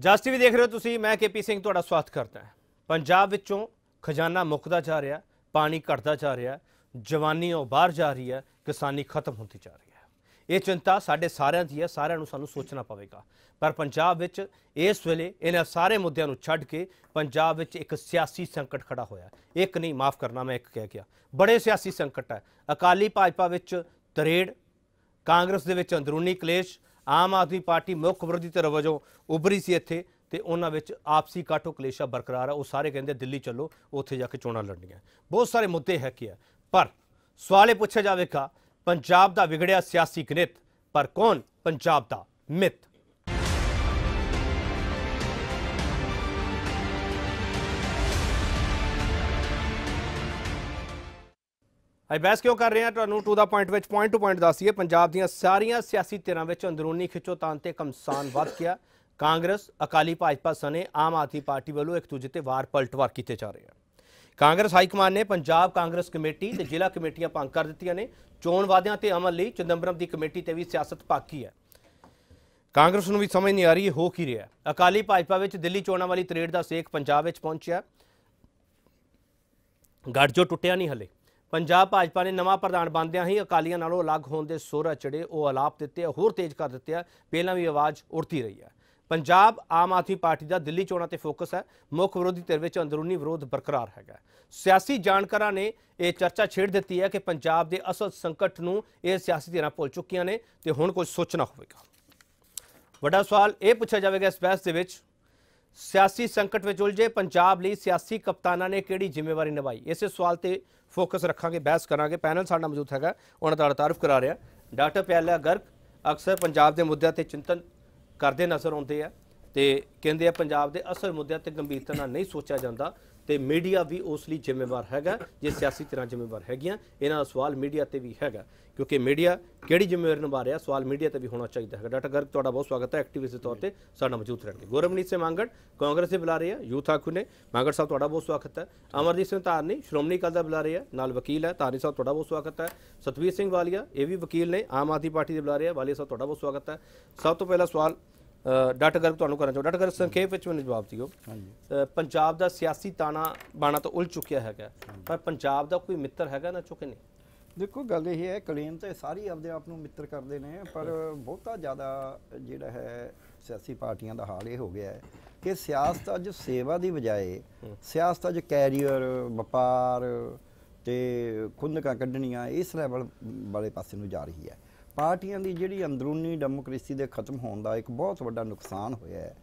ਜਸ TV ਦੇਖ ਰਹੇ ਹੋ ਤੁਸੀਂ। मैं KP ਸਿੰਘ ਤੁਹਾਡਾ ਸਵਾਗਤ ਕਰਦਾ ਹਾਂ। पंजाब ਵਿੱਚੋਂ खजाना ਮੁੱਕਦਾ ਜਾ ਰਿਹਾ, पानी घटदा जा रहा, जवानी बाहर जा रही है, किसानी खत्म होती जा रही है। ये चिंता साढ़े सारिਆਂ ਦੀ है, सारिਆਂ ਨੂੰ ਸਾਨੂੰ सोचना पवेगा। पर पंजाब विच इस वेले इन्हां सारे मुद्दों ਨੂੰ ਛੱਡ के पंजाब विच एक सियासी संकट खड़ा होया। एक नहीं, माफ़ करना, मैं एक कह गया, बड़े सियासी संकट है। अकाली भाजपा विच तरेड़, कांग्रेस दे विच अंदरूनी कलेश, आम आदमी पार्टी मुख विरोधी धिर वजों उभरी सी इत्थे ते उन्हां विच आपसी काटो कलेशा बरकरार है। वो सारे कहंदे दिल्ली चलो, उत्थे जाके चोणां लड़नियां। बहुत सारे मुद्दे है कि है, पर सवाल ये पूछा जाएगा, पंजाब दा विगड़िया सियासी गणित पर कौन पंजाब दा मित? अज बहस क्यों कर रहे हैं, तुहानूं टू द पॉइंट विच पॉइंट टू पॉइंट दस्सिए। पंजाब दीआं सारियां सियासी धिरां विच अंदरूनी खिच्चोतान ते घमसान वध गया। कांग्रेस, अकाली भाजपा सने आम आदमी पार्टी वालों एक दूजे ते वार पलटवार किए जा रहे हैं। कांग्रेस हाईकमान ने पंजाब कांग्रेस कमेटी ते जिला कमेटियां भंग कर दित्तियां ने। चोण वादियां ते अमल लई चिदंबरम की कमेटी ते भी सियासत पाकी है। कांग्रेस नूं भी समझ नहीं आ रही हो की रहा। अकाली भाजपा विच दिल्ली चोणां वाली तरेड़ दा सेक पंजाब विच पहुंचिया। गठजोड़ टुटिया नहीं हले। पंजाब भाजपा ने नवां प्रधान बनदियां ही अकालियां नालों अलग होने के सोरा चढ़े, वो अलाप दिते, होर तेज कर दिते। पहलां भी आवाज़ उठती रही है। पंजाब आम आदमी पार्टी का दिल्ली चोणां ते फोकस है। मुख विरोधी धिर विच अंदरूनी विरोध बरकरार है। सियासी जानकारां ने यह चर्चा छेड़ दी है कि पंजाब के असल संकट नूं ये सियासी धिरां भुल चुकियां ने ते हुण कुछ सोचना होवेगा। वड्डा सवाल ये पूछा जाएगा इस बहस दे विच, सियासी संकट विच उलझे पंजाब लई सियासी कप्तानां ने किहड़ी जिम्मेवारी निभाई? इस सवाल ते फोकस रखांगे, बहस करांगे। पैनल साडा मौजूद है, उन्हां दा तारुफ करा रहा डॉक्टर प्याला गर्ग। अक्सर पंजाब के मुद्दों ते चिंतन करते नज़र आते हैं तो कहते हैं पंजाब के असल मुद्दों ते गंभीरता नाल नहीं सोचा जाता, तो मीडिया भी उस लिए जिम्मेवार है जे सियासी धिरां जिम्मेवार हैगियां। इन्हां दा सवाल मीडिया ते भी है, क्योंकि मीडिया किहड़ी जिम्मेवारी निभा रहा, सवाल मीडिया ते भी होना चाहिए है। डॉक्टर गर्ग तुहाडा बहुत स्वागत है, एक्टिविस्ट के तौर पर साडा मौजूद रहणगे। गौरवनीत सिंह मांगड़ कांग्रेस के बुला रहे हैं, यूथ आगू ने। मांगड़ साहब तुहाडा बहुत स्वागत है। अमरजीत सिंह धारनी श्रोमणी अकाली दल बुला रहे हैं, नाल वकील है, धारनी साहब तुहाडा बहुत स्वागत है। सतवीर सिंह वालिया ये भी वकील ने, आम आदमी पार्टी के बुला रहे हैं, वालिया साहब तुहाडा बहुत स्वागत है। सब तो पहला सवाल डॉक्टर गर्ग तुहानूं करना चाहूँ। डॉक्टर गर्ग संखेप में मैंने जवाब दिओ। पंजाब का सियासी ताना बाना तो उलझ चुकिया है, पर पंजाब का कोई मित्र है ना चुके नहीं? देखो गल यह है, कलेम तो सारी अपने आप को मित्र करते हैं, पर बहुता ज़्यादा जिहड़ा है सियासी पार्टियां का हाल ये हो गया है कि सियासत अज सेवा की बजाय सियासत अज कैरियर, व्यापार ते खुंदकां कढ़नियां इस लैवल वाले पासे नूं जा रही है। पार्टियां की जिहड़ी अंदरूनी डेमोक्रेसी के खत्म होने का एक बहुत बड़ा नुकसान होया है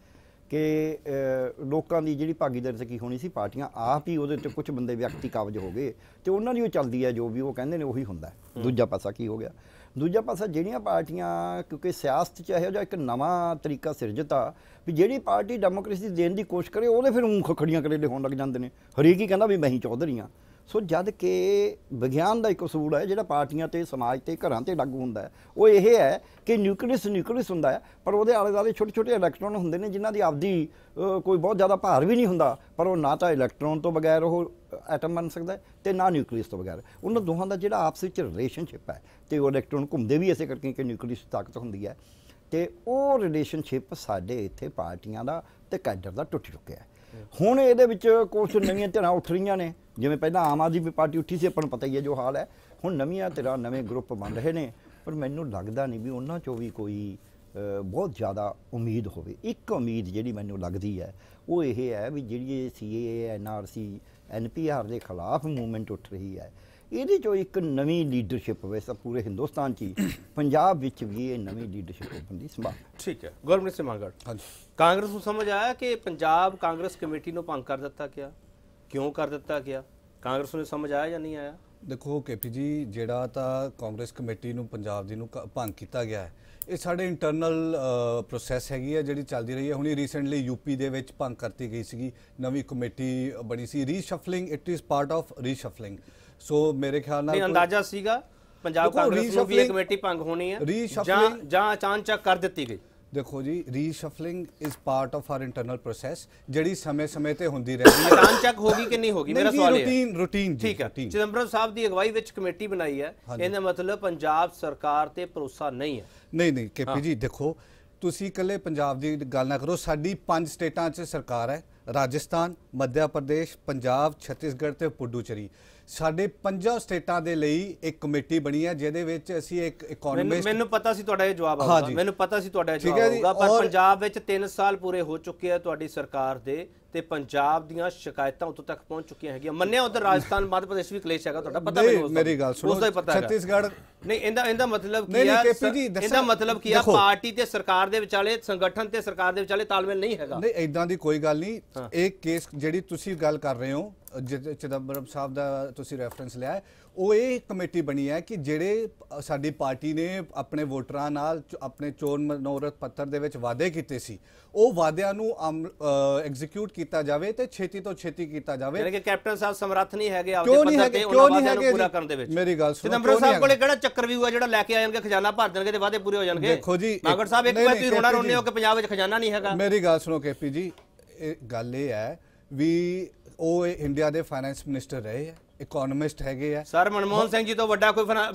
कि लोगों की जिहड़ी भागीदारी की होनी सी, पार्टियां आप ही उहदे ते कुछ बंदे व्यक्ति काबज हो गए तो उन्होंने ही चलती है, जो भी वो कहते हैं उही हुंदा है। दूजा पासा की हो गया, दूजा पासा जिहड़ियां पार्टियां, क्योंकि सियासत च इहो जिहा एक नवां तरीका सिरजता भी जिहड़ी पार्टी डेमोक्रेसी देने की कोशिश करे वो फिर ऊँ खखड़ियां करेले होण लग जाते हैं। हरेक ही कहना भी मैं ही चौधरी हाँ। सो जद कि विग्यान का एक असूल है जिहड़ा पार्टियां ते समाज ते घरां ते लागू हुंदा है, वो ये है कि न्यूक्लियस हुंदा है, पर वो आले दुआले छोटे छोटे इलैक्ट्रॉन हुंदे ने जिन्हां दी आपदी कोई बहुत ज़्यादा भार भी नहीं हुंदा, पर वो ना तो इलैक्ट्रॉन तो बगैर वो एटम बन सकता है तो ना न्यूक्लियस तो बगैर। उन्होंने दोहां का जिहड़ा आपस विच रिलेशनशिप है तो वो इलैक्ट्रॉन घूमते भी इसे करके कि न्यूक्लियस ताकत हुंदी है, तो वो रिलेशनशिप साडे इत्थे पार्टियां दा ते कैडर दा टुट चुक्या है। हुण इहदे विच कुछ नवीं धिरां उठ रही ने, जिवें पहलां आम आदमी पार्टी उठी सी, अपन पता ही है जो हाल है। हुण नवीं धिरां नवें ग्रुप बन रहे हैं, पर मैनूं लगदा नहीं भी उन्हां चों भी कोई बहुत ज़्यादा उम्मीद होवे। एक उम्मीद जिहड़ी मैनूं लगदी है वो ये है भी जिहड़ी CAA NRC NPR के खिलाफ मूवमेंट उठ रही है, ये जो एक नवी लीडरशिप वैसे पूरे हिंदुस्तान की पंजाब विच भी ये नवी लीडरशिप ओपन की संभावना। ठीक है, गौरवनीत सिंह मांगड़, हाँ जी, कांग्रेस को समझ आया कि पंजाब कांग्रेस कमेटी को भंग कर दिता गया, क्यों कर दिता गया? कांग्रेस को समझ आया या नहीं आया? देखो KP जी, जिहड़ा तां कांग्रेस कमेटी नूं पंजाब दी नूं भंग किया गया है, ये साढ़े इंटरनल प्रोसैस हैगी है जिहड़ी चलदी रही है। हुणी रीसेंटली UP दे विच भंग करती गई सी, नवी कमेटी बनी सी। Reshuffling, it is part of reshuffling. So मेरे ख्याल नाल अंदाजा सीगा पंजाब कांग्रेस नूं भी ये कमेटी भंग होनी है जां अचानक कर दी गई? देखो जी, reshuffling is part of our internal process जिहड़ी समय समय ते हुंदी रहती है। अचानक होगी कि नहीं होगी, मेरा सवाल है। रूटीन ठीक है। चिदंबरम साहब की अगवाई विच कमेटी बनाई है, इहदा मतलब पंजाब सरकार ते भरोसा नहीं है? नहीं KP जी, देखो ਤੁਸੀਂ ਇਕੱਲੇ ਪੰਜਾਬ ਦੀ ਗੱਲ ਨਾ ਕਰੋ, ਸਾਡੀ 5 ਸਟੇਟਾਂ 'ਚ ਸਰਕਾਰ ਹੈ, ਰਾਜਸਥਾਨ, ਮੱਧ ਪ੍ਰਦੇਸ਼, ਪੰਜਾਬ, ਛੱਤੀਸਗੜ੍ਹ ਤੇ ਪੁਡੂਚੇਰੀ। ਸਾਡੇ 5 ਸਟੇਟਾਂ ਦੇ ਲਈ ਇੱਕ ਕਮੇਟੀ ਬਣੀ ਹੈ ਜਿਹਦੇ ਵਿੱਚ ਅਸੀਂ ਇੱਕ ਇਕਨੋਮਿਸਟ, ਮੈਨੂੰ ਪਤਾ ਸੀ ਤੁਹਾਡਾ ਇਹ ਜਵਾਬ ਆਊਗਾ, ਮੈਨੂੰ ਪਤਾ ਸੀ ਤੁਹਾਡਾ ਇਹ ਜਵਾਬ ਆਊਗਾ, ਪਰ ਪੰਜਾਬ ਵਿੱਚ 3 ਸਾਲ ਪੂਰੇ ਹੋ ਚੁੱਕੇ ਆ ਤੁਹਾਡੀ ਸਰਕਾਰ ਦੇ ਤੇ ਪੰਜਾਬ ਦੀਆਂ ਸ਼ਿਕਾਇਤਾਂ ਉੱਥੋਂ ਤੱਕ ਪਹੁੰਚ ਚੁੱਕੀਆਂ ਹੈਗੀਆਂ। ਮੰਨਿਆ ਉਧਰ ਰਾਜਸਥਾਨ ਮੱਧ ਪ੍ਰਦੇਸ਼ ਵੀ ਕਲੇਸ਼ ਹੈਗਾ, ਤੁਹਾਡਾ ਪਤਾ ਮੈਨੂੰ? ਮੇਰੀ ਗੱਲ ਸੁਣੋ, ਛੱਤੀਸਗੜ੍ਹ ਨਹੀਂ, ਇਹਦਾ ਮਤਲਬ ਕੀ ਆ? ਇਹਦਾ ਮਤਲਬ ਕੀ ਆ? ਪਾਰਟੀ ਤੇ ਸਰਕਾਰ ਦੇ ਵਿਚਾਲੇ, ਸੰਗਠਨ ਤੇ ਸਰਕਾਰ ਦੇ ਵਿਚਾਲੇ ਤਾਲਮੇਲ ਨਹੀਂ ਹੈਗਾ? ਨਹੀਂ, ਇਦਾਂ ਦੀ ਕੋਈ ਗੱਲ ਨਹੀਂ। ਇਹ ਕੇਸ ਜਿਹੜੀ ਤੁਸੀਂ ਗੱਲ ਕਰ ਰਹੇ ਹੋ, ਚਿਦੰਬਰਮ ਸਾਹਿਬ ਦਾ ਤੁਸੀਂ ਰੈਫਰੈਂਸ ਲਿਆ, ਉਹ ਇਹ ਕਮੇਟੀ ਬਣੀ ਹੈ ਕਿ ਜਿਹੜੇ ਸਾਡੀ ਪਾਰਟੀ ਨੇ ਆਪਣੇ ਵੋਟਰਾਂ ਨਾਲ ਆਪਣੇ ਚੋਣ ਮਨੋਰਥ ਪੱਤਰ ਦੇ ਵਿੱਚ ਵਾਅਦੇ ਕੀਤੇ ਸੀ, ਉਹ ਵਾਅਦਿਆਂ ਨੂੰ ਐਗਜ਼ੀਕਿਊਟ ਕੀਤਾ ਜਾਵੇ ਤੇ ਛੇਤੀ ਤੋਂ ਛੇਤੀ ਕੀਤਾ ਜਾਵੇ। ਯਾਨੀ ਕਿ ਕੈਪਟਨ ਸਾਹਿਬ ਸਮਰੱਥ ਨਹੀਂ ਹੈਗੇ ਆਪਦੇ ਪੱਤਰ ਤੇ ਉਹਨਾਂ ਵਾਅਦਿਆਂ ਨੂੰ ਪੂਰਾ ਕਰਨ ਦੇ ਵਿੱਚ। ਮੇਰੀ ਗੱਲ ਸੁਣੋ, ਚਿਦੰਬਰਮ ਸਾਹਿਬ ਕੋਲੇ ਕਿਹੜਾ ਚੱਕਰ ਵੀ ਹੋਇਆ ਜਿਹੜਾ ਲੈ ਕੇ ਆ ਜਾਣਗੇ, ਖਜ਼ਾਨਾ ਭਰ ਦੇਣਗੇ ਤੇ ਵਾਅਦੇ ਪੂਰੇ ਹੋ ਜਾਣਗੇ? ਦੇਖੋ ਜੀ, ਨਾਗੜ ਸਾਹਿਬ ਇੱਕ ਵਾਰ ਤੁਸੀਂ ਰੋਣਾ ਰੋਣੇ ਹੋ ਕਿ ਪੰਜਾਬ ਵਿੱਚ ਖਜ਼ਾਨਾ ਨਹੀਂ ਹੈਗਾ। ਮੇਰੀ ਗੱਲ ਸੁਣੋ ਕੇਪੀ ਜੀ, ਇਹ ਗੱਲ ਇਹ ਹੈ ਵੀ ਉਹ ਇੰਡੀਆ ਦੇ ਫਾਈਨੈਂਸ ਮਿਨਿਸਟਰ ਰਹੇ ਹੈ, ਇਕਨੋਮਿਸਟ ਹੈਗੇ ਆ। ਸਰ ਮਨਮੋਹਨ ਸਿੰਘ ਜੀ ਤੋਂ ਵੱਡਾ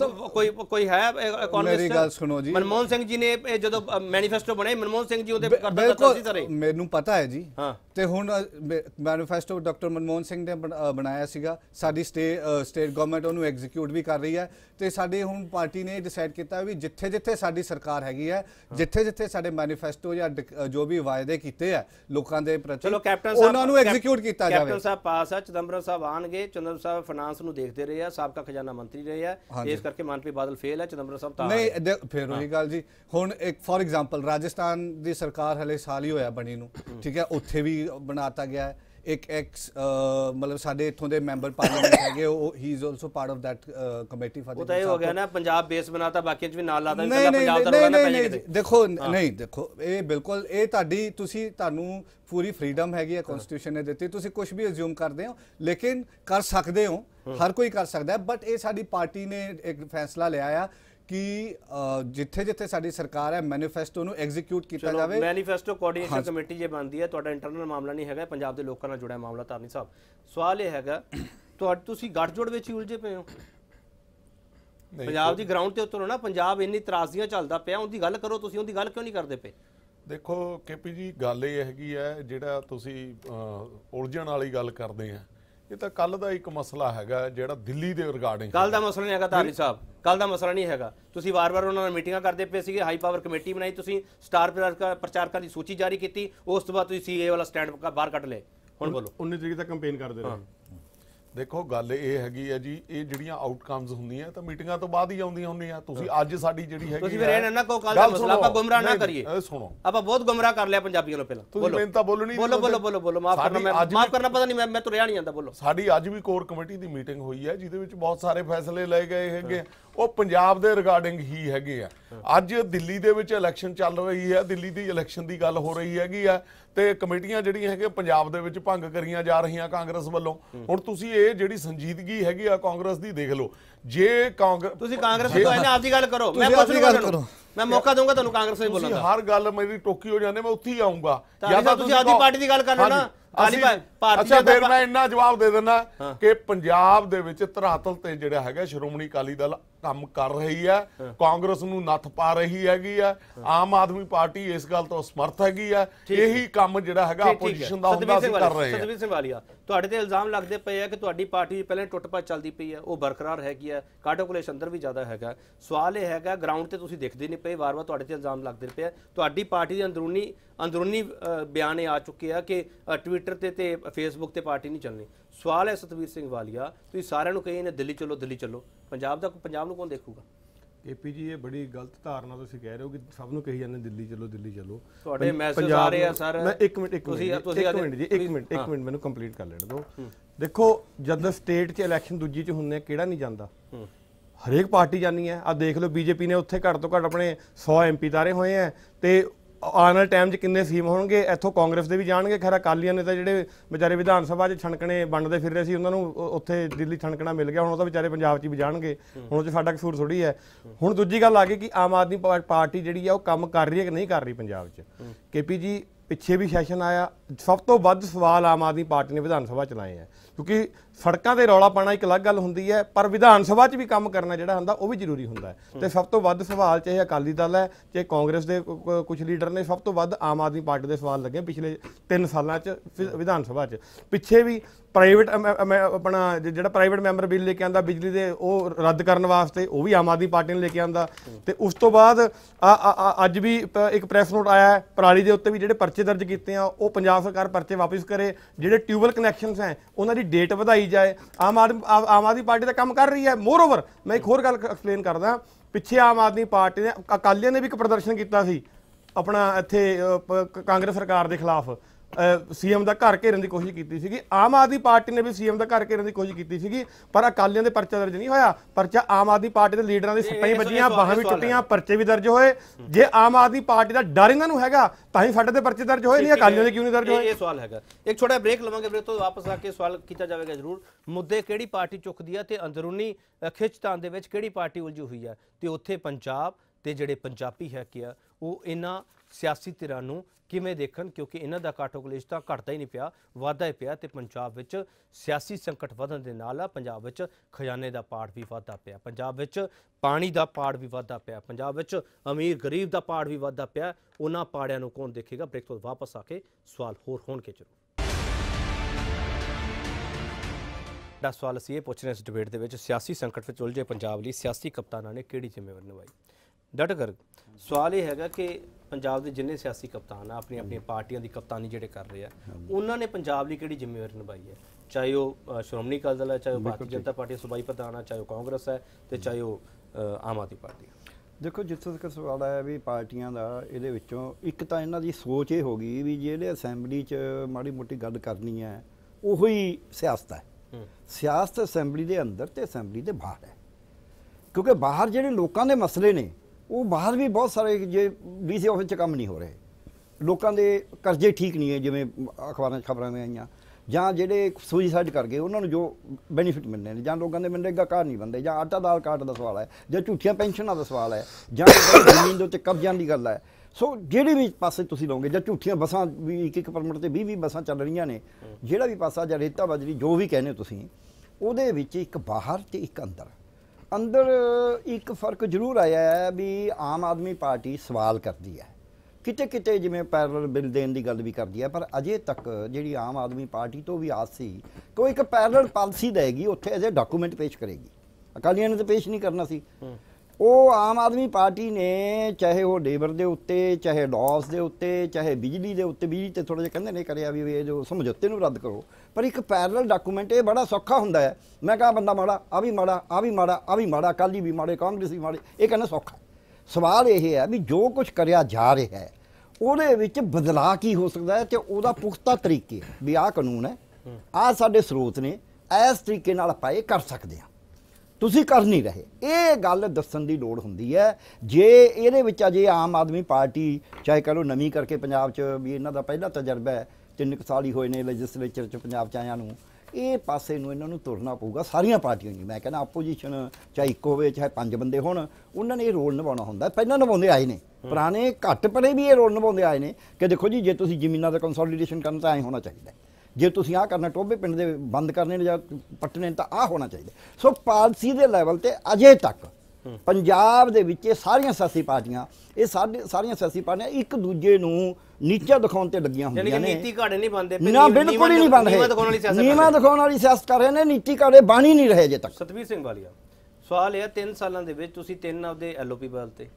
ਕੋਈ ਹੈ ਇਕਨੋਮਿਸਟ? ਮੇਰੀ ਗੱਲ ਸੁਣੋ ਜੀ, ਮਨਮੋਹਨ ਸਿੰਘ ਜੀ ਨੇ ਜਦੋਂ ਮੈਨੀਫੈਸਟੋ ਬਣੇ, ਮਨਮੋਹਨ ਸਿੰਘ ਜੀ ਉਹਦੇ ਕਰਦਾ ਦਿੱਤਾ ਸੀ ਸਾਰੇ। ਮੈਨੂੰ ਪਤਾ ਹੈ ਜੀ। ਤੇ ਹੁਣ ਮੈਨੀਫੈਸਟੋ ਡਾਕਟਰ ਮਨਮੋਹਨ ਸਿੰਘ ਨੇ ਬਣਾਇਆ ਸੀਗਾ, ਸਾਡੀ ਸਟੇਟ ਗਵਰਨਮੈਂਟ ਉਹਨੂੰ ਐਗਜ਼ੀਕਿਊਟ ਵੀ ਕਰ ਰਹੀ ਹੈ। ਤੇ ਸਾਡੀ ਹੁਣ ਪਾਰਟੀ ਨੇ ਡਿਸਾਈਡ ਕੀਤਾ ਵੀ ਜਿੱਥੇ ਜਿੱਥੇ ਸਾਡੀ ਸਰਕਾਰ ਹੈਗੀ ਹੈ, ਜਿੱਥੇ ਜਿੱਥੇ ਸਾਡੇ ਮੈਨੀਫੈਸਟੋ ਜਾਂ ਜੋ ਵੀ ਵਾਅਦੇ ਕੀਤੇ ਆ ਲੋਕਾਂ ਦੇ ਪ੍ਰਤੀ, ਉਹਨਾਂ ਨੂੰ ਐਗਜ਼ੀਕਿਊਟ ਕੀਤਾ ਜਾਵੇ। ਕੈਪਟਨ ਸਾਹਿਬ ਪਾਸ ਆ, ਚਿਦੰਬਰਮ ਸਾਹਿਬ ਆਣਗੇ, ਚਿਦੰਬਰਮ ਸਾਹਿਬ ਫਾਈਨਾਂਸ ਨੂੰ ਦੇਖਦੇ ਰਹੇ ਆ, ਸਾਬਕਾ ਖਜ਼ਾਨਾ ਮੰਤਰੀ ਰਹੇ ਆ, ਇਸ ਕਰਕੇ ਮਨਪ੍ਰੀਤ ਬਾਦਲ ਫੇਲ ਹੈ, ਚਿਦੰਬਰਮ ਸਾਹਿਬ ਤਾਂ ਨਹੀਂ। ਫਿਰ ਉਹੀ ਗੱਲ ਜੀ, ਹੁਣ ਇੱਕ ਫੋਰ ਐਗਜ਼ਾਮਪਲ ਰਾਜਸਥਾਨ ਦੀ ਸਰਕਾਰ ਹਲੇ ਸਾਲ ਹੀ ਹੋਇਆ ਬਣੀ ਨੂੰ, ਠੀਕ ਹੈ, ਉੱਥੇ ਵੀ ਬਣਾਤਾ ਗਿਆ ਇੱਕ ਮਤਲਬ ਸਾਡੇ ਇੱਥੋਂ ਦੇ ਮੈਂਬਰ ਪਾਰਲੀਮੈਂਟ ਹੈਗੇ, ਉਹ ਹੀ is also part of that committee for. ਉਹ ਤਾਂ ਇਹ ਹੋ ਗਿਆ ਨਾ, ਪੰਜਾਬ ਬੇਸ ਬਣਾਤਾ, ਬਾਕੀਆਂ 'ਚ ਵੀ ਨਾਲ ਲਾਤਾ, ਪੰਜਾਬ ਦਾ ਰੋਣਾ ਪੈ ਜਾਏ। ਦੇਖੋ ਨਹੀਂ, ਦੇਖੋ ਇਹ ਬਿਲਕੁਲ ਇਹ ਤੁਹਾਡੀ ਤੁਹਾਨੂੰ ਪੂਰੀ ਫਰੀडम ਹੈਗੀ ਹੈ, ਕਨਸਟੀਟਿਊਸ਼ਨ ਨੇ ਦਿੱਤੀ, ਤੁਸੀਂ ਕੁਝ ਵੀ ਅਸਿਊਮ ਕਰਦੇ ਹੋ, ਲੇਕਿਨ ਕਰ ਸਕਦੇ ਹੋ, ਹਰ ਕੋਈ ਕਰ ਸਕਦਾ ਹੈ। ਬਟ ਇਹ ਸਾਡੀ ਪਾਰਟੀ ਨੇ ਇੱਕ ਫੈਸਲਾ ਲਿਆ ਆ ਕਿ ਜਿੱਥੇ ਜਿੱਥੇ ਸਾਡੀ ਸਰਕਾਰ ਹੈ, ਮੈਨੀਫੈਸਟੋ ਨੂੰ ਐਗਜ਼ੀਕਿਊਟ ਕੀਤਾ ਜਾਵੇ। ਮੈਨੀਫੈਸਟੋ ਕੋਆਰਡੀਨੇਸ਼ਨ ਕਮੇਟੀ ਜੇ ਬਣਦੀ ਹੈ, ਤੁਹਾਡਾ ਇੰਟਰਨਲ ਮਾਮਲਾ ਨਹੀਂ ਹੈਗਾ, ਪੰਜਾਬ ਦੇ ਲੋਕਾਂ ਨਾਲ ਜੁੜਿਆ ਮਾਮਲਾ। ਧਾਰਨੀ ਸਾਹਿਬ, ਸਵਾਲ ਇਹ ਹੈਗਾ, ਤੁਸੀਂ ਗੱਠਜੋੜ ਵਿੱਚ ਹੀ ਉਲਝੇ ਪਏ ਹੋ। ਪੰਜਾਬ ਦੀ ਗਰਾਊਂਡ ਤੇ ਉਤਰੋ ਨਾ, ਪੰਜਾਬ ਇੰਨੀ ਤਰਾਜ਼ੀਆਂ ਚੱਲਦਾ ਪਿਆ, ਉਹਦੀ ਗੱਲ ਕਰੋ, ਤੁਸੀਂ ਉਹਦੀ ਗੱਲ ਕਿਉਂ ਨਹੀਂ ਕਰਦੇ ਪਏ? ਦੇਖੋ ਕੇਪੀ ਜੀ, ਗੱਲ ਇਹ ਹੈਗੀ ਹੈ, ਜਿਹੜਾ ਤੁਸੀਂ ਉਲਝਣ ਵਾਲੀ ਗੱਲ ਕਰਦੇ ਆ, ਇਹ ਤਾਂ ਕੱਲ ਦਾ ਇੱਕ ਮਸਲਾ ਹੈਗਾ ਜਿਹੜਾ ਦਿੱਲੀ ਦੇ ਰਿਗਾਰਡਿੰਗ। ਕੱਲ ਦਾ ਮਸਲਾ ਨਹੀਂ ਹੈਗਾ ਧਾਰੀ ਸਾਹਿਬ, ਕੱਲ ਦਾ ਮਸਲਾ ਨਹੀਂ ਹੈਗਾ। ਤੁਸੀਂ ਵਾਰ-ਵਾਰ ਉਹਨਾਂ ਨਾਲ ਮੀਟਿੰਗਾਂ ਕਰਦੇ ਪਏ ਸੀਗੇ, ਹਾਈ ਪਾਵਰ ਕਮੇਟੀ ਬਣਾਈ, ਤੁਸੀਂ ਸਟਾਰ ਪ੍ਰਚਾਰਕਾਂ ਦੀ ਸੂਚੀ ਜਾਰੀ ਕੀਤੀ, ਉਸ ਤੋਂ ਬਾਅਦ ਤੁਸੀਂ ਸੀਏ ਵਾਲਾ ਸਟੈਂਡ ਬਾਹਰ ਕੱਢ ਲਏ। ਹੁਣ ਬੋਲੋ। 19 ਤਰੀਕ ਤੱਕ ਕੈਂਪੇਨ ਕਰਦੇ ਰਹੇ। ਦੇਖੋ ਗੱਲ ਇਹ ਹੈਗੀ ਹੈ ਜੀ, ਇਹ ਜਿਹੜੀਆਂ ਆਊਟਕਮਸ ਹੁੰਦੀਆਂ ਤਾਂ ਮੀਟਿੰਗਾਂ ਤੋਂ ਬਾਅਦ ਹੀ ਆਉਂਦੀਆਂ ਹੁੰਦੀਆਂ। ਤੁਸੀਂ ਅੱਜ ਸਾਡੀ ਜਿਹੜੀ ਹੈਗੀ ਤੁਸੀਂ ਫਿਰ ਇਹ ਨਾ ਕਹੋ ਕੱਲ ਦਾ ਮਸਲਾ ਆਪਾਂ ਗੁੰਮਰਾਹ ਨਾ ਕਰੀਏ। ਸੁਣੋ, ਆਪਾਂ ਬਹੁਤ ਗੁੰਮਰਾਹ ਕਰ ਲਿਆ ਪੰਜਾਬੀਆਂ ਨੂੰ ਪਹਿਲਾਂ। ਤੁਸੀਂ ਮੈਨੂੰ ਤਾਂ ਬੋਲਣੀ ਬੋਲੋ ਬੋਲੋ ਬੋਲੋ ਬੋਲੋ, ਮਾਫ ਕਰਨਾ ਪਤਾ ਨਹੀਂ, ਮੈਂ ਤੁਰਿਆ ਨਹੀਂ ਜਾਂਦਾ। ਬੋਲੋ। ਸਾਡੀ ਅੱਜ ਵੀ ਕੋਰ ਕਮੇਟੀ ਦੀ ਮੀਟਿੰਗ ਹੋਈ ਹੈ, ਜਿਹਦੇ ਵਿੱਚ ਬਹੁਤ ਸਾਰੇ ਫੈਸਲੇ ਲਏ ਗਏ ਹੈਗੇ, ਉਹ ਪੰਜਾਬ ਦੇ ਰਿਗਾਰਡਿੰਗ ਹੀ ਹੈਗੇ ਆ। ਅੱਜ ਦਿੱਲੀ ਦੇ ਵਿੱਚ ਇਲੈਕਸ਼ਨ ਚੱਲ ਰਹੀ ਹੈ, ਦਿੱਲੀ ਦੀ ਇਲੈਕਸ਼ਨ ਦੀ ਗੱਲ ਹੋ ਰਹੀ ਹੈਗੀ ਆ, ਤੇ ਕਮੇਟੀਆਂ ਜਿਹੜੀਆਂ ਹੈਗੇ ਪੰਜਾਬ ਦੇ ਵਿੱਚ ਭੰਗ ਕਰੀਆਂ ਜਾ ਰਹੀਆਂ ਕਾਂਗਰਸ ਵੱਲੋਂ। ਹੁਣ ਤੁਸੀਂ ਇਹ ਜਿਹੜੀ ਸੰਜੀਦਗੀ ਹੈਗੀ ਆ ਕਾਂਗਰਸ ਦੀ ਦੇਖ ਲਓ। ਜੇ ਕਾਂਗਰਸ, ਤੁਸੀਂ ਕਾਂਗਰਸ ਤੋਂ ਆਏ ਨਾ, ਆਪਦੀ ਗੱਲ ਕਰੋ, ਮੈਂ ਮੈਂ ਮੌਕਾ ਦਊਂਗਾ ਤੁਹਾਨੂੰ ਕਾਂਗਰਸ ਵਿੱਚ ਬੋਲਣ ਦਾ। ਹਰ ਗੱਲ ਮੇਰੀ ਟੋਕੀ ਹੋ ਜਾਂਦੇ, ਮੈਂ ਉੱਥੇ ਹੀ ਆਉਂਗਾ। ਜਾਂ ਤਾਂ ਤੁਸੀਂ ਆਪਦੀ ਪਾਰਟੀ ਦੀ ਗੱਲ ਕਰ ਲਓ ਨਾ। ਅੱਛਾ, ਫਿਰ ਮੈਂ ਇੰਨਾ ਜਵਾਬ ਦੇ ਦਿੰਦਾ ਕਿ ਪੰਜਾਬ ਦੇ ਵਿੱਚ ਧਰਾਤਲ ਤੇ ਜਿਹੜਾ ਹੈਗਾ ਸ਼੍ਰੋਮਣੀ ਅਕਾਲੀ ਦਲ ਕੰਮ ਕਰ ਰਹੀ ਹੈ, ਕਾਂਗਰਸ ਨੂੰ ਨੱਥ ਪਾ ਰਹੀ ਹੈਗੀ ਆ, ਆਮ ਆਦਮੀ ਪਾਰਟੀ ਇਸ ਗੱਲ ਤੋਂ ਸਮਰਥ ਹੈਗੀ ਆ। ਇਹੀ ਕੰਮ ਜਿਹੜਾ ਹੈਗਾ ਆਪੋਜੀਸ਼ਨ ਦਾ ਹੁੰਦਾ ਸੀ ਕਰ ਰਹੇ ਆ। ਸਤਵੀਰ ਸਿੰਘ ਵਾਲੀਆ, ਤੁਹਾਡੇ ਤੇ ਇਲਜ਼ਾਮ ਲੱਗਦੇ ਪਏ ਆ ਕਿ ਤੁਹਾਡੀ ਪਾਰਟੀ ਪਹਿਲਾਂ ਟੁੱਟ-ਭੱਜ ਚੱਲਦੀ ਪਈ ਹੈ, ਉਹ ਬਰਕਰਾਰ ਹੈਗੀ ਹੈ, ਕਾਟੋਕੁਲੇਸ਼ਨ ਅੰਦਰ ਵੀ ਜ਼ਿਆਦਾ ਹੈਗਾ। ਸਵਾਲ ਇਹ ਹੈਗਾ, ਗਰਾਊਂਡ ਤੇ ਤੁਸੀਂ ਦਿਖਦੇ ਨਹੀਂ ਪਏ, ਵਾਰ-ਵਾਰ ਤੁਹਾਡੇ ਤੇ ਇਲਜ਼ਾਮ ਲੱਗਦੇ ਪਏ ਆ। ਤੁਹਾਡੀ ਪਾਰਟੀ ਦੇ ਅੰਦਰੂਨੀ ਬਿਆਨ ਆ ਚੁੱਕੇ ਆ ਕਿ ਟਵਿੱਟਰ ਤੇ ਫੇਸਬੁੱਕ ਤੇ ਪਾਰਟੀ ਨਹੀਂ ਚੱਲਣੀ। ਸਵਾਲ ਹੈ ਸਤਵੀਰ ਸਿੰਘ ਵਾਲੀਆ, ਤੁਸੀਂ ਸਾਰਿਆਂ ਨੂੰ ਕਹੀ ਨੇ ਦਿੱਲੀ ਚੱਲੋ ਦਿੱਲੀ ਚੱਲੋ, ਪੰਜਾਬ ਨੂੰ ਕੌਣ ਦੇਖੂਗਾ? ਕੇਪੀ ਜੀ, ਇਹ ਬੜੀ ਗਲਤ ਧਾਰਨਾ ਤੁਸੀਂ ਕਹਿ ਰਹੇ ਹੋ ਕਿ ਸਭ ਨੂੰ ਕਹੀ ਜਾਂਦੇ ਦਿੱਲੀ ਚੱਲੋ ਦਿੱਲੀ ਚੱਲੋ। ਤੁਹਾਡੇ ਮੈਸੇਜ ਆ ਰਹੇ ਆ ਸਰ। ਮੈਂ ਇੱਕ ਮਿੰਟ ਮੈਨੂੰ ਕੰਪਲੀਟ ਕਰ ਲੈਣ ਦਿਓ। ਦੇਖੋ, ਜਦ ਸਟੇਟ 'ਚ ਇਲੈਕਸ਼ਨ ਦੂਜੀ 'ਚ ਹੁੰਦੇ, ਕਿਹੜਾ ਨਹੀਂ ਜਾਂਦਾ? ਹਰੇਕ ਪਾਰਟੀ ਜਾਣੀ ਹੈ। ਆ ਦੇਖ ਲਓ, ਬੀਜੇਪੀ ਨੇ ਉੱਥੇ ਘੱਟ ਤੋਂ ਘੱਟ ਆਪਣੇ 100 MP ਤਾਰੇ ਹੋਏ ਹੈ, ਤੇ ਆਉਣ ਵਾਲੇ ਟਾਈਮ 'ਚ ਕਿੰਨੇ ਸੀਮ ਹੋਣਗੇ। ਇੱਥੋਂ ਕਾਂਗਰਸ ਦੇ ਵੀ ਜਾਣਗੇ। ਖੈਰ ਅਕਾਲੀਆਂ ਨੇ ਤਾਂ ਜਿਹੜੇ ਵਿਚਾਰੇ ਵਿਧਾਨ ਸਭਾ 'ਚ ਛਣਕਣੇ ਵੰਡਦੇ ਫਿਰ ਰਹੇ ਸੀ, ਉਹਨਾਂ ਨੂੰ ਉੱਥੇ ਦਿੱਲੀ ਛਣਕਣਾ ਮਿਲ ਗਿਆ। ਹੁਣ ਉਹ ਤਾਂ ਵਿਚਾਰੇ ਪੰਜਾਬ 'ਚ ਵੀ ਜਾਣਗੇ, ਹੁਣ ਉਹ 'ਚ ਸਾਡਾ ਕਸੂਰ ਥੋੜ੍ਹੀ ਹੈ। ਹੁਣ ਦੂਜੀ ਗੱਲ ਆ ਗਈ ਕਿ ਆਮ ਆਦਮੀ ਪਾਰਟੀ ਜਿਹੜੀ ਆ ਉਹ ਕੰਮ ਕਰ ਰਹੀ ਹੈ ਕਿ ਨਹੀਂ ਕਰ ਰਹੀ ਪੰਜਾਬ 'ਚ। ਕੇਪੀ ਜੀ, ਪਿੱਛੇ ਵੀ ਸੈਸ਼ਨ ਆਇਆ, ਸਭ ਤੋਂ ਵੱਧ ਸਵਾਲ ਆਮ ਆਦਮੀ ਪਾਰਟੀ ਨੇ ਵਿਧਾਨ ਸਭਾ ਚਲਾਏ ਹੈ, ਕਿਉਂਕਿ ਸੜਕਾਂ ਤੇ ਰੌਲਾ ਪਾਣਾ ਇੱਕ ਅਲੱਗ ਗੱਲ ਹੁੰਦੀ ਹੈ, ਪਰ ਵਿਧਾਨ ਸਭਾ 'ਚ ਵੀ ਕੰਮ ਕਰਨਾ ਜਿਹੜਾ ਹੁੰਦਾ ਉਹ ਵੀ ਜ਼ਰੂਰੀ ਹੁੰਦਾ ਹੈ। ਤੇ ਸਭ ਤੋਂ ਵੱਧ ਸਵਾਲ ਚਾਹੇ ਅਕਾਲੀ ਦਲ ਹੈ ਚਾਹੇ ਕਾਂਗਰਸ ਦੇ ਕੁਝ ਲੀਡਰ ਨੇ, ਸਭ ਤੋਂ ਵੱਧ ਆਮ ਆਦਮੀ ਪਾਰਟੀ ਦੇ ਸਵਾਲ ਲੱਗੇ ਪਿਛਲੇ 3 ਸਾਲਾਂ 'ਚ ਵਿਧਾਨ ਸਭਾ 'ਚ। ਪਿੱਛੇ ਵੀ ਪ੍ਰਾਈਵੇਟ ਆਪਣਾ ਜਿਹੜਾ ਪ੍ਰਾਈਵੇਟ ਮੈਂਬਰ ਬਿੱਲ ਲੈ ਕੇ ਆਂਦਾ ਬਿਜਲੀ ਦੇ, ਉਹ ਰੱਦ ਕਰਨ ਵਾਸਤੇ, ਉਹ ਵੀ ਆਮ ਆਦਮੀ ਪਾਰਟੀ ਨੇ ਲੈ ਕੇ ਆਂਦਾ। ਤੇ ਉਸ ਤੋਂ ਬਾਅਦ ਅੱਜ ਵੀ ਇੱਕ ਪ੍ਰੈਸ ਨੋਟ ਆਇਆ ਹੈ ਪਰਾਲੀ ਦੇ ਉੱਤੇ ਵੀ ਜਿਹੜੇ ਪਰਚੇ ਦਰਜ ਕੀਤੇ ਆ ਉਹ ਪੰਜਾਬ ਸਰਕਾਰ ਪਰਚੇ ਵਾਪਸ ਕਰੇ, ਜਿਹੜੇ ਟਿਊਬਵੈਲ ਕਨੈਕਸ਼ਨਸ ਹੈ ਉਹਨਾਂ ਦੀ ਡੇਟ ਵਧਾਈ ਜਾਏ। ਆਮ ਆਦਮੀ ਪਾਰਟੀ ਦਾ ਕੰਮ ਕਰ ਰਹੀ ਹੈ। ਮੋਰ ਓਵਰ ਮੈਂ ਇੱਕ ਹੋਰ ਗੱਲ ਐਕਸਪਲੇਨ ਕਰਦਾ, ਪਿੱਛੇ ਆਮ ਆਦਮੀ ਪਾਰਟੀ ਨੇ, ਅਕਾਲੀਆਂ ਨੇ ਵੀ ਇੱਕ ਪ੍ਰਦਰਸ਼ਨ ਕੀਤਾ ਸੀ ਆਪਣਾ ਇੱਥੇ ਕਾਂਗਰਸ ਸਰਕਾਰ ਦੇ ਖਿਲਾਫ, ਸੀਐਮ ਦਾ ਘਰ ਘੇਰਨ ਦੀ ਕੋਸ਼ਿਸ਼ ਕੀਤੀ ਸੀਗੀ। ਆਮ ਆਦਮੀ ਪਾਰਟੀ ਨੇ ਵੀ ਸੀਐਮ ਦਾ ਘਰ ਘੇਰਨ ਦੀ ਕੋਸ਼ਿਸ਼ ਕੀਤੀ ਸੀਗੀ, ਪਰ ਅਕਾਲੀਆਂ ਦੇ ਪਰਚਾ ਦਰਜ ਨਹੀਂ ਹੋਇਆ। ਪਰਚਾ ਆਮ ਆਦਮੀ ਪਾਰਟੀ ਦੇ ਲੀਡਰਾਂ ਦੀ ਸੱਟਾਂ ਹੀ ਵੱਜੀਆਂ, ਬਾਹਾਂ ਵੀ ਟੁੱਟੀਆਂ, ਪਰਚੇ ਵੀ ਦਰਜ ਹੋਏ। ਜੇ ਆਮ ਆਦਮੀ ਪਾਰਟੀ ਦਾ ਡਰ ਇਹਨਾਂ ਨੂੰ ਹੈਗਾ ਤਾਂ ਹੀ ਸਾਡੇ ਤੇ ਪਰਚੇ ਦਰਜ ਹੋਏ, ਨਹੀਂ ਅਕਾਲੀਆਂ ਦੇ ਕਿਉਂ ਨਹੀਂ ਦਰਜ ਹੋਏ? ਇਹ ਸਵਾਲ ਹੈਗਾ। ਇੱਕ ਛੋਟਾ ਬ੍ਰੇਕ ਲਵਾਂਗੇ, ਬ੍ਰੇਕ ਤੋਂ ਵਾਪਸ ਆ ਕੇ ਸਵਾਲ ਕੀਤਾ ਜਾਵੇਗਾ ਜ਼ਰੂਰ। ਮੁੱਦੇ ਕਿਹੜੀ ਪਾਰਟੀ ਚੁੱਕਦੀ ਹੈ ਤੇ ਅੰਦਰੂਨੀ ਖਿੱਚਤਾਨ ਦੇ ਵਿੱਚ ਕਿਹੜੀ ਪਾਰਟੀ ਉਲਝੀ ਹੋਈ ਹੈ, ਤੇ ਉੱਥੇ ਪੰਜਾਬ ਤੇ ਜਿਹੜੇ ਪੰਜਾਬੀ ਹੈ ਕਿ ਉਹ ਇਹਨਾਂ ਸਿਆਸੀ ਧਿਰਾਂ ਨੂੰ ਕਿਵੇਂ ਦੇਖਣ, ਕਿਉਂਕਿ ਇਹਨਾਂ ਦਾ ਕਾਟੋ ਕਲੇਸ਼ ਤਾਂ ਘਟਦਾ ਹੀ ਨਹੀਂ ਪਿਆ, ਵਾਧਾ ਹੀ ਪਿਆ। ਤੇ ਪੰਜਾਬ ਵਿੱਚ ਸਿਆਸੀ ਸੰਕਟ ਵਧਣ ਦੇ ਨਾਲ ਪੰਜਾਬ ਵਿੱਚ ਖਜ਼ਾਨੇ ਦਾ ਪਾੜ ਵੀ ਵਾਧਾ ਪਿਆ, ਪੰਜਾਬ ਵਿੱਚ ਪਾਣੀ ਦਾ ਪਾੜ ਵੀ ਵਾਧਾ ਪਿਆ, ਪੰਜਾਬ ਵਿੱਚ ਅਮੀਰ ਗਰੀਬ ਦਾ ਪਾੜ ਵੀ ਵਾਧਾ ਪਿਆ। ਉਹਨਾਂ ਪਾੜਿਆਂ ਨੂੰ ਕੌਣ ਦੇਖੇਗਾ? ਬ੍ਰੇਕ ਤੋਂ ਵਾਪਸ ਆ ਕੇ ਸਵਾਲ ਹੋਰ ਹੋਣਗੇ ਜ਼ਰੂਰ। ਦਾ ਸਵਾਲ ਅਸੀਂ ਇਹ ਪੁੱਛ ਰਹੇ ਇਸ ਡਿਬੇਟ ਦੇ ਵਿੱਚ, ਸਿਆਸੀ ਸੰਕਟ ਵਿੱਚ ਉਲਝੇ ਪੰਜਾਬ ਲਈ ਸਿਆਸੀ ਕਪਤਾਨਾਂ ਨੇ ਕਿਹੜੀ ਜ਼ਿੰਮੇਵਾਰੀ ਨਿਭਾਈ? ਡਟ ਕਰ ਸਵਾਲ ਇਹ ਹੈਗਾ ਕਿ ਪੰਜਾਬ ਦੇ ਜਿੰਨੇ ਸਿਆਸੀ ਕਪਤਾਨ ਆ ਆਪਣੀ ਆਪਣੀਆਂ ਪਾਰਟੀਆਂ ਦੀ ਕਪਤਾਨੀ ਜਿਹੜੇ ਕਰ ਰਹੇ ਆ, ਉਹਨਾਂ ਨੇ ਪੰਜਾਬ ਲਈ ਕਿਹੜੀ ਜ਼ਿੰਮੇਵਾਰੀ ਨਿਭਾਈ ਹੈ? ਚਾਹੇ ਉਹ ਸ਼੍ਰੋਮਣੀ ਅਕਾਲੀ ਦਲ ਹੈ, ਚਾਹੇ ਉਹ ਭਾਰਤੀ ਜਨਤਾ ਪਾਰਟੀ ਦਾ ਸੂਬਾਈ ਪ੍ਰਧਾਨ ਹੈ, ਚਾਹੇ ਉਹ ਕਾਂਗਰਸ ਹੈ, ਤੇ ਚਾਹੇ ਉਹ ਆਮ ਆਦਮੀ ਪਾਰਟੀ ਹੈ। ਦੇਖੋ, ਜਿੱਥੋਂ ਤੱਕ ਸਵਾਲ ਆਇਆ ਵੀ ਪਾਰਟੀਆਂ ਦਾ, ਇਹਦੇ ਵਿੱਚੋਂ ਇੱਕ ਤਾਂ ਇਹਨਾਂ ਦੀ ਸੋਚ ਇਹ ਹੋ ਗਈ ਵੀ ਜਿਹੜੇ ਅਸੈਂਬਲੀ 'ਚ ਮਾੜੀ ਮੋਟੀ ਗੱਲ ਕਰਨੀ ਹੈ ਉਹੀ ਸਿਆਸਤ ਹੈ। ਸਿਆਸਤ ਅਸੈਂਬਲੀ ਦੇ ਅੰਦਰ ਤੇ ਅਸੈਂਬਲੀ ਦੇ ਬਾਹਰ ਹੈ, ਕਿਉਂਕਿ ਬਾਹਰ ਜਿਹੜੇ ਲੋਕਾਂ ਦੇ ਮਸਲੇ ਨੇ ਉਹ ਬਾਹਰ ਵੀ ਬਹੁਤ ਸਾਰੇ, ਜੇ ਡੀਸੀ ਆਫਿਸ 'ਚ ਕੰਮ ਨਹੀਂ ਹੋ ਰਹੇ, ਲੋਕਾਂ ਦੇ ਕਰਜ਼ੇ ਠੀਕ ਨਹੀਂ ਹੈ ਜਿਵੇਂ ਅਖਬਾਰਾਂ 'ਚ ਖਬਰਾਂ ਵੀ ਆਈਆਂ, ਜਾਂ ਜਿਹੜੇ ਸੁਈਸਾਈਡ ਕਰ ਗਏ ਉਹਨਾਂ ਨੂੰ ਜੋ ਬੈਨੀਫਿਟ ਮਿਲਣੇ ਨੇ, ਜਾਂ ਲੋਕਾਂ ਦੇ ਮਨਰੇਗਾ ਕਾਰਡ ਨਹੀਂ ਬਣਦੇ, ਜਾਂ ਆਟਾ ਦਾਲ ਕਾਰਡ ਦਾ ਸਵਾਲ ਹੈ, ਜਾਂ ਝੂਠੀਆਂ ਪੈਨਸ਼ਨਾਂ ਦਾ ਸਵਾਲ ਹੈ, ਜਾਂ ਜ਼ਮੀਨ ਦੇ ਉੱਤੇ ਕਬਜ਼ਿਆਂ ਦੀ ਗੱਲ ਹੈ। ਸੋ ਜਿਹੜੇ ਵੀ ਪਾਸੇ ਤੁਸੀਂ ਲਓਗੇ, ਜਾਂ ਝੂਠੀਆਂ ਬੱਸਾਂ ਵੀ ਇੱਕ ਪਰਮਿਟ ਤੇ 20 ਬੱਸਾਂ ਚੱਲ ਰਹੀਆਂ ਨੇ, ਜਿਹੜਾ ਵੀ ਪਾਸਾ, ਜਾਂ ਰੇਤਾ ਬਜਰੀ ਜੋ ਵੀ ਕਹਿੰਦੇ ਹੋ ਤੁਸੀਂ, ਉਹਦੇ ਵਿੱਚ ਇੱਕ ਬਾਹਰ ਤੇ ਇੱਕ ਅੰਦਰ ਇੱਕ ਫਰਕ ਜ਼ਰੂਰ ਆਇਆ ਹੈ ਵੀ ਆਮ ਆਦਮੀ ਪਾਰਟੀ ਸਵਾਲ ਕਰਦੀ ਹੈ, ਕਿਤੇ ਕਿਤੇ ਜਿਵੇਂ ਪੈਰਲਲ ਬਿੱਲ ਦੇਣ ਦੀ ਗੱਲ ਵੀ ਕਰਦੀ ਹੈ, ਪਰ ਅਜੇ ਤੱਕ ਜਿਹੜੀ ਆਮ ਆਦਮੀ ਪਾਰਟੀ ਤੋਂ ਵੀ ਆਸ ਸੀ ਕਿ ਉਹ ਇੱਕ ਪੈਰਲਲ ਪਾਲਿਸੀ ਦੇਗੀ, ਉੱਥੇ ਅਜੇ ਡਾਕੂਮੈਂਟ ਪੇਸ਼ ਕਰੇਗੀ। ਅਕਾਲੀਆਂ ਨੇ ਤਾਂ ਪੇਸ਼ ਨਹੀਂ ਕਰਨਾ ਸੀ। ਉਹ ਆਮ ਆਦਮੀ ਪਾਰਟੀ ਨੇ ਚਾਹੇ ਉਹ ਲੇਬਰ ਦੇ ਉੱਤੇ, ਚਾਹੇ ਲਾਅਸ ਦੇ ਉੱਤੇ, ਚਾਹੇ ਬਿਜਲੀ ਦੇ ਉੱਤੇ, ਬਿਜਲੀ ਤੇ ਥੋੜ੍ਹਾ ਜਿਹਾ ਕਹਿੰਦੇ ਨੇ ਕਰਿਆ ਵੀ ਇਹ ਜੋ ਸਮਝੌਤੇ ਨੂੰ ਰੱਦ ਕਰੋ, ਪਰ ਇੱਕ ਪੈਰਲਲ ਡਾਕੂਮੈਂਟ ਇਹ ਬੜਾ ਸੌਖਾ ਹੁੰਦਾ ਹੈ। ਮੈਂ ਕਹਾਂ ਬੰਦਾ ਮਾੜਾ, ਆ ਵੀ ਮਾੜਾ, ਆ ਵੀ ਮਾੜਾ, ਆ ਵੀ ਮਾੜਾ, ਅਕਾਲੀ ਵੀ ਮਾੜੇ, ਕਾਂਗਰਸ ਵੀ ਮਾੜੇ, ਇਹ ਕਹਿੰਦਾ ਸੌਖਾ। ਸਵਾਲ ਇਹ ਹੈ ਵੀ ਜੋ ਕੁਝ ਕਰਿਆ ਜਾ ਰਿਹਾ ਹੈ ਉਹਦੇ ਵਿੱਚ ਬਦਲਾਅ ਕੀ ਹੋ ਸਕਦਾ ਹੈ, ਤੇ ਉਹਦਾ ਪੁਖਤਾ ਤਰੀਕੇ ਵੀ ਆਹ ਕਾਨੂੰਨ ਹੈ, ਆਹ ਸਾਡੇ ਸਰੋਤ ਨੇ, ਇਸ ਤਰੀਕੇ ਨਾਲ ਆਪਾਂ ਇਹ ਕਰ ਸਕਦੇ ਹਾਂ, ਤੁਸੀਂ ਕਰ ਨਹੀਂ ਰਹੇ। ਇਹ ਗੱਲ ਦੱਸਣ ਦੀ ਲੋੜ ਹੁੰਦੀ ਹੈ। ਜੇ ਇਹਦੇ ਵਿੱਚ ਅਜੇ ਆਮ ਆਦਮੀ ਪਾਰਟੀ, ਚਾਹੇ ਕਹ ਲਓ ਨਵੀਂ ਕਰਕੇ ਪੰਜਾਬ 'ਚ ਵੀ ਇਹਨਾਂ ਦਾ ਪਹਿਲਾ ਤਜਰਬਾ ਹੈ, 3 ਸਾਲ ਹੀ ਹੋਏ ਨੇ ਲੈਜਿਸਲੇਚਰ 'ਚ ਪੰਜਾਬ 'ਚ ਆਇਆਂ ਨੂੰ, ਇਹ ਪਾਸੇ ਨੂੰ ਇਹਨਾਂ ਨੂੰ ਤੁਰਨਾ ਪਊਗਾ ਸਾਰੀਆਂ ਪਾਰਟੀਆਂ ਨੂੰ। ਮੈਂ ਕਹਿੰਦਾ ਆਪੋਜੀਸ਼ਨ ਚਾਹੇ ਇੱਕ ਹੋਵੇ ਚਾਹੇ 5 ਬੰਦੇ ਹੋਣ, ਉਹਨਾਂ ਨੇ ਇਹ ਰੋਲ ਨਿਭਾਉਣਾ ਹੁੰਦਾ, ਪਹਿਲਾਂ ਨਿਭਾਉਂਦੇ ਆਏ ਨੇ, ਪੁਰਾਣੇ ਘੱਟ ਪਰੇ ਵੀ ਇਹ ਰੋਲ ਨਿਭਾਉਂਦੇ ਆਏ ਨੇ ਕਿ ਦੇਖੋ ਜੀ, ਜੇ ਤੁਸੀਂ ਜ਼ਮੀਨਾਂ ਦਾ ਕੰਸੋਲੀਡੇਸ਼ਨ ਕਰਨਾ ਤਾਂ ਐਂ ਹੋਣਾ ਚਾਹੀਦਾ, ਜੇ ਤੁਸੀਂ ਆਹ ਕਰਨਾ, ਟੋਭੇ ਪਿੰਡ ਦੇ ਬੰਦ ਕਰਨੇ ਨੇ ਜਾਂ ਪੱਟਣੇ ਤਾਂ ਆਹ ਹੋਣਾ ਚਾਹੀਦਾ। ਸੋ ਪਾਲਿਸੀ ਦੇ ਲੈਵਲ ਤੇ ਅਜੇ ਤੱਕ ਪੰਜਾਬ ਦੇ ਵਿੱਚ ਸਾਰੀਆਂ ਸਿਆਸੀ ਪਾਰਟੀਆਂ, ਸਾਰੀਆਂ ਸਿਆਸੀ ਪਾਰਟੀਆਂ ਇੱਕ ਦੂਜੇ ਨੂੰ ਨੀਚਾ ਦਿਖਾਉਣ ਤੇ ਲੱਗੀਆਂ ਹੁੰਦੀਆਂ ਨੇ। ਨੀਤੀ ਘਾੜੇ ਨਹੀਂ ਬਣਦੇ, ਨਾ ਬਿਲਕੁਲ ਹੀ ਨਹੀਂ ਬਣ ਰਹੇ, ਨੀਵਾਂ ਦਿਖਾਉਣ ਵਾਲੀ ਸਿਆਸਤ ਕਰ ਰਹੇ ਨੇ, ਨੀਤੀ ਘਾੜੇ ਬਣ ਹੀ ਨਹੀਂ ਰਹੇ ਅਜੇ ਤੱਕ। ਸਤਵੀਰ ਸਿੰਘ ਵਾਲੀਆ, ਸਵਾਲ ਇਹ ਹੈ 3 ਸਾਲਾਂ ਦੇ ਵਿੱਚ ਤੁਸੀਂ 3 ਆਪਦੇ ਐਲਓਪੀ ਬਦਲਤੇ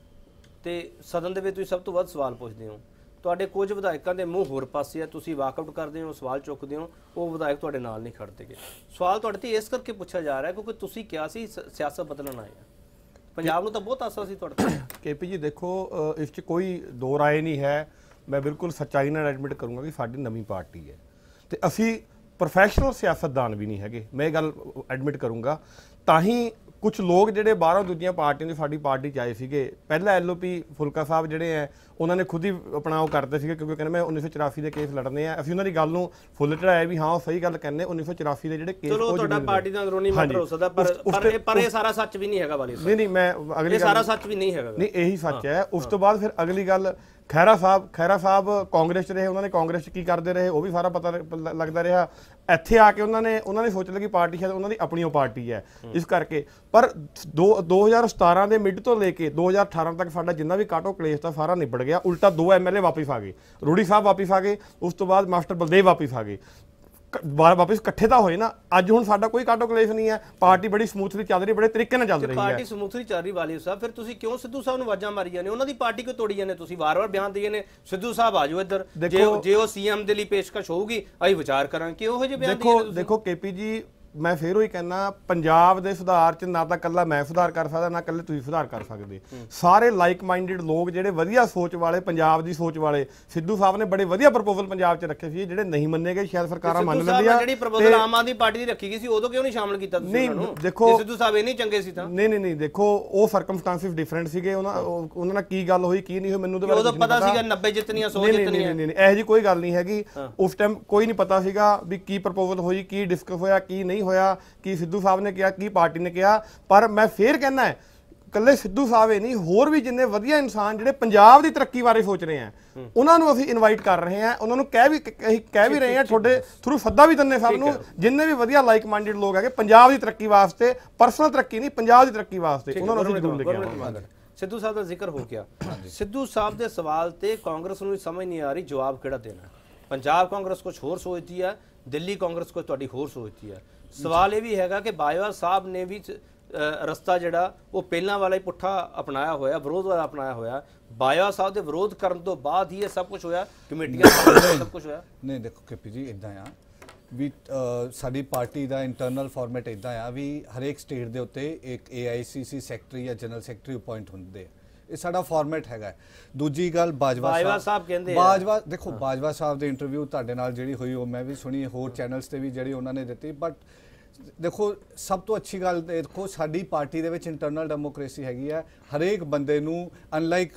ਤੇ ਸਦਨ ਦੇ ਵਿੱਚ ਤੁਸੀਂ ਸਭ ਤੋਂ ਵੱਧ ਸਵਾਲ ਪੁੱਛਦੇ ਹੋ, ਤੁਹਾਡੇ ਕੁਝ ਵਿਧਾਇਕਾਂ ਦੇ ਮੂੰਹ ਹੋਰ ਪਾਸੇ ਆ, ਤੁਸੀਂ ਵਾਕਆਊਟ ਕਰਦੇ ਹੋ, ਸਵਾਲ ਚੁੱਕਦੇ ਹੋ, ਉਹ ਵਿਧਾਇਕ ਤੁਹਾਡੇ ਨਾਲ ਨਹੀਂ ਖੜਦੇਗੇ। ਸਵਾਲ ਤੁਹਾਡੇ ਤੇ ਇਸ ਕਰਕੇ ਪੁੱਛਿਆ ਜਾ ਰਿਹਾ ਕਿਉਂਕਿ ਤੁਸੀਂ ਕਿਹਾ ਸੀ ਸਿਆਸਤ ਬਦਲਣ ਆਏ ਆ, ਪੰਜਾਬ ਨੂੰ ਤਾਂ ਬਹੁਤ ਆਸਰਾ ਸੀ ਤੁਹਾਡੇ ਤੇ। ਕੇਪੀ ਜੀ ਦੇਖੋ, ਇਸ 'ਚ ਕੋਈ ਦੋ ਰਾਏ ਨਹੀਂ ਹੈ, ਮੈਂ ਬਿਲਕੁਲ ਸੱਚਾਈ ਨਾਲ ਐਡਮਿਟ ਕਰੂੰਗਾ ਕਿ ਸਾਡੀ ਨਵੀਂ ਪਾਰਟੀ ਹੈ ਤੇ ਅਸੀਂ ਪ੍ਰੋਫੈਸ਼ਨਲ ਸਿਆਸਤਦਾਨ ਵੀ ਨਹੀਂ ਹੈਗੇ, ਮੈਂ ਇਹ ਗੱਲ ਐਡਮਿਟ ਕਰੂੰਗਾ। ਤਾਂ ਹੀ ਕੁਝ ਲੋਕ ਜਿਹੜੇ ਬਾਹਰੋਂ ਦੂਜੀਆਂ ਪਾਰਟੀਆਂ ਦੀ ਸਾਡੀ ਪਾਰਟੀ 'ਚ ਆਏ ਸੀਗੇ, ਪਹਿਲਾਂ ਐਲਓਪੀ ਫੁਲਕਾ ਸਾਹਿਬ ਜਿਹੜੇ ਹੈ ਉਹਨਾਂ ਨੇ ਖੁਦ ਹੀ ਆਪਣਾ ਉਹ ਕਰਦੇ ਸੀਗੇ, ਕਿਉਂਕਿ ਕਹਿੰਦੇ ਮੈਂ 1984 ਦੇ ਕੇਸ ਲੜਨੇ ਆ। ਅਸੀਂ ਉਹਨਾਂ ਦੀ ਗੱਲ ਨੂੰ ਫੁੱਲ ਚੜਾਇਆ ਵੀ ਹਾਂ ਉਹ ਸਹੀ ਗੱਲ ਕਹਿੰਦੇ, 1984 ਦੇ ਜਿਹੜੇ ਕੇਸ, ਚਲੋ ਤੁਹਾਡਾ ਪਾਰਟੀ ਦਾ ਅੰਦਰੂਨੀ ਮੈਟਰ ਹੋ ਸਕਦਾ, ਪਰ ਇਹ ਸਾਰਾ ਸੱਚ ਵੀ ਨਹੀਂ ਹੈਗਾ ਵਾਲੀ। ਨਹੀਂ, ਮੈਂ ਅਗਲੀ ਸਾਰਾ ਸੱਚ ਵੀ ਨਹੀਂ ਹੈਗਾ, ਨਹੀਂ ਇਹੀ ਸੱਚ ਹੈ। ਉਸ ਤੋਂ ਬਾਅਦ ਫਿਰ ਅਗਲੀ ਗੱਲ ਖਹਿਰਾ ਸਾਹਿਬ ਕਾਂਗਰਸ 'ਚ ਰਹੇ, ਉਹਨਾਂ ਨੇ ਕਾਂਗਰਸ 'ਚ ਕੀ ਕਰਦੇ ਰਹੇ ਉਹ ਵੀ ਸਾਰਾ ਪਤਾ ਲੱਗਦਾ ਰਿਹਾ। ਇੱਥੇ ਆ ਕੇ ਉਹਨਾਂ ਨੇ ਸੋਚ ਲਿਆ ਕਿ ਪਾਰਟੀ ਸ਼ਾਇਦ ਉਹਨਾਂ ਦੀ ਆਪਣੀ ਉਹ ਪਾਰਟੀ ਹੈ, ਇਸ ਕਰਕੇ। ਪਰ 2017 ਦੇ ਮਿਡ ਤੋਂ ਲੈ ਕੇ 2018 ਤੱਕ ਸਾਡਾ ਜਿੰਨਾ ਵੀ ਕਾਟੋ ਕਲੇਸ਼ ਦਾ ਸਾਰਾ ਨਿਬੜ ਗਿਆ। ਉਲਟਾ 2 MLA ਵਾਪਿਸ ਆ ਗਏ, ਰੂੜੀ ਸਾਹਿਬ ਵਾਪਿਸ ਆ ਗਏ, ਉਸ ਤੋਂ ਬਾਅਦ ਮਾਸਟਰ ਬਲਦੇਵ ਵਾਪਿਸ ਆ ਗਏ, ਵਾਪਿਸ ਇਕੱਠੇ ਤਾਂ ਹੋਏ ਨਾ। ਅੱਜ ਹੁਣ ਸਾਡਾ ਕੋਈ ਕਾਟੋ ਕਲੇਸ਼ ਨਹੀਂ ਹੈ, ਪਾਰਟੀ ਬੜੀ ਸਮੂਥਲੀ ਚੱਲ ਰਹੀ, ਬੜੇ ਤਰੀਕੇ ਨਾਲ ਚੱਲ ਰਹੀ ਹੈ। ਪਾਰਟੀ ਸਮੂਥਲੀ ਚੱਲ ਰਹੀ ਵਾਲੀ ਸਾਹਿਬ, ਫਿਰ ਤੁਸੀਂ ਕਿਉਂ ਸਿੱਧੂ ਸਾਹਿਬ ਨੂੰ ਆਵਾਜ਼ਾਂ ਮਾਰੀ ਜਾਂਦੇ? ਉਹਨਾਂ ਦੀ ਪਾਰਟੀ ਕਿਉਂ ਤੋੜੀ ਜਾਂਦੇ? ਤੁਸੀਂ ਵਾਰ-ਵਾਰ ਬਿਆਨ ਦਈਏ ਨੇ ਸਿੱਧੂ ਸਾਹਿਬ ਆ ਜਾਓ ਇੱਧਰ, ਜੇ ਉਹ ਸੀਐਮ ਦੇ ਲਈ ਪੇਸ਼ਕਸ਼ ਹੋਊਗੀ ਅਸੀਂ ਵਿਚਾਰ ਕਰਾਂਗੇ। ਕਿਉਂ ਜਿਹੇ ਬਿਆਨ ਦਈਏ ਨੇ? ਦੇਖੋ KP ਜੀ, ਮੈਂ ਫੇਰ ਉਹੀ ਕਹਿੰਦਾ, ਪੰਜਾਬ ਦੇ ਸੁਧਾਰ 'ਚ ਨਾ ਤਾਂ ਇਕੱਲਾ ਮੈਂ ਸੁਧਾਰ ਕਰ ਸਕਦਾ, ਨਾ ਇਕੱਲੇ ਤੁਸੀਂ ਸੁਧਾਰ ਕਰ ਸਕਦੇ। ਸਾਰੇ ਲਾਈਕ ਮਾਈਂਡਡ ਲੋਕ ਜਿਹੜੇ ਵਧੀਆ ਸੋਚ ਵਾਲੇ, ਪੰਜਾਬ ਦੀ ਸੋਚ ਵਾਲੇ, ਸਿੱਧੂ ਸਾਹਿਬ ਨੇ ਬੜੇ ਵਧੀਆ ਪ੍ਰਪੋਜ਼ਲ ਪੰਜਾਬ 'ਚ ਰੱਖੇ ਸੀ, ਜਿਹੜੇ ਨਹੀਂ ਮੰਨੇ ਗਏ ਸ਼ਾਇਦ ਸਰਕਾਰਾਂ ਮੰਨ ਲੈਂਦੀਆਂ। ਜਿਹੜੀ ਪ੍ਰਪੋਜ਼ਲ ਆਮ ਆਦਮੀ ਪਾਰਟੀ ਦੀ ਰੱਖੀ ਗਈ ਸੀ ਉਦੋਂ ਕਿਉਂ ਨਹੀਂ ਸ਼ਾਮਲ ਕੀਤਾ ਤੁਸੀਂ ਉਹਨਾਂ ਨੂੰ? ਦੇਖੋ ਸਿੱਧੂ ਸਾਹਿਬ ਇਹ ਨਹੀਂ ਚੰਗੇ ਸੀ ਤਾਂ ਨਹੀਂ ਦੇਖੋ ਉਹ ਸਰਕਮਸਟੈਂਸਿਸ ਡਿਫਰੈਂਟ ਸੀਗੇ। ਉਹਨਾਂ ਨਾਲ ਕੀ ਗੱਲ ਹੋਈ ਕੀ ਨਹੀਂ ਹੋਈ ਮੈਨੂੰ ਉਦੋਂ ਪਤਾ ਸੀਗਾ 90 ਜਿੱਤਣੀਆਂ 100 ਜਿੱਤਣੀਆਂ। ਨਹੀਂ ਇਹੋ ਜਿਹੀ ਕੋਈ ਗੱਲ ਨਹੀਂ ਹੈਗੀ। ਉਸ ਟਾਈਮ ਕੋਈ ਨਹੀਂ ਪਤਾ ਸੀਗਾ ਵੀ ਕੀ ਪ੍ਰਪੋਜ਼ਲ ਹੋਈ, ਕੀ ਡਿਸਕਸ ਹੋਇਆ, ਕੀ ਨਹੀਂ ਹੋਇਆ, ਕੀ ਸਿੱਧੂ ਸਾਹਿਬ ਨੇ ਕਿਹਾ, ਕੀ ਪਾਰਟੀ ਨੇ ਕਿਹਾ। ਪਰ ਮੈਂ ਫੇਰ ਕਹਿੰਦਾ ਹੈ, ਇਕੱਲੇ ਸਿੱਧੂ ਸਾਹਿਬ ਹੀ ਨਹੀਂ, ਹੋਰ ਵੀ ਜਿੰਨੇ ਵਧੀਆ ਇਨਸਾਨ ਜਿਹੜੇ ਪੰਜਾਬ ਦੀ ਤਰੱਕੀ ਬਾਰੇ ਸੋਚ ਰਹੇ ਆ, ਉਹਨਾਂ ਨੂੰ ਅਸੀਂ ਇਨਵਾਈਟ ਕਰ ਰਹੇ ਹਾਂ। ਉਹਨਾਂ ਨੂੰ ਕਹਿ ਵੀ ਰਹੇ ਹਾਂ, ਤੁਹਾਡੇ ਥਰੂ ਸੱਦਾ ਵੀ ਦਿੰਦੇ ਸਭ ਨੂੰ, ਜਿੰਨੇ ਵੀ ਵਧੀਆ ਲਾਈਕ ਮਾਈਂਡਡ ਲੋਕ ਹੈਗੇ ਪੰਜਾਬ ਦੀ ਤਰੱਕੀ ਵਾਸਤੇ, ਪਰਸਨਲ ਤਰੱਕੀ ਨਹੀਂ, ਪੰਜਾਬ ਦੀ ਤਰੱਕੀ ਵਾਸਤੇ, ਉਹਨਾਂ ਨੂੰ ਅਸੀਂ ਜ਼ਰੂਰ ਲੈ ਕੇ ਆਵਾਂਗੇ। ਸਿੱਧੂ ਸਾਹਿਬ ਦਾ ਜ਼ਿਕਰ ਹੋ ਗਿਆ। ਸਿੱਧੂ ਸਾਹਿਬ ਦੇ ਸਵਾਲ ਤੇ ਕਾਂਗਰਸ ਨੂੰ ਸਮਝ ਨਹੀਂ ਆ ਰਹੀ ਜਵਾਬ ਕਿਹੜਾ ਦੇਣਾ। ਪੰਜਾਬ ਕਾਂਗਰਸ ਕੁਝ ਹੋਰ ਸੋਚਦੀ ਹੈ, ਦਿੱਲੀ ਕਾਂਗਰਸ ਕੁਝ ਤੁਹਾਡੀ ਹੋਰ ਸੋਚਦੀ ਹੈ। ਸਵਾਲ ਇਹ ਵੀ ਹੈਗਾ ਕਿ ਬਾਜਵਾ ਸਾਹਿਬ ਨੇ ਵੀ ਰਸਤਾ ਜਿਹੜਾ ਉਹ ਪਹਿਲਾਂ ਵਾਲਾ ਹੀ ਪੁੱਠਾ ਅਪਣਾਇਆ ਹੋਇਆ, ਵਿਰੋਧ ਵਾਲਾ ਅਪਣਾਇਆ ਹੋਇਆ। ਬਾਜਵਾ ਸਾਹਿਬ ਦੇ ਵਿਰੋਧ ਕਰਨ ਤੋਂ ਬਾਅਦ ਹੀ ਇਹ ਸਭ ਕੁਝ ਹੋਇਆ, ਕਮੇਟੀਆਂ ਸਭ ਕੁਝ ਹੋਇਆ। ਨਹੀਂ ਦੇਖੋ KP ਜੀ, ਇੱਦਾਂ ਆ ਵੀ ਸਾਡੀ ਪਾਰਟੀ ਦਾ ਇੰਟਰਨਲ ਫਾਰਮੈਟ ਇੱਦਾਂ ਆ ਵੀ ਹਰੇਕ ਸਟੇਟ ਦੇ ਉੱਤੇ ਇੱਕ AICC ਸੈਕਟਰੀ ਜਾਂ ਜਨਰਲ ਸੈਕਟਰੀ ਅਪਾਇੰਟ ਹੁੰਦੇ ਆ। ਇਹ ਸਾਡਾ ਫਾਰਮੈਟ ਹੈਗਾ। ਦੂਜੀ ਗੱਲ ਬਾਜਵਾ ਸਾਹਿਬ ਕਹਿੰਦੇ ਦੇਖੋ ਬਾਜਵਾ ਸਾਹਿਬ ਦੇ ਇੰਟਰਵਿਊ ਤੁਹਾਡੇ ਨਾਲ ਜਿਹੜੀ ਹੋਈ ਉਹ ਮੈਂ ਵੀ ਸੁਣੀ, ਹੋਰ ਚੈਨਲਸ ਤੇ ਵੀ ਜਿਹੜੀ ਉਹਨਾਂ ਨੇ ਦਿੱਤੀ। ਬਟ ਦੇਖੋ ਸਭ ਤੋਂ ਅੱਛੀ ਗੱਲ ਦੇਖੋ, ਸਾਡੀ ਪਾਰਟੀ ਦੇ ਵਿੱਚ ਇੰਟਰਨਲ ਡੈਮੋਕ੍ਰੇਸੀ ਹੈਗੀ ਹੈ। ਹਰੇਕ ਬੰਦੇ ਨੂੰ ਅਨਲਾਈਕ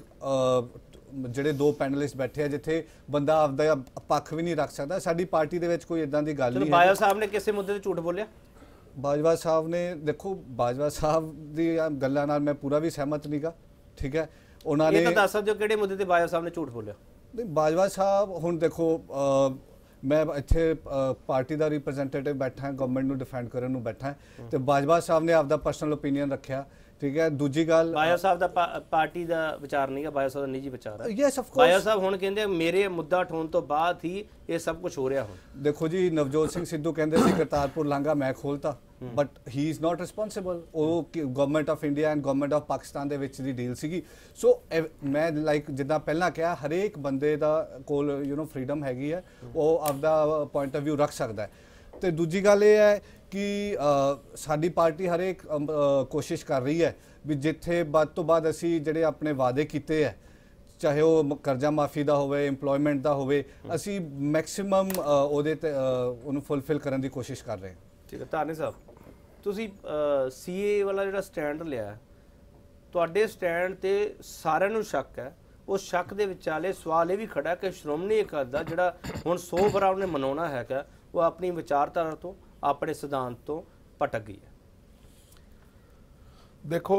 ਜਿਹੜੇ 2 ਪੈਨਲਿਸਟ ਬੈਠੇ ਆ ਜਿੱਥੇ ਬੰਦਾ ਆਪਦਾ ਪੱਖ ਵੀ ਨਹੀਂ ਰੱਖ ਸਕਦਾ, ਸਾਡੀ ਪਾਰਟੀ ਦੇ ਵਿੱਚ ਕੋਈ ਇਦਾਂ ਦੀ ਗੱਲ ਨਹੀਂ ਹੈ। ਬਾਜਵਾ ਸਾਹਿਬ ਨੇ ਕਿਸੇ ਮੁੱਦੇ ਤੇ ਝੂਠ ਬੋਲਿਆ? ਬਾਜਵਾ ਸਾਹਿਬ ਨੇ ਦੇਖੋ, ਬਾਜਵਾ ਸਾਹਿਬ ਦੀ ਗੱਲਾਂ ਨਾਲ ਮੈਂ ਪੂਰਾ ਵੀ ਸਹਿਮਤ ਨਹੀਂਗਾ, ਠੀਕ ਹੈ। ਉਹਨਾਂ ਨੇ ਇਹ ਤਾਂ ਦੱਸ ਸਕਦੇ ਹੋ ਕਿਹੜੇ ਮੁੱਦੇ ਤੇ ਬਾਜਵਾ ਸਾਹਿਬ ਨੇ ਝੂਠ ਬੋਲਿਆ? ਨਹੀਂ ਬਾਜਵਾ ਸਾਹਿਬ, ਹੁਣ ਦੇਖੋ ਮੈਂ ਇੱਥੇ ਪਾਰਟੀ ਦਾ ਰਿਪਰੈਜ਼ੈਂਟੇਟਿਵ ਬੈਠਾ, ਗਵਰਨਮੈਂਟ ਨੂੰ ਡਿਫੈਂਡ ਕਰਨ ਨੂੰ ਬੈਠਾ, ਤੇ ਬਾਜਵਾ ਸਾਹਿਬ ਨੇ ਆਪਦਾ ਪਰਸਨਲ ਓਪੀਨੀਅਨ ਰੱਖਿਆ, ਠੀਕ ਹੈ। ਦੂਜੀ ਗੱਲ ਬਾਜਵਾ ਸਾਹਿਬ ਦਾ ਪਾਰਟੀ ਦਾ ਵਿਚਾਰ ਨਹੀਂਗਾ, ਬਾਜਵਾ ਸਾਹਿਬ ਦਾ ਨਿੱਜੀ ਵਿਚਾਰ ਹੈ। Yes of course. Bajwa Sahib ਹੁਣ ਕਹਿੰਦੇ ਮੇਰੇ ਮੁੱਦਾ ਉਠਾਉਣ ਤੋਂ ਬਾਅਦ ਹੀ ਇਹ ਸਭ ਕੁਝ ਹੋ ਰਿਹਾ। ਹੁਣ ਦੇਖੋ ਜੀ, ਨਵਜੋਤ ਸਿੰਘ ਸਿੱਧੂ ਕਹਿੰਦੇ ਸੀ ਕਰਤਾਰਪੁਰ ਲਾਂਘਾ ਮੈਂ ਖੋਲਤਾ, but he is not responsible. ਉਹ government of India and government of Pakistan ਦੇ ਵਿੱਚ ਦੀ ਡੀਲ ਸੀਗੀ। ਸੋ ਮੈਂ ਲਾਈਕ ਜਿੱਦਾਂ ਪਹਿਲਾਂ ਕਿਹਾ, ਹਰੇਕ ਬੰਦੇ ਦਾ ਕੋਲ ਫਰੀडम ਹੈਗੀ ਹੈ, ਉਹ ਆਪਦਾ ਪੁਆਇੰਟ ਆਫ ਵਿਊ ਰੱਖ ਸਕਦਾ ਹੈ। ਤੇ ਦੂਜੀ ਗੱਲ ਇਹ ਹੈ ਕਿ ਸਾਡੀ ਪਾਰਟੀ ਹਰੇਕ ਕੋਸ਼ਿਸ਼ ਕਰ ਰਹੀ ਹੈ ਵੀ ਜਿੱਥੇ ਵੱਧ ਤੋਂ ਵੱਧ ਅਸੀਂ ਜਿਹੜੇ ਆਪਣੇ ਵਾਅਦੇ ਕੀਤੇ ਹੈ, ਚਾਹੇ ਉਹ ਕਰਜ਼ਾ ਮਾਫੀ ਦਾ ਹੋਵੇ, ਇੰਪਲੋਇਮੈਂਟ ਦਾ ਹੋਵੇ, ਅਸੀਂ ਮੈਕਸਿਮਮ ਉਹਦੇ ਤੇ ਉਹਨੂੰ ਫੁੱਲਫਿਲ ਕਰਨ ਦੀ ਕੋਸ਼ਿਸ਼ ਕਰ ਰਹੇ ਹਾਂ। ਠੀਕ ਹੈ। ਧਾਰਨੀ ਸਾਹਿਬ, ਤੁਸੀਂ CA ਵਾਲਾ ਜਿਹੜਾ ਸਟੈਂਡ ਲਿਆ, ਤੁਹਾਡੇ ਸਟੈਂਡ ਤੇ ਸਾਰਿਆਂ ਨੂੰ ਸ਼ੱਕ ਹੈ। ਉਸ ਸ਼ੱਕ ਦੇ ਵਿਚਾਲੇ ਸਵਾਲ ਇਹ ਵੀ ਖੜਾ ਕਿ ਸ਼੍ਰੋਮਣੀ ਅਕਾਲੀ ਦਲ ਜਿਹੜਾ ਹੁਣ 100 ਬਰਾਬਰ ਨੇ ਮਨਾਉਣਾ ਹੈਗਾ, ਉਹ ਆਪਣੀ ਵਿਚਾਰਧਾਰਾ ਤੋਂ, ਆਪਣੇ ਸਿਧਾਂਤ ਤੋਂ ਭਟਕ ਗਈ ਹੈ। ਦੇਖੋ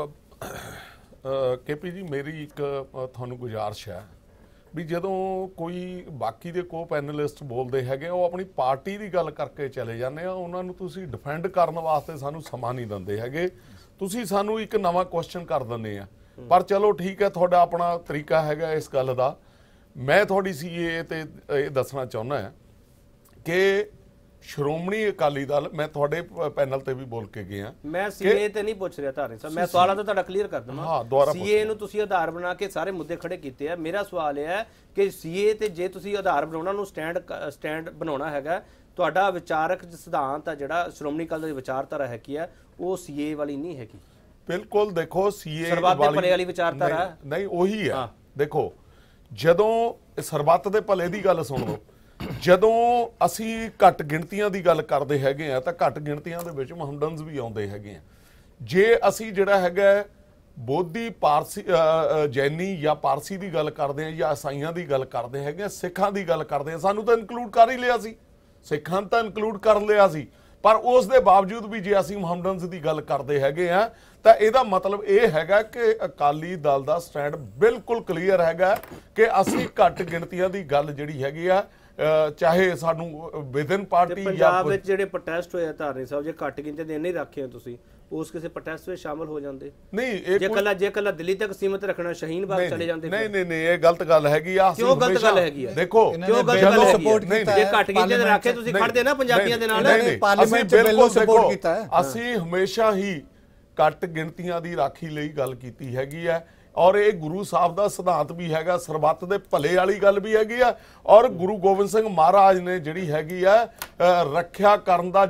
KP ਜੀ, ਮੇਰੀ ਇੱਕ ਤੁਹਾਨੂੰ ਗੁਜ਼ਾਰਿਸ਼ ਹੈ ਵੀ ਜਦੋਂ ਕੋਈ ਬਾਕੀ ਦੇ ਪੈਨਲਿਸਟ ਬੋਲਦੇ ਹੈਗੇ, ਉਹ ਆਪਣੀ ਪਾਰਟੀ ਦੀ ਗੱਲ ਕਰਕੇ ਚਲੇ ਜਾਂਦੇ ਆ, ਉਹਨਾਂ ਨੂੰ ਤੁਸੀਂ ਡਿਫੈਂਡ ਕਰਨ ਵਾਸਤੇ ਸਾਨੂੰ ਸਮਾਂ ਨਹੀਂ ਦਿੰਦੇ ਹੈਗੇ। ਤੁਸੀਂ ਸਾਨੂੰ ਇੱਕ ਨਵਾਂ ਕੁਐਸਚਨ ਕਰ ਦਿੰਦੇ ਆ। ਪਰ ਚਲੋ ਠੀਕ ਹੈ, ਤੁਹਾਡਾ ਆਪਣਾ ਤਰੀਕਾ ਹੈਗਾ ਇਸ ਗੱਲ ਦਾ। ਮੈਂ ਤੁਹਾਡੀ CA ਤੇ ਇਹ ਦੱਸਣਾ ਚਾਹੁੰਦਾ ਹਾਂ ਕਿ ਸ਼੍ਰੋਮਣੀ ਅਕਾਲੀ ਦਲ, ਮੈਂ ਤੁਹਾਡੇ ਪੈਨਲ ਤੇ ਵੀ ਬੋਲ ਕੇ ਗਿਆ, ਮੈਂ CA ਤੇ ਨਹੀਂ ਪੁੱਛ ਰਿਹਾ ਧਾਰਨੀ ਸਾਹਿਬ, ਮੈਂ ਸਵਾਲਾਂ ਤਾਂ ਤੁਹਾਡਾ ਕਲੀਅਰ ਕਰ ਦਵਾਂ। ਹਾਂ, ਦੁਬਾਰਾ CA ਨੂੰ ਤੁਸੀਂ ਆਧਾਰ ਬਣਾ ਕੇ ਸਾਰੇ ਮੁੱਦੇ ਖੜੇ ਕੀਤੇ ਆ। ਮੇਰਾ ਸਵਾਲ ਇਹ ਹੈ ਕਿ CA ਤੇ ਜੇ ਤੁਸੀਂ ਆਧਾਰ ਬਣਾਉਣਾ, ਨੂੰ ਸਟੈਂਡ ਬਣਾਉਣਾ ਹੈਗਾ, ਤੁਹਾਡਾ ਵਿਚਾਰਕ ਸਿਧਾਂਤ ਆ ਜਿਹੜਾ ਸ਼੍ਰੋਮਣੀ ਅਕਾਲੀ ਦਲ ਦੀ ਵਿਚਾਰਧਾਰਾ ਹੈਗੀ ਆ, ਉਹ CA ਵਾਲੀ ਨਹੀਂ ਹੈਗੀ। ਬਿਲਕੁਲ। ਦੇਖੋ CA ਸਰਬੱਤ ਦੇ ਭਲੇ ਵਾਲੀ ਵਿਚਾਰਧਾਰਾ ਨਹੀਂ, ਉਹੀ ਹੈ। ਦੇਖੋ ਜਦੋਂ ਸਰਬੱਤ ਦੇ ਭਲੇ ਦੀ ਗੱਲ ਸੁਣ ਲਓ, ਜਦੋਂ ਅਸੀਂ ਘੱਟ ਗਿਣਤੀਆਂ ਦੀ ਗੱਲ ਕਰਦੇ ਹੈਗੇ ਆ ਤਾਂ ਘੱਟ ਗਿਣਤੀਆਂ ਦੇ ਵਿੱਚ ਮੁਹੰਮਦਨਸ ਵੀ ਆਉਂਦੇ ਹੈਗੇ ਆ। ਜੇ ਅਸੀਂ ਜਿਹੜਾ ਹੈਗਾ ਬੋਧੀ ਪਾਰਸੀ ਜੈਨੀ ਜਾਂ ਪਾਰਸੀ ਦੀ ਗੱਲ ਕਰਦੇ ਆ ਜਾਂ ਈਸਾਈਆਂ ਦੀ ਗੱਲ ਕਰਦੇ ਹੈਗੇ ਆ, ਸਿੱਖਾਂ ਦੀ ਗੱਲ ਕਰਦੇ ਆ, ਸਾਨੂੰ ਤਾਂ ਇਨਕਲੂਡ ਕਰ ਹੀ ਲਿਆ ਸੀ, ਸਿੱਖਾਂ ਤਾਂ ਇਨਕਲੂਡ ਕਰ ਲਿਆ ਸੀ। ਪਰ ਉਸ ਦੇ ਬਾਵਜੂਦ ਵੀ ਜੇ ਅਸੀਂ ਮੁਹੰਮਡਨਸ ਦੀ ਗੱਲ ਕਰਦੇ ਹੈਗੇ ਆ ਤਾਂ ਇਹਦਾ ਮਤਲਬ ਇਹ ਹੈਗਾ ਕਿ ਅਕਾਲੀ ਦਲ ਦਾ ਸਟੈਂਡ ਬਿਲਕੁਲ ਕਲੀਅਰ ਹੈਗਾ ਕਿ ਅਸੀਂ ਘੱਟ ਗਿਣਤੀਆਂ ਦੀ ਗੱਲ ਜਿਹੜੀ ਹੈਗੀ ਆ ਚਾਹੇ ਸਾਨੂੰ ਵਿਦਨ ਪਾਰਟੀ ਜਾਂ ਪੰਜਾਬ ਵਿੱਚ ਜਿਹੜੇ ਪ੍ਰੋਟੈਸਟ ਹੋਏ ਆ ਧਾਰਨੀ ਸਾਹਿਬ, ਜੇ ਘੱਟ ਗਿਣਤੀ ਦੇ ਨਹੀਂ ਰੱਖੇ ਹੋ ਤੁਸੀਂ, ਉਸ ਕਿਸੇ ਪ੍ਰੋਟੈਸਟ ਵਿੱਚ ਸ਼ਾਮਲ ਹੋ ਜਾਂਦੇ? ਨਹੀਂ, ਇਹ ਜੇ ਕੱਲਾ ਦਿੱਲੀ ਤੱਕ ਸੀਮਤ ਰੱਖਣਾ, ਸ਼ਹੀਨ ਬਾਗ ਚਲੇ ਜਾਂਦੇ? ਨਹੀਂ, ਇਹ ਗਲਤ ਗੱਲ ਹੈਗੀ ਆ। ਕਿਉਂ ਗਲਤ ਗੱਲ ਹੈਗੀ ਆ? ਦੇਖੋ, ਕਿਉਂ ਗਲਤ ਗੱਲ ਹੈਗੀ? ਜੇ ਘੱਟ ਗਿਣਤੀ ਦੇ ਰੱਖੇ ਤੁਸੀਂ ਖੜਦੇ ਨਾ ਪੰਜਾਬੀਆਂ ਦੇ ਨਾਲ। ਪਾਰਲੀਮੈਂਟ ਚ ਬਿੱਲ ਸਪੋਰਟ ਕੀਤਾ ਹੈ। ਅਸੀਂ ਹਮੇਸ਼ਾ ਹੀ ਘੱਟ ਗਿਣਤੀਆਂ ਦੀ ਰਾਖੀ ਲਈ ਗੱਲ ਕੀਤੀ ਹੈਗੀ ਆ, ਔਰ ਇਹ ਗੁਰੂ ਸਾਹਿਬ ਦਾ ਸਿਧਾਂਤ ਵੀ ਹੈਗਾ, ਸਰਬੱਤ ਦੇ ਭਲੇ ਵਾਲੀ ਗੱਲ ਵੀ ਹੈਗੀ ਆ, ਔਰ ਗੁਰੂ ਗੋਬਿੰਦ ਸਿੰਘ ਮਹਾਰਾਜ ਨੇ ਜਿਹੜੀ ਹੈਗੀ ਆ ਰੱਖਿਆ ਕਰਨ ਦਾ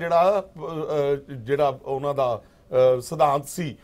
ਜਿਹੜਾ ਉਹਨਾਂ ਦਾ ਸਿਧਾਂਤ ਸੀ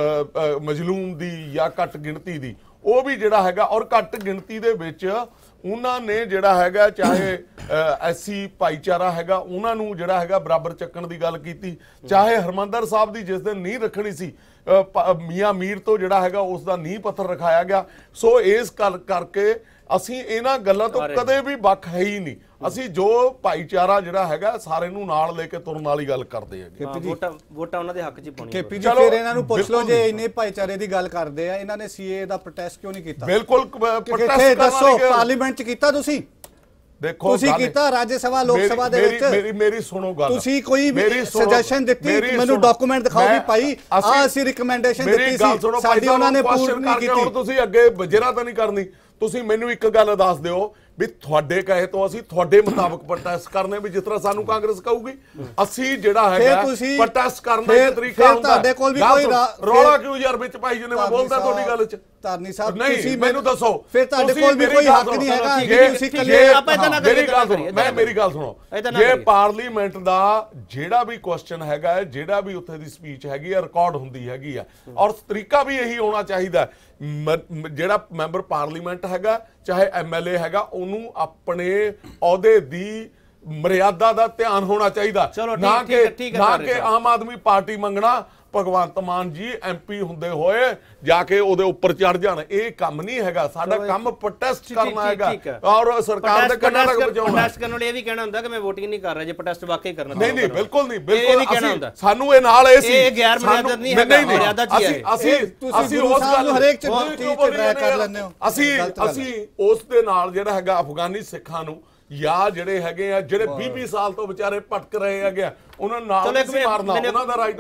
ਮਜਲੂਮ ਦੀ ਜਾਂ ਘੱਟ ਗਿਣਤੀ ਦੀ, ਉਹ ਵੀ ਜਿਹੜਾ ਹੈਗਾ। ਔਰ ਘੱਟ ਗਿਣਤੀ ਦੇ ਵਿੱਚ ਉਹਨਾਂ ਨੇ ਜਿਹੜਾ ਹੈਗਾ ਚਾਹੇ ਐਸੀ ਭਾਈਚਾਰਾ ਹੈਗਾ ਉਹਨਾਂ ਨੂੰ ਜਿਹੜਾ ਹੈਗਾ ਬਰਾਬਰ ਚੱਕਣ ਦੀ ਗੱਲ ਕੀਤੀ, ਚਾਹੇ ਹਰਮੰਦਰ ਸਾਹਿਬ ਦੀ ਜਿਸ ਦਿਨ ਨੀਂਹ ਰੱਖਣੀ ਸੀ ਮੀਆਂ ਮੀਰ ਤੋਂ ਜਿਹੜਾ ਹੈਗਾ ਉਸ ਦਾ ਨੀਂਹ ਪੱਥਰ ਰਖਾਇਆ ਗਿਆ। ਸੋ ਇਸ ਕਰਕੇ ਅਸੀਂ ਇਹਨਾਂ ਗੱਲਾਂ ਤੋਂ ਕਦੇ ਵੀ ਵੱਖ ਹੈ ਹੀ ਨਹੀਂ। ਅਸੀਂ ਜੋ ਭਾਈਚਾਰਾ ਜਿਹੜਾ ਹੈਗਾ ਸਾਰੇ ਨੂੰ ਨਾਲ ਲੈ ਕੇ ਤੁਰਨ ਵਾਲੀ ਗੱਲ ਕਰਦੇ ਆ। ਵੋਟਾਂ ਉਹਨਾਂ ਦੇ ਹੱਕ 'ਚ ਪਾਉਣੀ। ਕੇਪੀ ਜੀ ਫਿਰ ਇਹਨਾਂ ਨੂੰ ਪੁੱਛ ਲਓ, ਜੇ ਇੰਨੇ ਭਾਈਚਾਰੇ ਦੀ ਗੱਲ ਕਰਦੇ ਆ, ਇਹਨਾਂ ਨੇ ਸੀਏ ਦਾ ਪ੍ਰੋਟੈਸਟ ਕਿਉਂ ਨਹੀਂ ਕੀਤਾ? ਬਿਲਕੁਲ ਕਿੱਥੇ ਦੱਸੋ, ਪਾਰਲੀਮੈਂਟ 'ਚ ਕੀਤਾ ਤੁਸੀਂ? ਦੇਖੋ, ਤੁਸੀਂ ਕੀਤਾ ਰਾਜ ਸਭਾ ਲੋਕ ਸਭਾ ਦੇ ਵਿੱਚ? ਮੇਰੀ ਸੁਣੋ ਗੱਲ। ਤੁਸੀਂ ਕੋਈ ਸੁਜੈਸ਼ਨ ਦਿੱਤੀ? ਮੈਨੂੰ ਡਾਕੂਮੈਂਟ ਦਿਖਾਓ ਵੀ ਭਾਈ ਆਹ ਅਸੀਂ ਰਿਕਮੈਂਡੇਸ਼ਨ ਦਿੱਤੀ ਸੀ, ਸਾਡੀ ਉਹਨਾਂ ਨੇ ਪੂਰੀ ਨਹੀਂ ਕੀਤੀ। ਹੁਣ ਤੁਸੀਂ ਅੱਗੇ ਵਜਰਾ ਤਾਂ ਨਹੀਂ ਕਰਨੀ, ਤੁਸੀਂ ਮੈਨੂੰ ਇੱਕ ਗੱਲ ਦੱਸ ਦਿਓ ਵੀ ਤੁਹਾਡੇ ਕਹੇ ਤੋਂ ਅਸੀਂ ਤੁਹਾਡੇ ਮੁਤਾਬਕ ਪ੍ਰੋਟੈਸਟ ਕਰਨੇ ਵੀ ਜਿਸ ਤਰ੍ਹਾਂ ਸਾਨੂੰ ਕਾਂਗਰਸ ਕਹੂਗੀ। ਅਸੀਂ ਜਿਹੜਾ ਹੈਗਾ ਪ੍ਰੋਟੈਸਟ ਕਰਨ ਦਾ ਇੱਕ ਤਰੀਕਾ ਹੁੰਦਾ। ਤੁਹਾਡੇ ਕੋਲ ਵੀ ਕੋਈ ਰੌਲਾ ਕਿਉਂ ਯਾਰ ਵਿੱਚ ਪਾਈ ਜਿੰਨੇ ਮੈਂ ਬੋਲਦਾ ਤੁਹਾਡੀ ਗੱਲ 'ਚ? ਧਾਰਨੀ ਸਾਹਿਬ ਤੁਸੀਂ ਮੈਨੂੰ ਦੱਸੋ, ਫਿਰ ਤੁਹਾਡੇ ਕੋਲ ਵੀ ਕੋਈ ਹੱਕ ਨਹੀਂ ਹੈਗਾ ਕਿ ਤੁਸੀਂ ਕੱਲੇ ਆਪਾਂ ਇਦਾਂ ਨਾ ਕਰੀਏ। ਮੇਰੀ ਗੱਲ ਸੁਣੋ, ਜੇ ਪਾਰਲੀਮੈਂਟ ਦਾ ਜਿਹੜਾ ਵੀ ਕੁਐਸਚਨ ਹੈਗਾ, ਜਿਹੜਾ ਵੀ ਉੱਥੇ ਦੀ ਸਪੀਚ ਹੈਗੀ ਆ, ਰਿਕਾਰਡ ਹੁੰਦੀ ਹੈਗੀ ਆ, ਔਰ ਤਰੀਕਾ ਵੀ ਇਹੀ ਹੋਣਾ ਚਾਹੀਦਾ। ਜਿਹੜਾ ਮੈਂਬਰ ਪਾਰਲੀਮੈਂਟ ਹੈਗਾ ਚਾਹੇ ਐਮਐਲਏ ਹੈਗਾ, ਉਹਨੂੰ ਆਪਣੇ ਅਹੁਦੇ ਦੀ ਮਰਿਆਦਾ ਦਾ ਧਿਆਨ ਹੋਣਾ ਚਾਹੀਦਾ, ਨਾ ਕਿ ਆਮ ਆਦਮੀ ਪਾਰਟੀ ਮੰਗਣਾ ਭਗਵੰਤ ਮਾਨ ਜੀ ਐਮਪੀ ਹੁੰਦੇ ਹੋਏ ਜਾ ਕੇ ਉਹਦੇ ਉੱਪਰ ਚੜ ਜਾਣ। ਇਹ ਕੰਮ ਨਹੀਂ ਹੈਗਾ ਸਾਡਾ, ਕੰਮ ਪ੍ਰੋਟੈਸਟ ਕਰਨਾ ਹੈਗਾ ਔਰ ਸਰਕਾਰ ਦੇ ਕੰਨਾਂ ਤੱਕ ਪਹੁੰਚਾਉਣਾ। ਪ੍ਰੋਟੈਸਟ ਕਰਨ ਵਾਲੇ ਇਹ ਵੀ ਕਹਿਣਾ ਹੁੰਦਾ ਕਿ ਮੈਂ ਵੋਟਿੰਗ ਨਹੀਂ ਕਰ ਰਿਹਾ, ਜੇ ਪ੍ਰੋਟੈਸਟ ਵਾਕਈ ਕਰਨਾ। ਨਹੀਂ, ਬਿਲਕੁਲ ਨਹੀਂ, ਬਿਲਕੁਲ ਸਾਨੂੰ ਇਹ ਨਾਲ ਇਹ ਸੀ, ਇਹ ਗੈਰ ਮਰਿਆਦਾ ਨਹੀਂ ਹੈਗਾ, ਮਰਿਆਦਾ ਚ ਹੀ ਹੈ। ਅਸੀਂ ਉਸ ਗੱਲ ਨੂੰ ਹਰੇਕ ਚੀਜ਼ ਟਰੈਕ ਕਰ ਲੈਂਦੇ ਹੋ। ਅਸੀਂ ਉਸ ਦੇ ਨਾਲ ਜਿਹੜਾ ਹੈਗਾ ਅਫਗਾਨੀ ਸਿੱਖਾਂ ਨੂੰ ਜਾਂ ਜਿਹੜੇ ਹੈਗੇ ਆ ਜਿਹੜੇ 20 ਸਾਲ ਤੋਂ ਵਿਚਾਰੇ ਭਟਕ ਰਹੇ ਹੈਗੇ ਉਹਨਾਂ ਨਾਲ ਮਾਰਨਾ ਉਹਨਾਂ ਦਾ ਰਾਈਟ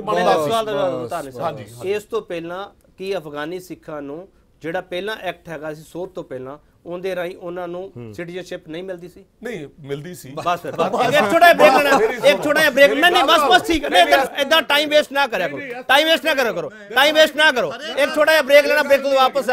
ਬਣਦਾ। ਹਾਂਜੀ, ਇਸ ਤੋਂ ਪਹਿਲਾਂ ਕੀ ਅਫਗਾਨੀ ਸਿੱਖਾਂ ਨੂੰ ਜਿਹੜਾ ਪਹਿਲਾਂ ਐਕਟ ਹੈਗਾ ਸੀ ਸੋਧ ਤੋਂ ਪਹਿਲਾਂ, ਉਹਦੇ ਰਾਹੀਂ ਉਹਨਾਂ ਨੂੰ ਸਿਟੀਜ਼ਨਸ਼ਿਪ ਨਹੀਂ ਮਿਲਦੀ ਸੀ? ਨਹੀਂ ਮਿਲਦੀ ਸੀ। ਬਸ ਇੱਕ ਛੋਟਾ ਬ੍ਰੇਕ ਲੈਣਾ, ਇੱਕ ਛੋਟਾ ਬ੍ਰੇਕ। ਨਹੀਂ ਬਸ ਠੀਕ ਹੈ, ਇਦਾਂ ਟਾਈਮ ਵੇਸਟ ਨਾ ਕਰਿਆ ਕਰੋ, ਟਾਈਮ ਵੇਸਟ ਨਾ ਕਰੋ, ਇੱਕ ਛੋਟਾ ਜਿਹਾ ਬ੍ਰੇਕ ਲੈਣਾ। ਬ੍ਰੇਕ ਤੋਂ ਵਾਪਸ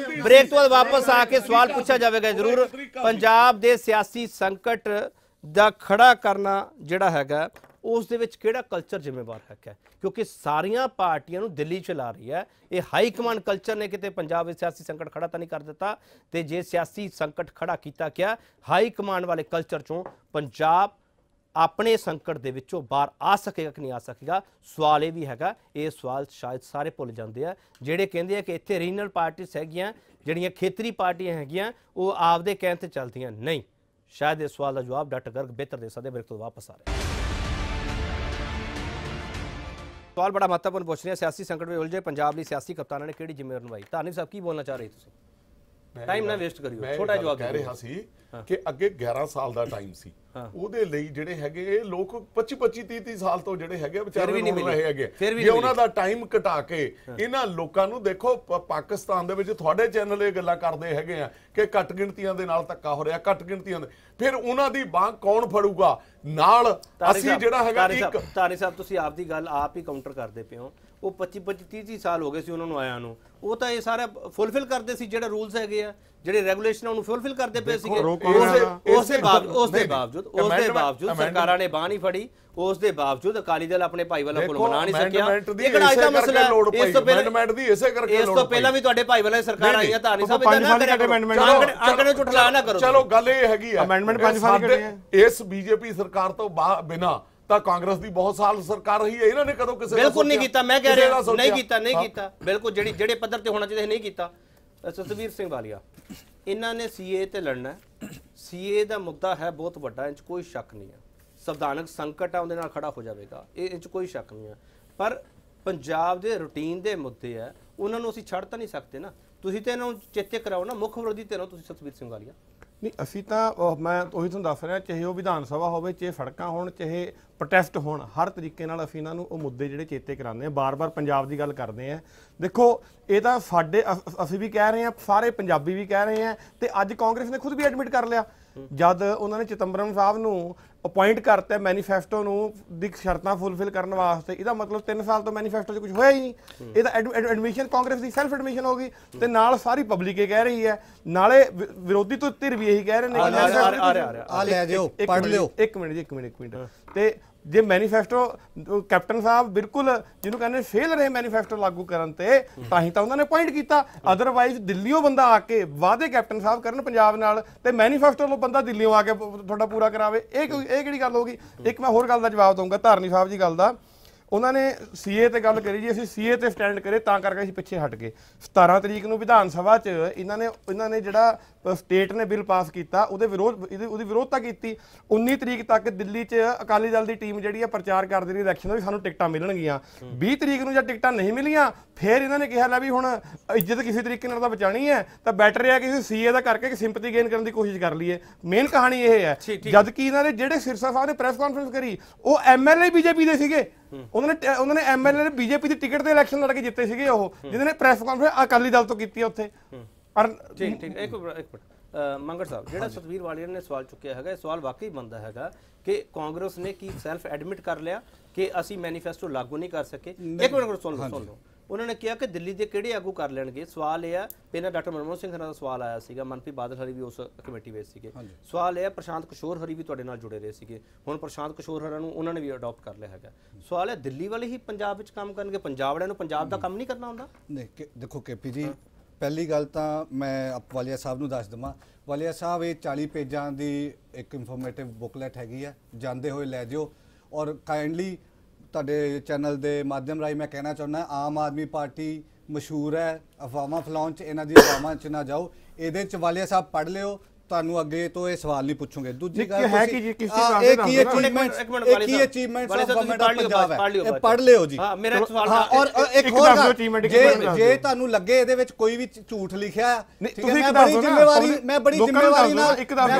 ਆ ਕੇ ਸਵਾਲ ਪੁੱਛਿਆ ਜਾਵੇਗਾ ਜ਼ਰੂਰ। ਪੰਜਾਬ ਦੇ ਸਿਆਸੀ ਸੰਕਟ ਦਾ ਖੜਾ ਕਰਨਾ ਜਿਹੜਾ ਹੈਗਾ ਉਸ ਦੇ ਵਿੱਚ ਕਿਹੜਾ ਕਲਚਰ ਜ਼ਿੰਮੇਵਾਰ ਹੈ? ਕਿਉਂਕਿ ਸਾਰੀਆਂ ਪਾਰਟੀਆਂ ਨੂੰ ਦਿੱਲੀ ਚਲਾ ਰਹੀ ਹੈ ਇਹ ਹਾਈ ਕਮਾਂਡ ਕਲਚਰ ਨੇ। ਕਿਤੇ ਪੰਜਾਬ ਵਿੱਚ ਸਿਆਸੀ ਸੰਕਟ ਖੜਾ ਤਾਂ ਨਹੀਂ ਕਰ ਦਿੱਤਾ, ਤੇ ਜੇ ਸਿਆਸੀ ਸੰਕਟ ਖੜਾ ਕੀਤਾ ਗਿਆ ਹਾਈ ਕਮਾਂਡ ਵਾਲੇ ਕਲਚਰ ਚੋਂ ਪੰਜਾਬ ਆਪਣੇ ਸੰਕਟ ਦੇ ਵਿੱਚੋਂ ਬਾਹਰ ਆ ਸਕੇਗਾ ਕਿ ਨਹੀਂ ਆ ਸਕੇਗਾ? ਸਵਾਲ ਇਹ ਵੀ ਹੈਗਾ। ਇਹ ਸਵਾਲ ਸ਼ਾਇਦ ਸਾਰੇ ਭੁੱਲ ਜਾਂਦੇ ਆ ਜਿਹੜੇ ਕਹਿੰਦੇ ਆ ਕਿ ਇੱਥੇ ਰੀਜਨਲ ਪਾਰਟੀਆਂ ਹੈਗੀਆਂ, ਜਿਹੜੀਆਂ ਖੇਤਰੀ ਪਾਰਟੀਆਂ ਹੈਗੀਆਂ ਉਹ ਆਪਦੇ ਕਹਿਣ ਤੇ ਚੱਲਦੀਆਂ ਨਹੀਂ। ਸ਼ਾਇਦ ਇਸ ਸਵਾਲ ਦਾ ਜਵਾਬ ਡਾਕਟਰ ਗਰਗ ਬਿਹਤਰ ਦੇ ਸਕਦੇ। ਮੇਰੇ ਤੋਂ ਵਾਪਸ ਆ ਰਹੇ ਸਵਾਲ ਬੜਾ ਮਹੱਤਵਪੂਰਨ ਪੁੱਛ ਰਿਹਾ। ਸਿਆਸੀ ਸੰਕਟ ਵਿੱਚ ਉਲਝੇ ਪੰਜਾਬ ਲਈ ਸਿਆਸੀ ਕਪਤਾਨਾਂ ਨੇ ਕਿਹੜੀ ਜ਼ਿੰਮੇਵਾਰੀ ਨਿਭਾਈ? ਧਾਰਨੀ ਸਾਹਿਬ ਕੀ ਬੋਲਣਾ ਚਾਹ ਰਹੇ ਤੁਸੀਂ? ਟਾਈਮ ਨਾ ਵੇਸਟ ਕਰਿਓ, ਛੋਟਾ ਜਵਾਬ ਕਹਿ ਰਿਹਾ ਸੀ ਕਿ ਅੱਗੇ 11 ਸਾਲ ਦਾ ਟਾਈਮ ਸੀ, ਉਹਦੇ ਲਈ ਜਿਹੜੇ ਹੈਗੇ ਇਹ ਲੋਕ 25 30 ਸਾਲ ਤੋਂ ਜਿਹੜੇ ਹੈਗੇ ਵਿਚਾਰੇ ਰੁਲ ਰਹੇ ਹੈਗੇ। ਜੇ ਉਹਨਾਂ ਦਾ ਟਾਈਮ ਘਟਾ ਕੇ ਇਹਨਾਂ ਲੋਕਾਂ ਨੂੰ ਦੇਖੋ, ਪਾਕਿਸਤਾਨ ਦੇ ਵਿੱਚ ਤੁਹਾਡੇ ਚੈਨਲ ਇਹ ਗੱਲਾਂ ਕਰਦੇ ਹੈਗੇ ਆ ਕਿ ਘੱਟ ਗਿਣਤੀਆਂ ਦੇ ਨਾਲ ਧੱਕਾ ਹੋ ਰਿਹਾ, ਘੱਟ ਗਿਣਤੀਆਂ ਦੇ, ਫਿਰ ਉਹਨਾਂ ਦੀ ਬਾਂਹ ਕੌਣ ਫੜੂਗਾ ਨਾਲ? ਅਸੀਂ ਜਿਹੜਾ ਹੈਗਾ ਇੱਕ ਧਾਰਨੀ ਸਾਹਿਬ ਤੁਸੀਂ ਆਪ ਦੀ ਗੱਲ ਆਪ ਹੀ ਕਾਊਂਟਰ ਕਰਦੇ ਪਏ ਹੋ। ਉਹ 25 30 ਸਾਲ ਹੋ ਗਏ ਸੀ ਉਹਨਾਂ ਨੂੰ ਆਇਆ ਨੂੰ, ਉਹ ਤਾਂ ਇਹ ਸਾਰਾ ਫੁੱਲਫਿਲ ਕਰਦੇ ਸੀ, ਜਿਹੜੇ ਰੂਲਸ ਹੈਗੇ ਆ, ਜਿਹੜੇ ਰੈਗੂਲੇਸ਼ਨਾਂ ਨੂੰ ਫੁੱਲਫਿਲ ਕਰਦੇ ਪਏ ਸੀਗੇ। ਉਸ ਦੇ ਬਾਵਜੂਦ ਸਰਕਾਰਾਂ ਨੇ ਬਾਂਹ ਨਹੀਂ ਫੜੀ। ਉਸ ਦੇ ਬਾਵਜੂਦ ਅਕਾਲੀ ਦਲ ਆਪਣੇ ਭਾਈ ਵਾਲਾ ਕੋਲ ਬਣਾ ਨਹੀਂ ਸਕਿਆ। ਇਹ ਕਿਹੜਾ ਇਹਦਾ ਮਸਲਾ ਹੈ? ਇਸ ਤੋਂ ਪਹਿਲਾਂ ਵੀ ਤੁਹਾਡੇ ਭਾਈ ਵਾਲੇ ਸਰਕਾਰ ਆਈਆਂ। ਧਾਰਨੀ ਸਾਹਿਬ ਇਦਾਂ ਨਾ ਕਰਿਆ ਕਰੋ, ਅੰਕੜੇ ਝੁਠਲਾ ਨਾ ਕਰੋ। ਚਲੋ ਗੱਲ ਇਹ ਹੈਗੀ ਆ, ਅਮੈਂਡਮੈਂਟ 5 ਸਾਲ ਕੱਢੇ ਆ। ਇਸ ਬੀਜੇਪੀ ਸਰਕਾਰ ਤੋਂ ਬਿਨਾ ਤਾਂ ਕਾਂਗਰਸ ਦੀ ਬਹੁਤ ਸਾਲ ਸਰਕਾਰ ਰਹੀ ਹੈ, ਇਹਨਾਂ ਨੇ ਕਦੋਂ ਕਿਸੇ ਬਿਲਕੁਲ ਨਹੀਂ ਕੀਤਾ। ਮੈਂ ਕਹਿ ਰਿਹਾ ਨਹੀਂ ਕੀਤਾ ਬਿਲਕੁਲ ਜਿਹੜੇ ਪੱਧਰ ਤੇ ਹੋਣਾ ਚਾਹੀਦਾ ਨਹੀਂ ਕੀਤਾ। ਸਤਵੀਰ ਸਿੰਘ ਵਾਲੀਆ, ਇਹਨਾਂ ਨੇ ਸੀਏ ਤੇ ਲੜਨਾ। ਸੀਏ ਦਾ ਮੁੱਦਾ ਹੈ ਬਹੁਤ ਵੱਡਾ, ਇਹ 'ਚ ਕੋਈ ਸ਼ੱਕ ਨਹੀਂ ਹੈ। ਸੰਵਿਧਾਨਕ ਸੰਕਟ ਆ ਉਹਦੇ ਨਾਲ ਖੜਾ ਹੋ ਜਾਵੇਗਾ, ਇਹ 'ਚ ਕੋਈ ਸ਼ੱਕ ਨਹੀਂ ਹੈ। ਪਰ ਪੰਜਾਬ ਦੇ ਰੂਟੀਨ ਦੇ ਮੁੱਦੇ ਆ, ਉਹਨਾਂ ਨੂੰ ਅਸੀਂ ਛੱਡ ਤਾਂ ਨਹੀਂ ਸਕਦੇ ਨਾ। ਤੁਸੀਂ ਤੇ ਇਹਨਾਂ ਨੂੰ ਚੇਤੇ ਕਰਾਓ ਨਾ, ਮੁੱਖ ਵਿਰੋਧੀ ਧਿਰ ਹੋ ਤੁਸੀਂ ਸਤਬੀਰ ਸਿੰਘ ਵਾਲੀਆ। ਨਹੀਂ ਅਸੀਂ ਤਾਂ ਮੈਂ ਉਹੀ ਤੁਹਾਨੂੰ ਦੱਸ ਰਿਹਾ, ਚਾਹੇ ਉਹ ਵਿਧਾਨ ਸਭਾ ਹੋਵੇ, ਚਾਹੇ ਸੜਕਾਂ ਹੋਣ, ਚਾਹੇ ਪ੍ਰੋਟੈਸਟ ਹੋਣ, ਹਰ ਤਰੀਕੇ ਨਾਲ ਅਸੀਂ ਇਹਨਾਂ ਨੂੰ ਉਹ ਮੁੱਦੇ ਜਿਹੜੇ ਚੇਤੇ ਕਰਾਉਂਦੇ ਹਾਂ। ਬਾਰ-ਬਾਰ ਪੰਜਾਬ ਦੀ ਗੱਲ ਕਰਦੇ ਹਾਂ। ਦੇਖੋ ਇਹ ਤਾਂ ਸਾਡੇ ਅਸੀਂ ਵੀ ਕਹਿ ਰਹੇ ਹਾਂ, ਸਾਰੇ ਪੰਜਾਬੀ ਵੀ ਕਹਿ ਰਹੇ ਹਾਂ, ਤੇ ਅੱਜ ਕਾਂਗਰਸ ਨੇ ਖੁਦ ਵੀ ਐਡਮਿਟ ਕਰ ਲਿਆ ਜਦ ਉਹਨਾਂ ਨੇ ਚਿਦੰਬਰਮ ਸਾਹਿਬ ਨੂੰ ਅਪਾਇੰਟ ਕਰਤਾ ਮੈਨੀਫੈਸਟੋ ਨੂੰ ਦੀ ਸ਼ਰਤਾਂ ਫੁੱਲਫਿਲ ਕਰਨ ਵਾਸਤੇ। ਇਹਦਾ ਮਤਲਬ 3 ਸਾਲ ਤੋਂ ਮੈਨੀਫੈਸਟੋ 'ਚ ਕੁਝ ਹੋਇਆ ਹੀ ਨਹੀਂ। ਇਹ ਤਾਂ ਐਡਮਿਸ਼ਨ ਕਾਂਗਰਸ ਦੀ ਸੈਲਫ ਐਡਮਿਸ਼ਨ ਹੋ ਗਈ, ਤੇ ਨਾਲ ਸਾਰੀ ਪਬਲਿਕ ਇਹ ਕਹਿ ਰਹੀ ਹੈ, ਨਾਲੇ ਵਿਰੋਧੀ ਤੋਂ ਧਿਰ ਵੀ ਇਹੀ ਕਹਿ ਰਹੇ ਨੇ। ਆ ਲੈ ਜਾਓ, ਪੜ੍ਹ ਲਿਓ। ਇੱਕ ਮਿੰਟ ਤੇ ਜੇ ਮੈਨੀਫੈਸਟੋ ਕੈਪਟਨ ਸਾਹਿਬ ਬਿਲਕੁਲ ਜਿਹਨੂੰ ਕਹਿੰਦੇ ਫੇਲ ਰਹੇ ਮੈਨੀਫੈਸਟੋ ਲਾਗੂ ਕਰਨ ਤੇ, ਤਾਂ ਹੀ ਤਾਂ ਉਹਨਾਂ ਨੇ ਪੁਆਇੰਟ ਕੀਤਾ। ਅਦਰਵਾਈਜ਼ ਦਿੱਲੀੋਂ ਬੰਦਾ ਆ ਕੇ ਵਾਅਦੇ ਕੈਪਟਨ ਸਾਹਿਬ ਕਰਨ ਪੰਜਾਬ ਨਾਲ, ਤੇ ਮੈਨੀਫੈਸਟੋ ਤੋਂ ਬੰਦਾ ਦਿੱਲੀੋਂ ਆ ਕੇ ਤੁਹਾਡਾ ਪੂਰਾ ਕਰਾਵੇ, ਇਹ ਕਿਹੜੀ ਗੱਲ ਹੋ ਗਈ। ਇੱਕ ਮੈਂ ਹੋਰ ਗੱਲ ਦਾ ਜਵਾਬ ਦਊਂਗਾ ਧਾਰਨੀ ਸਾਹਿਬ ਜੀ ਗੱਲ ਦਾ। ਉਹਨਾਂ ਨੇ ਸੀਏ ਤੇ ਗੱਲ ਕਰੀ ਜੀ, ਅਸੀਂ ਸੀਏ ਤੇ ਸਟੈਂਡ ਕਰੇ ਤਾਂ ਕਰਕੇ ਅਸੀਂ ਪਿੱਛੇ ਹਟ ਗਏ। 17 ਤਰੀਕ ਨੂੰ ਵਿਧਾਨ ਸਭਾ 'ਚ ਇਹਨਾਂ ਨੇ ਜਿਹੜਾ ਸਟੇਟ ਨੇ ਬਿੱਲ ਪਾਸ ਕੀਤਾ ਉਹਦੀ ਵਿਰੋਧਤਾ ਕੀਤੀ। 19 ਤਰੀਕ ਤੱਕ ਦਿੱਲੀ 'ਚ ਅਕਾਲੀ ਦਲ ਦੀ ਟੀਮ ਜਿਹੜੀ ਆ ਪ੍ਰਚਾਰ ਕਰਦੀ ਰਹੀ ਇਲੈਕਸ਼ਨ ਦਾ ਵੀ ਸਾਨੂੰ ਟਿਕਟਾਂ ਮਿਲਣਗੀਆਂ। 20 ਤਰੀਕ ਨੂੰ ਜਦ ਟਿਕਟਾਂ ਨਹੀਂ ਮਿਲੀਆਂ, ਫਿਰ ਇਹਨਾਂ ਨੇ ਕਿਹਾ ਲੈ ਵੀ ਹੁਣ ਇੱਜ਼ਤ ਕਿਸੇ ਤਰੀਕੇ ਨਾਲ ਤਾਂ ਬਚਾਣੀ ਹੈ, ਤਾਂ ਬੈਟਰ ਹੈ ਕਿ ਸੀਏ ਦਾ ਕਰਕੇ ਸਿੰਪੈਥੀ ਗੇਨ ਕਰਨ ਦੀ ਕੋਸ਼ਿਸ਼ ਕਰ ਲਈਏ। ਮੇਨ ਕਹਾਣੀ ਇਹ ਹੈ। ਜਦ ਕਿ ਇਹਨਾਂ ਨੇ ਜਿਹੜੇ ਸਿਰਸਾ ਸਾਹਿਬ ਨੇ ਪ੍ਰੈਸ ਕਾਨਫਰੰਸ ਕਰੀ, ਉਹ ਐਮਐਲਏ ਬੀਜੇਪੀ ਦੇ ਸੀਗੇ। ਉਹਨਾਂ ਨੇ ਐਮਐਲਏ ਨੇ ਬੀਜੇਪੀ ਦੀ ਟਿਕਟ ਤੇ ਇਲੈਕਸ਼ਨ ਲੜ ਕੇ ਜਿੱਤੇ ਸੀਗੇ, ਉਹ ਜਿਹਨਾਂ ਨੇ ਪ੍ਰੈਸ ਕਾਨਫਰੰਸ ਅਕਾਲੀ ਦਲ ਤੋਂ ਕੀਤੀ ਉੱਥੇ। ਠੀਕ ਇੱਕ ਮਿੰਟ ਮੰਗੜ ਸਾਹਿਬ, ਜਿਹੜਾ ਸਤਬੀਰ ਵਾਲੀਆ ਨੇ ਸਵਾਲ ਚੁੱਕਿਆ ਹੈਗਾ, ਇਹ ਸਵਾਲ ਵਾਕਈ ਬਣਦਾ ਹੈਗਾ ਕਿ ਕਾਂਗਰਸ ਨੇ ਕੀ ਸੈਲਫ ਐਡਮਿਟ ਕਰ ਲਿਆ ਕਿ ਅਸੀਂ ਮੈਨੀਫੈਸਟੋ ਲਾਗੂ ਨਹੀਂ ਕਰ ਸਕੇ। ਇੱਕ ਮਿੰਟ ਸੁਣ ਲਓ। ਉਹਨਾਂ ਨੇ ਕਿਹਾ ਕਿ ਦਿੱਲੀ ਦੇ ਕਿਹੜੇ ਆਗੂ ਕਰ ਲੈਣਗੇ। ਸਵਾਲ ਇਹ ਆ, ਪਹਿਲਾਂ ਡਾਕਟਰ ਮਨਮੋਹਨ ਸਿੰਘ ਹਰਾਂ ਦਾ ਸਵਾਲ ਆਇਆ ਸੀਗਾ, ਮਨਪ੍ਰੀਤ ਬਾਦਲ ਹਰੀ ਵੀ ਉਸ ਕਮੇਟੀ ਵਿੱਚ ਸੀਗੇ। ਸਵਾਲ ਇਹ ਆ, ਪ੍ਰਸ਼ਾਂਤ ਕਿਸ਼ੋਰ ਹਰੀ ਵੀ ਤੁਹਾਡੇ ਨਾਲ ਜੁੜੇ ਰਹੇ ਸੀਗੇ, ਹੁਣ ਪ੍ਰਸ਼ਾਂਤ ਕਿਸ਼ੋਰ ਹਰਾਂ ਨੂੰ ਉਹਨਾਂ ਨੇ ਵੀ ਅਡਾਪਟ ਕਰ ਲਿਆ ਹੈਗਾ। ਸਵਾਲ ਹੈ, ਦਿੱਲੀ ਵਾਲੇ ਹੀ ਪੰਜਾਬ ਵਿੱਚ ਕੰਮ ਕਰਨਗੇ, ਪੰਜਾਬ ਵਾਲਿਆਂ ਨੂੰ ਪੰਜਾਬ ਦਾ ਕੰਮ ਨਹੀਂ ਕਰਨਾ ਹੁੰਦਾ? ਨਹੀਂ, ਦੇਖੋ ਕੇਪੀ ਜੀ, ਪਹਿਲੀ ਗੱਲ ਤਾਂ ਮੈਂ ਵਾਲੀਆ ਸਾਹਿਬ ਨੂੰ ਦੱਸ ਦੇਵਾਂ। ਵਾਲੀਆ ਸਾਹਿਬ ਇਹ 40 ਪੇਜਾਂ ਦੀ ਇੱਕ ਇਨਫੋਰਮੇਟਿਵ ਬੁਕਲੈਟ ਹੈਗੀ ਆ, ਜਾਂਦੇ ਹੋਏ ਲੈ ਜਿਓ। ਔਰ ਕਾਈਂਡਲੀ ਤੁਹਾਡੇ ਚੈਨਲ ਦੇ ਮਾਧਿਅਮ ਰਾਹੀਂ ਮੈਂ ਕਹਿਣਾ ਚਾਹੁੰਦਾ, ਆਮ ਆਦਮੀ ਪਾਰਟੀ ਮਸ਼ਹੂਰ ਹੈ ਅਫਵਾਹਾਂ ਫੈਲਾਉਣ 'ਚ, ਇਹਨਾਂ ਦੀ ਅਫਵਾਹਾਂ 'ਚ ਨਾ ਜਾਓ। ਇਹਦੇ 'ਚ ਵਾਲੀਆ ਸਾਹਿਬ ਪੜ੍ਹ ਲਿਓ, ਤੁਹਾਨੂੰ ਅੱਗੇ ਤੋਂ ਇਹ ਸਵਾਲ ਨਹੀਂ ਪੁੱਛੋਗੇ। ਦੂਜੀ ਗੱਲ ਹੈ ਕਿ ਜੀ ਕਿਸ ਤਰ੍ਹਾਂ ਇਹ ਕੀ achievements of government of Punjab ਹੈ, ਇਹ ਪੜ੍ਹ ਲਿਓ ਜੀ। ਹਾਂ, ਮੇਰਾ ਸਵਾਲ ਔਰ ਇੱਕ ਹੋਰ ਗੱਲ, ਜੇ ਤੁਹਾਨੂੰ ਲੱਗੇ ਇਹਦੇ ਵਿੱਚ ਕੋਈ ਵੀ ਝੂਠ ਲਿਖਿਆ, ਮੈਂ ਬੜੀ ਜ਼ਿੰਮੇਵਾਰੀ ਨਾਲ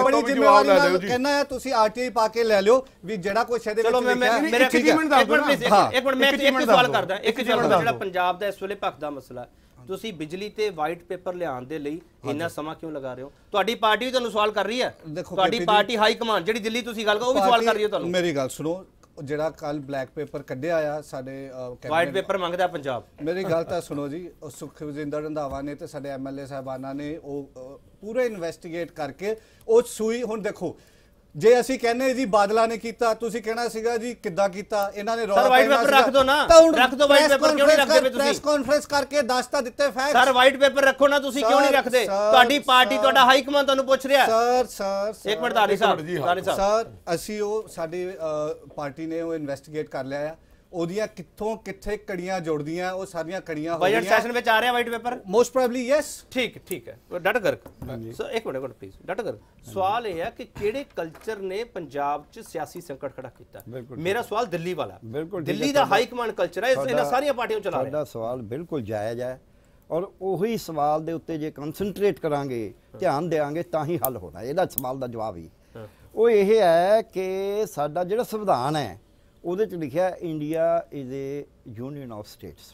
ਕਹਿੰਦਾ ਹੈ, ਤੁਸੀਂ ਆਰਟੀਆਈ ਪਾ ਕੇ ਲੈ ਲਿਓ ਵੀ ਜਿਹੜਾ ਕੁਝ ਇਹਦੇ ਵਿੱਚ ਲਿਖਿਆ ਹੈ। ਮੇਰਾ ਇੱਕ ਮਿੰਟ ਮੈਂ ਇੱਕ ਸਵਾਲ ਕਰਦਾ, ਇੱਕ ਜਿਹੜਾ ਪੰਜਾਬ ਦਾ ਇਸ ਵੇਲੇ ਭਖਦਾ ਮਸਲਾ, ਤੁਸੀਂ ਬਿਜਲੀ ਤੇ ਵਾਈਟ ਪੇਪਰ ਲਿਆਉਣ ਦੇ ਲਈ ਇੰਨਾ ਸਮਾਂ ਕਿਉਂ ਲਗਾ ਰਹੇ ਹੋ? ਤੁਹਾਡੀ ਪਾਰਟੀ ਵੀ ਤੁਹਾਨੂੰ ਸਵਾਲ ਕਰ ਰਹੀ ਹੈ, ਤੁਹਾਡੀ ਪਾਰਟੀ ਹਾਈ ਕਮਾਂਡ ਜਿਹੜੀ ਦਿੱਲੀ ਤੁਸੀਂ ਗੱਲ ਕਰੋ ਉਹ ਵੀ ਸਵਾਲ ਕਰ ਰਹੀ ਹੈ ਤੁਹਾਨੂੰ। ਮੇਰੀ ਗੱਲ ਸੁਣੋ, ਜਿਹੜਾ ਕੱਲ ਬਲੈਕ ਪੇਪਰ ਕੱਢਿਆ ਆ ਸਾਡੇ ਵਾਈਟ ਪੇਪਰ ਮੰਗਦਾ ਪੰਜਾਬ, ਮੇਰੀ ਗੱਲ ਤਾਂ ਸੁਣੋ ਜੀ। ਸੁਖਵਿੰਦਰ ਰੰਧਾਵਾ ਨੇ ਤੇ ਸਾਡੇ ਐਮਐਲਏ ਸਾਹਿਬਾਨਾਂ ਨੇ ਉਹ ਪੂਰੇ ਇਨਵੈਸਟੀਗੇਟ ਕਰਕੇ ਉਹ ਸੂਈ। ਹੁਣ ਦੇਖੋ, ਜੇ ਅਸੀਂ ਕਹਿੰਦੇ ਜੀ ਬਾਦਲਾਂ ਨੇ ਕੀਤਾ, ਤੁਸੀਂ ਕਹਿਣਾ ਸੀਗਾ ਜੀ ਕਿੱਦਾਂ ਕੀਤਾ ਇਹਨਾਂ ਨੇ। ਸਰ ਵਾਈਟ ਪੇਪਰ ਰੱਖ ਦੋ ਨਾ, ਰੱਖ ਦੋ ਵਾਈਟ ਪੇਪਰ, ਕਿਉਂ ਨਹੀਂ ਰੱਖਦੇ ਤੁਸੀਂ? ਪ੍ਰੈਸ ਕਾਨਫਰੰਸ ਕਰਕੇ ਦੱਸ ਤਾਂ ਦਿੱਤੇ ਫੈਕਟ। ਸਰ ਵਾਈਟ ਪੇਪਰ ਰੱਖੋ ਨਾ, ਤੁਸੀਂ ਕਿਉਂ ਨਹੀਂ ਰੱਖਦੇ? ਤੁਹਾਡੀ ਪਾਰਟੀ, ਤੁਹਾਡਾ ਹਾਈ ਕਮਾਂਡ ਤੁਹਾਨੂੰ ਪੁੱਛ ਰਿਹਾ। ਸਰ ਇੱਕ ਮਿੰਟ ਧਾਰੀ ਸਾਹਿਬ, ਸਰ ਅਸੀਂ ਉਹ ਸਾਡੀ ਪਾਰਟੀ ਨੇ ਉਹ ਇਨਵੈਸਟੀਗੇਟ ਕਰ ਲਿਆ ਆ, ਉਹਦੀਆਂ ਕਿੱਥੋਂ ਕਿੱਥੇ ਕੜੀਆਂ ਜੁੜਦੀਆਂ, ਉਹ ਸਾਰੀਆਂ ਕੜੀਆਂ ਹੋ ਗਈਆਂ। ਬਜਟ ਸੈਸ਼ਨ ਵਿੱਚ ਆ ਰਿਹਾ white paper most probably yes. ਠੀਕ ਹੈ, ਡਟ ਕਰ ਸੋ ਇੱਕ ਮਿੰਟ ਪਲੀਜ਼ ਡਟ ਕਰ। ਸਵਾਲ ਇਹ ਹੈ ਕਿ ਕਿਹੜੇ ਕਲਚਰ ਨੇ ਪੰਜਾਬ 'ਚ ਸਿਆਸੀ ਸੰਕਟ ਖੜਾ ਕੀਤਾ? ਮੇਰਾ ਸਵਾਲ ਦਿੱਲੀ ਵਾਲਾ, ਦਿੱਲੀ ਦਾ ਹਾਈ ਕਮਾਂਡ ਕਲਚਰ ਹੈ, ਇਹਨਾਂ ਸਾਰੀਆਂ ਪਾਰਟੀਆਂ ਚਲਾ ਰਿਹਾ। ਤੁਹਾਡਾ ਸਵਾਲ ਬਿਲਕੁਲ ਜਾਇਜ਼ ਹੈ, ਔਰ ਉਹੀ ਸਵਾਲ ਦੇ ਉੱਤੇ ਜੇ ਕਨਸੈਂਟਰੇਟ ਕਰਾਂਗੇ, ਧਿਆਨ ਦੇਵਾਂਗੇ, ਤਾਂ ਹੀ ਹੱਲ ਹੋਣਾ। ਇਹਦਾ ਸਵਾਲ ਦਾ ਜਵਾਬ ਹੀ ਉਹ ਇਹ ਹੈ ਕਿ ਸਾਡਾ ਜਿਹੜਾ ਸੰਵਿਧਾਨ ਹੈ ਉਹਦੇ 'ਚ ਲਿਖਿਆ India is a union of states.